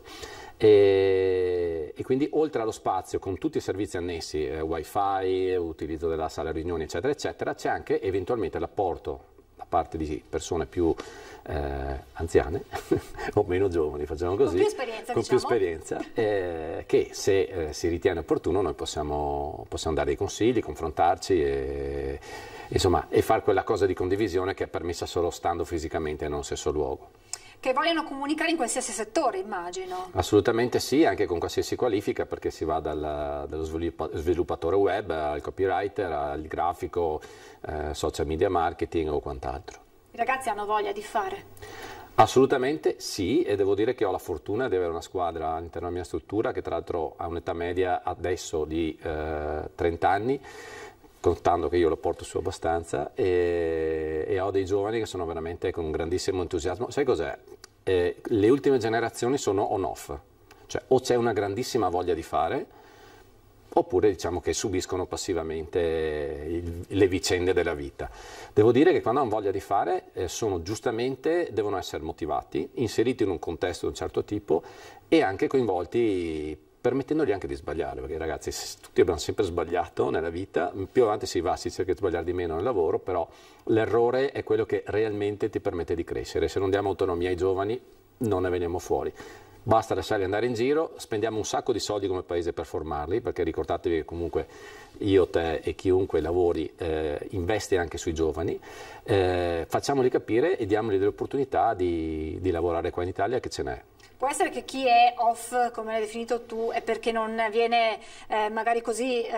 E, e quindi oltre allo spazio con tutti i servizi annessi, eh, wifi, utilizzo della sala riunioni eccetera eccetera, c'è anche eventualmente l'apporto da parte di persone più eh, anziane o meno giovani, facciamo così, con più esperienza, con diciamo. più esperienza eh, che se eh, si ritiene opportuno noi possiamo, possiamo dare dei consigli, confrontarci e, insomma, e fare quella cosa di condivisione che è permessa solo stando fisicamente nello stesso luogo. Che vogliono comunicare in qualsiasi settore, immagino. Assolutamente sì, anche con qualsiasi qualifica, perché si va dal, dallo sviluppatore web al copywriter, al grafico, eh, social media marketing o quant'altro. I ragazzi hanno voglia di fare? Assolutamente sì, e devo dire che ho la fortuna di avere una squadra all'interno della mia struttura che tra l'altro ha un'età media adesso di eh, trenta anni, contando che io lo porto su abbastanza, e, e ho dei giovani che sono veramente con un grandissimo entusiasmo. Sai cos'è? Eh, le ultime generazioni sono on-off, cioè o c'è una grandissima voglia di fare oppure diciamo che subiscono passivamente il, le vicende della vita. Devo dire che quando hanno voglia di fare eh, sono giustamente, devono essere motivati, inseriti in un contesto di un certo tipo e anche coinvolti, permettendogli anche di sbagliare, perché ragazzi tutti abbiamo sempre sbagliato nella vita, più avanti si va si cerca di sbagliare di meno nel lavoro, però l'errore è quello che realmente ti permette di crescere. Se non diamo autonomia ai giovani non ne veniamo fuori. Basta lasciarli andare in giro, spendiamo un sacco di soldi come paese per formarli, perché ricordatevi che comunque io, te e chiunque lavori eh, investe anche sui giovani, eh, facciamoli capire e diamogli delle opportunità di, di lavorare qua in Italia, che ce n'è. Può essere che chi è off, come l'hai definito tu, è perché non viene eh, magari così eh,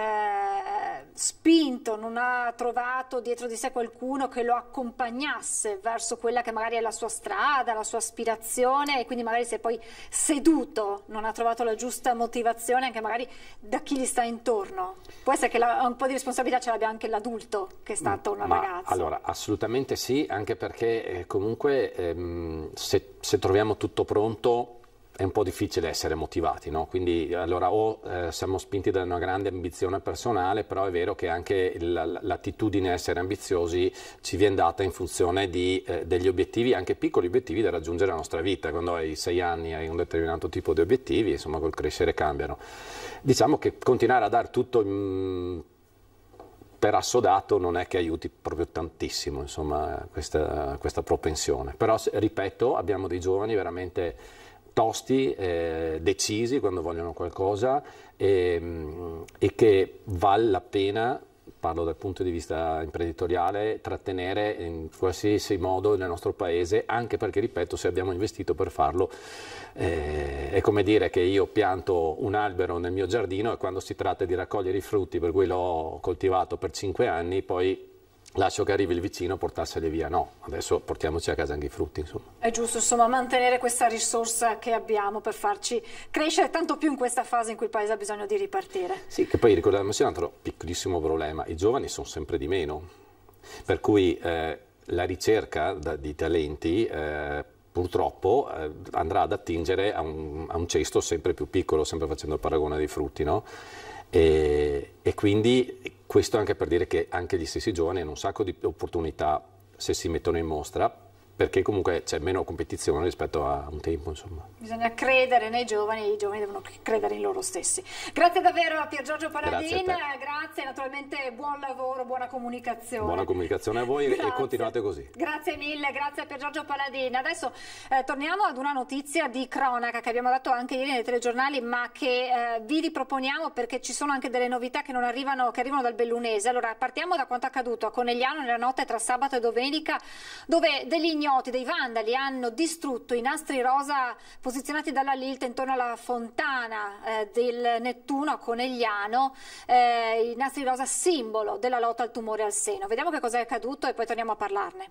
spinto, non ha trovato dietro di sé qualcuno che lo accompagnasse verso quella che magari è la sua strada, la sua aspirazione, e quindi magari si è poi seduto, non ha trovato la giusta motivazione anche magari da chi gli sta intorno. Può essere che la, un po' di responsabilità ce l'abbia anche l'adulto che è stato un ragazzo. Allora, assolutamente sì, anche perché eh, comunque ehm, se, se troviamo tutto pronto è un po' difficile essere motivati, no? Quindi allora o eh, siamo spinti da una grande ambizione personale, però è vero che anche l'attitudine a essere ambiziosi ci viene data in funzione di, eh, degli obiettivi, anche piccoli obiettivi da raggiungere nella nostra vita. Quando hai sei anni hai un determinato tipo di obiettivi, insomma col crescere cambiano. Diciamo che continuare a dare tutto in, per assodato non è che aiuti proprio tantissimo, insomma, questa, questa propensione. Però, ripeto, abbiamo dei giovani veramente tosti, eh, decisi quando vogliono qualcosa e, e che vale la pena, parlo dal punto di vista imprenditoriale, trattenere in qualsiasi modo nel nostro paese, anche perché, ripeto, se abbiamo investito per farlo, eh, è come dire che io pianto un albero nel mio giardino e quando si tratta di raccogliere i frutti per cui l'ho coltivato per cinque anni, poi lascio che arrivi il vicino a portarseli via. No, adesso portiamoci a casa anche i frutti, insomma. È giusto, insomma, mantenere questa risorsa che abbiamo per farci crescere, tanto più in questa fase in cui il paese ha bisogno di ripartire. Sì, che poi ricordiamoci un altro piccolissimo problema: i giovani sono sempre di meno, per cui eh, la ricerca da, di talenti eh, purtroppo eh, andrà ad attingere a un, a un cesto sempre più piccolo, sempre facendo il paragone dei frutti, no? E, e quindi questo anche per dire che anche gli stessi giovani hanno un sacco di opportunità se si mettono in mostra, perché comunque c'è meno competizione rispetto a un tempo, insomma. Bisogna credere nei giovani e i giovani devono credere in loro stessi. Grazie davvero a Pier Giorgio Paladin, grazie, grazie, naturalmente buon lavoro, buona comunicazione. Buona comunicazione a voi grazie. E continuate così. Grazie mille, grazie a Pier Giorgio Paladin. Adesso eh, torniamo ad una notizia di cronaca che abbiamo dato anche ieri nei telegiornali, ma che eh, vi riproponiamo perché ci sono anche delle novità che non arrivano, che arrivano dal Bellunese. Allora, partiamo da quanto accaduto a Conegliano nella notte tra sabato e domenica, dove degli ignoti, dei vandali hanno distrutto i nastri rosa posizionati dalla Lilt intorno alla fontana eh, del Nettuno a Conegliano, eh, i nastri rosa simbolo della lotta al tumore al seno. Vediamo che cosa è accaduto e poi torniamo a parlarne.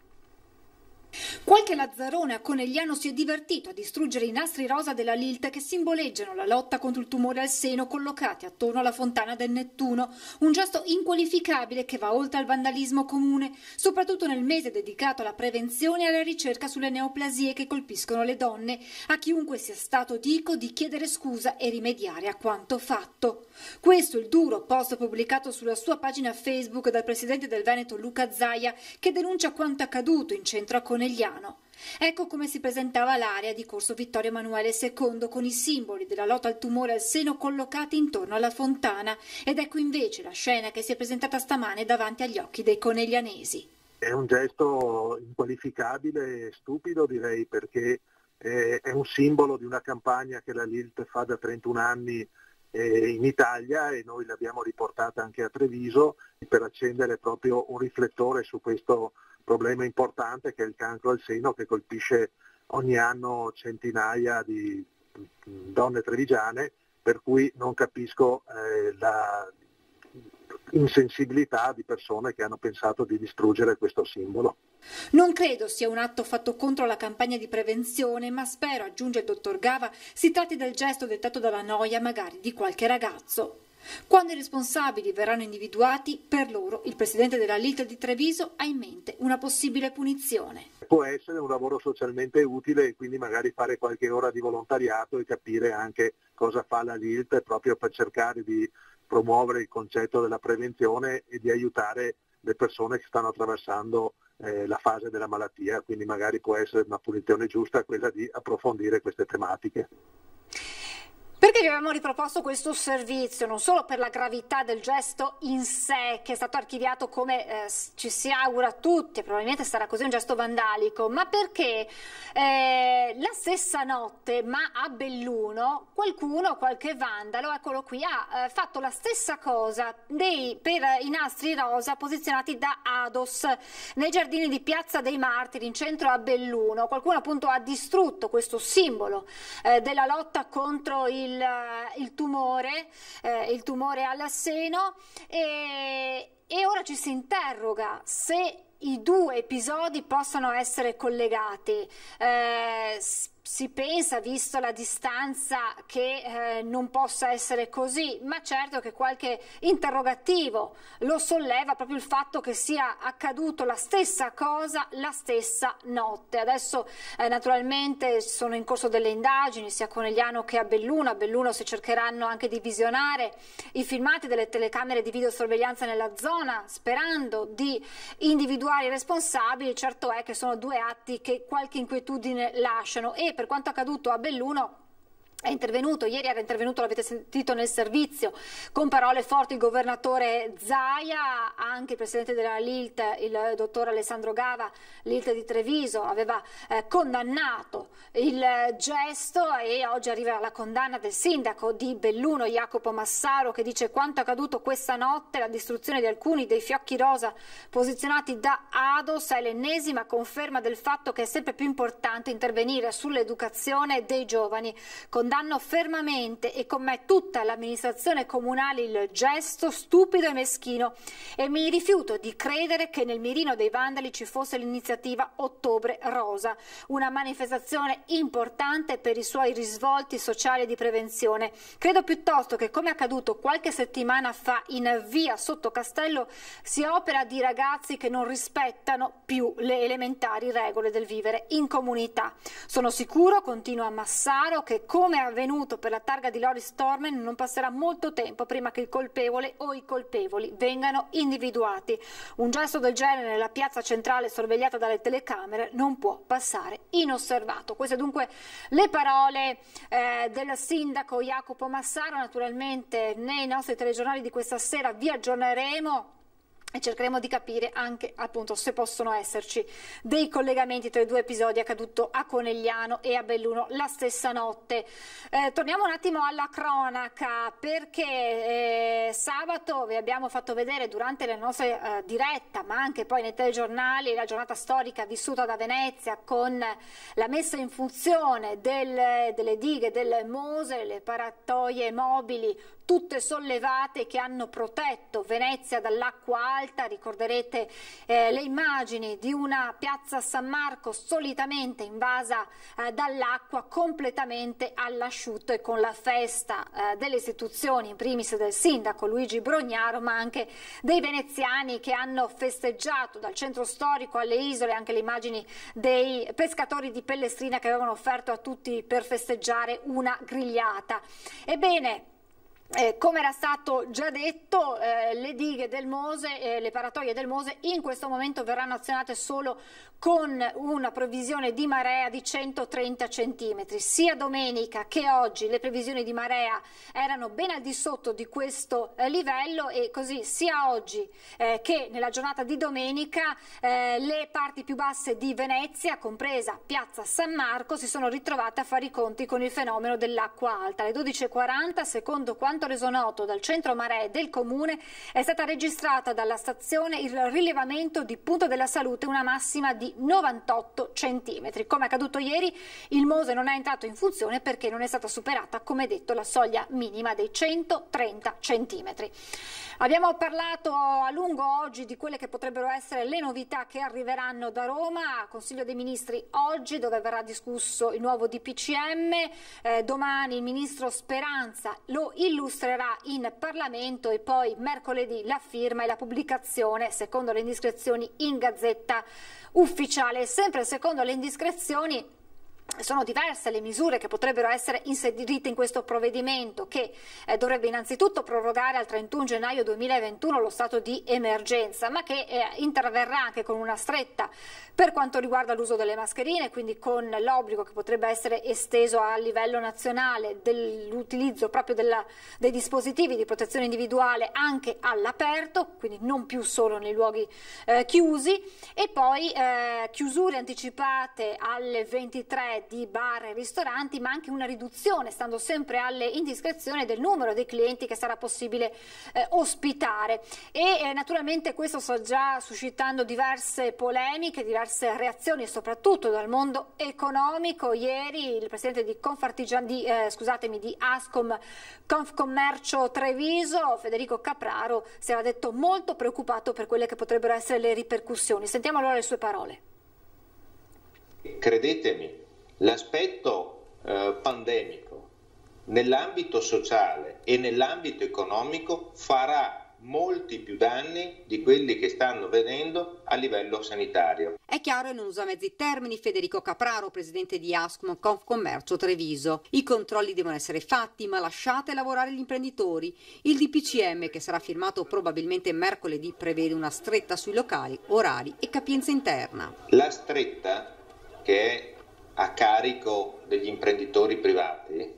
Qualche lazzarone a Conegliano si è divertito a distruggere i nastri rosa della Lilt che simboleggiano la lotta contro il tumore al seno collocati attorno alla fontana del Nettuno, un gesto inqualificabile che va oltre al vandalismo comune, soprattutto nel mese dedicato alla prevenzione e alla ricerca sulle neoplasie che colpiscono le donne, a chiunque sia stato dico di chiedere scusa e rimediare a quanto fatto. Questo è il duro post pubblicato sulla sua pagina Facebook dal presidente del Veneto Luca Zaia, che denuncia quanto accaduto in centro a Conegliano. Ecco come si presentava l'area di Corso Vittorio Emanuele secondo, con i simboli della lotta al tumore al seno collocati intorno alla fontana, ed ecco invece la scena che si è presentata stamane davanti agli occhi dei coneglianesi. È un gesto inqualificabile e stupido, direi, perché è un simbolo di una campagna che la Lilt fa da trentuno anni in Italia, e noi l'abbiamo riportata anche a Treviso per accendere proprio un riflettore su questo problema importante che è il cancro al seno, che colpisce ogni anno centinaia di donne trevigiane, per cui non capisco eh, la insensibilità di persone che hanno pensato di distruggere questo simbolo. Non credo sia un atto fatto contro la campagna di prevenzione, ma spero, aggiunge il dottor Gava, si tratti del gesto dettato dalla noia magari di qualche ragazzo. Quando i responsabili verranno individuati, per loro il presidente della Lilt di Treviso ha in mente una possibile punizione. Può essere un lavoro socialmente utile e quindi magari fare qualche ora di volontariato e capire anche cosa fa la Lilt proprio per cercare di promuovere il concetto della prevenzione e di aiutare le persone che stanno attraversando eh, la fase della malattia, quindi magari può essere una punizione giusta quella di approfondire queste tematiche. Perché vi abbiamo riproposto questo servizio, non solo per la gravità del gesto in sé, che è stato archiviato come eh, ci si augura a tutti, e probabilmente sarà così un gesto vandalico, ma perché eh, la stessa notte, ma a Belluno, qualcuno, qualche vandalo, eccolo qui, ha eh, fatto la stessa cosa dei, per i nastri rosa posizionati da Ados nei giardini di Piazza dei Martiri, in centro a Belluno. Qualcuno appunto ha distrutto questo simbolo eh, della lotta contro il Il, il tumore, eh, il tumore al seno e, e ora ci si interroga se i due episodi possano essere collegati. Eh, si pensa, visto la distanza, che eh, non possa essere così, ma certo che qualche interrogativo lo solleva proprio il fatto che sia accaduto la stessa cosa la stessa notte. Adesso eh, naturalmente sono in corso delle indagini sia a Conegliano che a Belluno. A Belluno si cercheranno anche di visionare i filmati delle telecamere di videosorveglianza nella zona, sperando di individuare i responsabili. Certo è che sono due atti che qualche inquietudine lasciano. E per quanto accaduto a Belluno, è intervenuto, ieri era intervenuto, l'avete sentito nel servizio, con parole forti il governatore Zaia, anche il presidente della L I L T, il dottor Alessandro Gava, L I L T di Treviso, aveva eh, condannato il gesto, e oggi arriva la condanna del sindaco di Belluno, Jacopo Massaro, che dice: quanto accaduto questa notte, la distruzione di alcuni dei fiocchi rosa posizionati da Ados è l'ennesima conferma del fatto che è sempre più importante intervenire sull'educazione dei giovani. Condanno fermamente, e con me tutta l'amministrazione comunale, il gesto stupido e meschino, e mi rifiuto di credere che nel mirino dei vandali ci fosse l'iniziativa Ottobre Rosa, una manifestazione importante per i suoi risvolti sociali e di prevenzione. Credo piuttosto che, come accaduto qualche settimana fa in via Sottocastello, si opera di ragazzi che non rispettano più le elementari regole del vivere in comunità. Sono sicuro, continua Massaro, che come avvenuto per la targa di Loris Tormen non passerà molto tempo prima che il colpevole o i colpevoli vengano individuati. Un gesto del genere nella piazza centrale sorvegliata dalle telecamere non può passare inosservato. Queste dunque le parole eh, del sindaco Jacopo Massaro. Naturalmente nei nostri telegiornali di questa sera vi aggiorneremo e cercheremo di capire anche appunto se possono esserci dei collegamenti tra i due episodi accaduto a Conegliano e a Belluno la stessa notte. Eh, torniamo un attimo alla cronaca, perché eh, sabato vi abbiamo fatto vedere durante la nostra eh, diretta, ma anche poi nei telegiornali, la giornata storica vissuta da Venezia con la messa in funzione del, delle dighe del Mose, le paratoie mobili tutte sollevate che hanno protetto Venezia dall'acqua alta. Ricorderete eh, le immagini di una piazza San Marco solitamente invasa eh, dall'acqua, completamente all'asciutto, e con la festa eh, delle istituzioni, in primis del sindaco Luigi Brognaro, ma anche dei veneziani che hanno festeggiato dal centro storico alle isole. Anche le immagini dei pescatori di Pellestrina che avevano offerto a tutti per festeggiare una grigliata. Ebbene, Eh, come era stato già detto, eh, le dighe del Mose, eh, le paratoie del Mose in questo momento verranno azionate solo con una previsione di marea di centotrenta centimetri. Sia domenica che oggi le previsioni di marea erano ben al di sotto di questo eh, livello, e così sia oggi eh, che nella giornata di domenica eh, le parti più basse di Venezia, compresa Piazza San Marco, si sono ritrovate a fare i conti con il fenomeno dell'acqua alta. Alle dodici e quaranta, secondo quanto reso noto dal centro maree del comune, è stata registrata dalla stazione il rilevamento di Punto della Salute, una massima di novantotto centimetri. Come accaduto ieri, il Mose non è entrato in funzione perché non è stata superata, come detto, la soglia minima dei centotrenta centimetri. Abbiamo parlato a lungo oggi di quelle che potrebbero essere le novità che arriveranno da Roma. Consiglio dei Ministri oggi, dove verrà discusso il nuovo D P C M. Eh, domani il ministro Speranza lo illustrerà in Parlamento, e poi mercoledì la firma e la pubblicazione, secondo le indiscrezioni, in Gazzetta Ufficiale. Sempre secondo le indiscrezioni, Sono diverse le misure che potrebbero essere inserite in questo provvedimento, che eh, dovrebbe innanzitutto prorogare al trentuno gennaio duemilaventuno lo stato di emergenza, ma che eh, interverrà anche con una stretta per quanto riguarda l'uso delle mascherine, quindi con l'obbligo che potrebbe essere esteso a livello nazionale dell'utilizzo proprio della, dei dispositivi di protezione individuale anche all'aperto, quindi non più solo nei luoghi eh, chiusi, e poi eh, chiusure anticipate alle ventitré di bar e ristoranti, ma anche una riduzione, stando sempre alle indiscrezioni, del numero dei clienti che sarà possibile eh, ospitare. E eh, naturalmente questo sta già suscitando diverse polemiche, diverse reazioni, soprattutto dal mondo economico. Ieri il presidente di Confartigian, di, eh, scusatemi, di Ascom Confcommercio Treviso, Federico Capraro, si era detto molto preoccupato per quelle che potrebbero essere le ripercussioni. Sentiamo allora le sue parole. Credetemi, l'aspetto eh, pandemico nell'ambito sociale e nell'ambito economico farà molti più danni di quelli che stanno venendo a livello sanitario. È chiaro e non usa mezzi termini Federico Capraro, presidente di Ascom Confcommercio Treviso. I controlli devono essere fatti, ma lasciate lavorare gli imprenditori. Il D P C M, che sarà firmato probabilmente mercoledì, prevede una stretta sui locali, orari e capienza interna. La stretta, che è a carico degli imprenditori privati,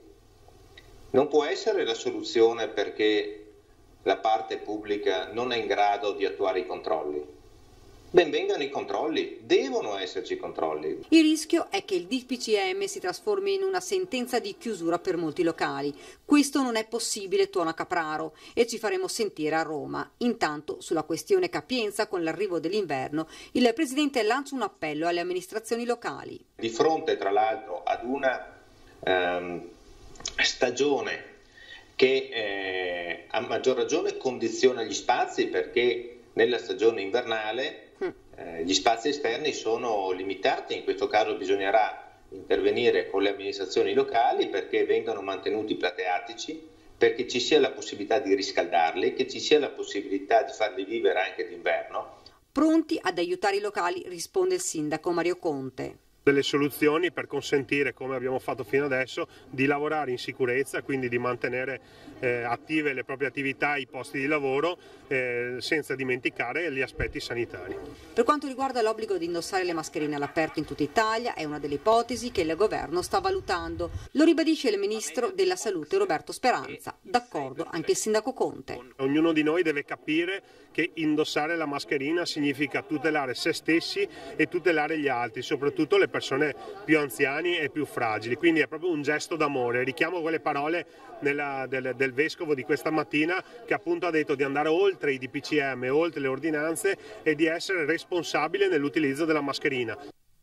non può essere la soluzione perché la parte pubblica non è in grado di attuare i controlli. Ben vengano i controlli, devono esserci controlli. Il rischio è che il D P C M si trasformi in una sentenza di chiusura per molti locali. Questo non è possibile, tuona Capraro, e ci faremo sentire a Roma. Intanto, sulla questione capienza, con l'arrivo dell'inverno, il presidente lancia un appello alle amministrazioni locali. Di fronte, tra l'altro, ad una ehm, stagione che eh, a maggior ragione condiziona gli spazi, perché nella stagione invernale eh, gli spazi esterni sono limitati. In questo caso bisognerà intervenire con le amministrazioni locali perché vengano mantenuti plateatici, perché ci sia la possibilità di riscaldarli, che ci sia la possibilità di farli vivere anche d'inverno. Pronti ad aiutare i locali, risponde il sindaco Mario Conte. Delle soluzioni per consentire, come abbiamo fatto fino adesso, di lavorare in sicurezza, quindi di mantenere eh, attive le proprie attività, i posti di lavoro, eh, senza dimenticare gli aspetti sanitari. Per quanto riguarda l'obbligo di indossare le mascherine all'aperto in tutta Italia, è una delle ipotesi che il governo sta valutando. Lo ribadisce il ministro della Salute Roberto Speranza, d'accordo anche il sindaco Conte. Ognuno di noi deve capire che indossare la mascherina significa tutelare se stessi e tutelare gli altri, soprattutto le persone più anziani e più fragili. Quindi è proprio un gesto d'amore. Richiamo quelle parole nella, del, del vescovo di questa mattina, che appunto ha detto di andare oltre i D P C M, oltre le ordinanze, e di essere responsabile nell'utilizzo della mascherina.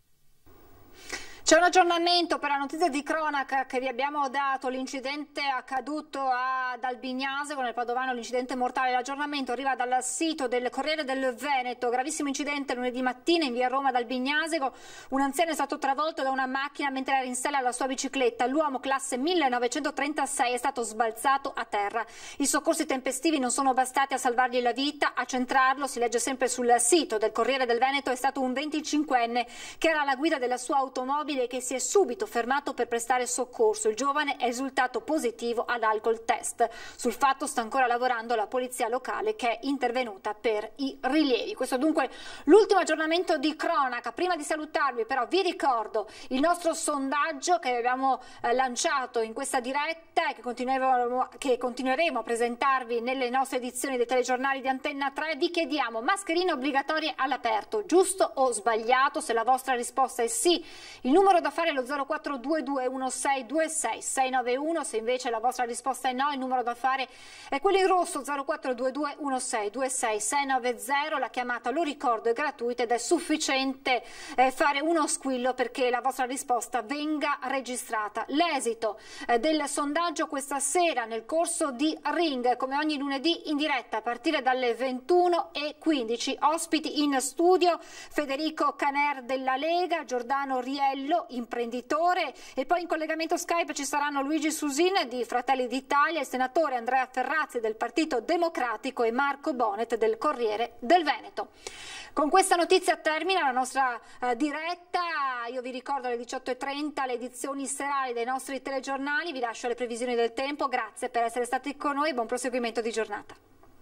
C'è un aggiornamento per la notizia di cronaca che vi abbiamo dato, l'incidente accaduto ad Albignasego nel Padovano, l'incidente mortale. L'aggiornamento arriva dal sito del Corriere del Veneto. Gravissimo incidente lunedì mattina in via Roma ad Albignasego. Un anziano è stato travolto da una macchina mentre era in sella alla sua bicicletta. L'uomo, classe millenovecentotrentasei, è stato sbalzato a terra. I soccorsi tempestivi non sono bastati a salvargli la vita. A centrarlo, si legge sempre sul sito del Corriere del Veneto, è stato un venticinquenne che era alla guida della sua automobile e che si è subito fermato per prestare soccorso. Il giovane è risultato positivo ad alcol test. Sul fatto sta ancora lavorando la polizia locale, che è intervenuta per i rilievi. Questo dunque l'ultimo aggiornamento di cronaca. Prima di salutarvi però vi ricordo il nostro sondaggio che abbiamo eh, lanciato in questa diretta e che continueremo, che continueremo a presentarvi nelle nostre edizioni dei telegiornali di Antenna tre. Vi chiediamo: mascherine obbligatorie all'aperto, giusto o sbagliato? Se la vostra risposta è sì, il numero da fare è lo zero quattro due due uno sei due sei sei nove uno. Se invece la vostra risposta è no, il numero da fare è quello in rosso, zero quattro due due uno sei due sei sei nove zero. La chiamata, lo ricordo, è gratuita ed è sufficiente eh, fare uno squillo perché la vostra risposta venga registrata. L'esito eh, del sondaggio questa sera nel corso di Ring, come ogni lunedì in diretta a partire dalle ventuno e quindici. Ospiti in studio: Federico Caner della Lega, Giordano Riello Montello, imprenditore, e poi in collegamento Skype ci saranno Luigi Susin di Fratelli d'Italia, il senatore Andrea Ferrazzi del Partito Democratico e Marco Bonet del Corriere del Veneto. Con questa notizia termina la nostra eh, diretta. Io vi ricordo alle diciotto e trenta le edizioni serali dei nostri telegiornali, vi lascio le previsioni del tempo, grazie per essere stati con noi, buon proseguimento di giornata.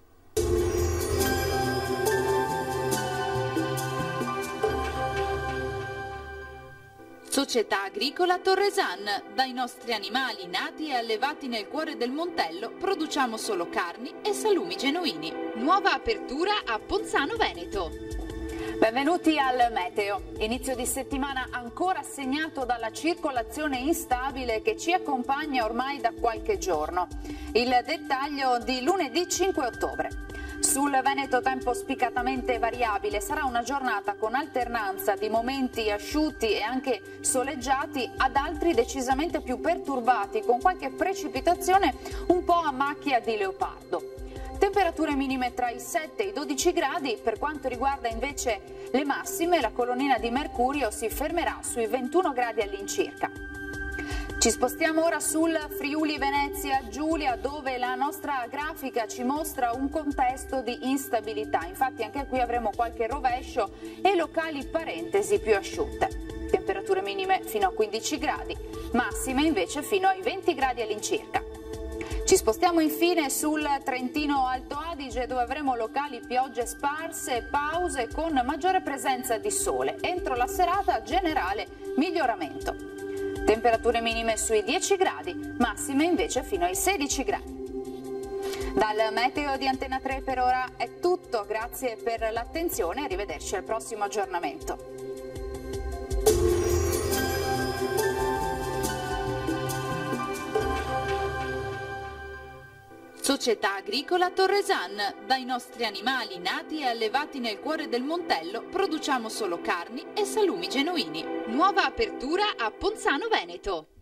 Società Agricola Torresan. Dai nostri animali nati e allevati nel cuore del Montello produciamo solo carni e salumi genuini. Nuova apertura a Ponzano Veneto. Benvenuti al meteo. Inizio di settimana ancora segnato dalla circolazione instabile che ci accompagna ormai da qualche giorno. Il dettaglio di lunedì cinque ottobre. Sul Veneto tempo spiccatamente variabile, sarà una giornata con alternanza di momenti asciutti e anche soleggiati ad altri decisamente più perturbati, con qualche precipitazione un po' a macchia di leopardo. Temperature minime tra i sette e i dodici gradi, per quanto riguarda invece le massime la colonnina di mercurio si fermerà sui ventuno gradi all'incirca. Ci spostiamo ora sul Friuli Venezia Giulia, dove la nostra grafica ci mostra un contesto di instabilità. Infatti anche qui avremo qualche rovescio e locali parentesi più asciutte. Temperature minime fino a quindici gradi, massime invece fino ai venti gradi all'incirca. Ci spostiamo infine sul Trentino Alto Adige, dove avremo locali piogge sparse e pause con maggiore presenza di sole. Entro la serata generale miglioramento. Temperature minime sui dieci gradi, massime invece fino ai sedici gradi. Dal meteo di Antena tre per ora è tutto, grazie per l'attenzione e arrivederci al prossimo aggiornamento. Società Agricola Torresan. Dai nostri animali nati e allevati nel cuore del Montello produciamo solo carni e salumi genuini. Nuova apertura a Ponzano Veneto.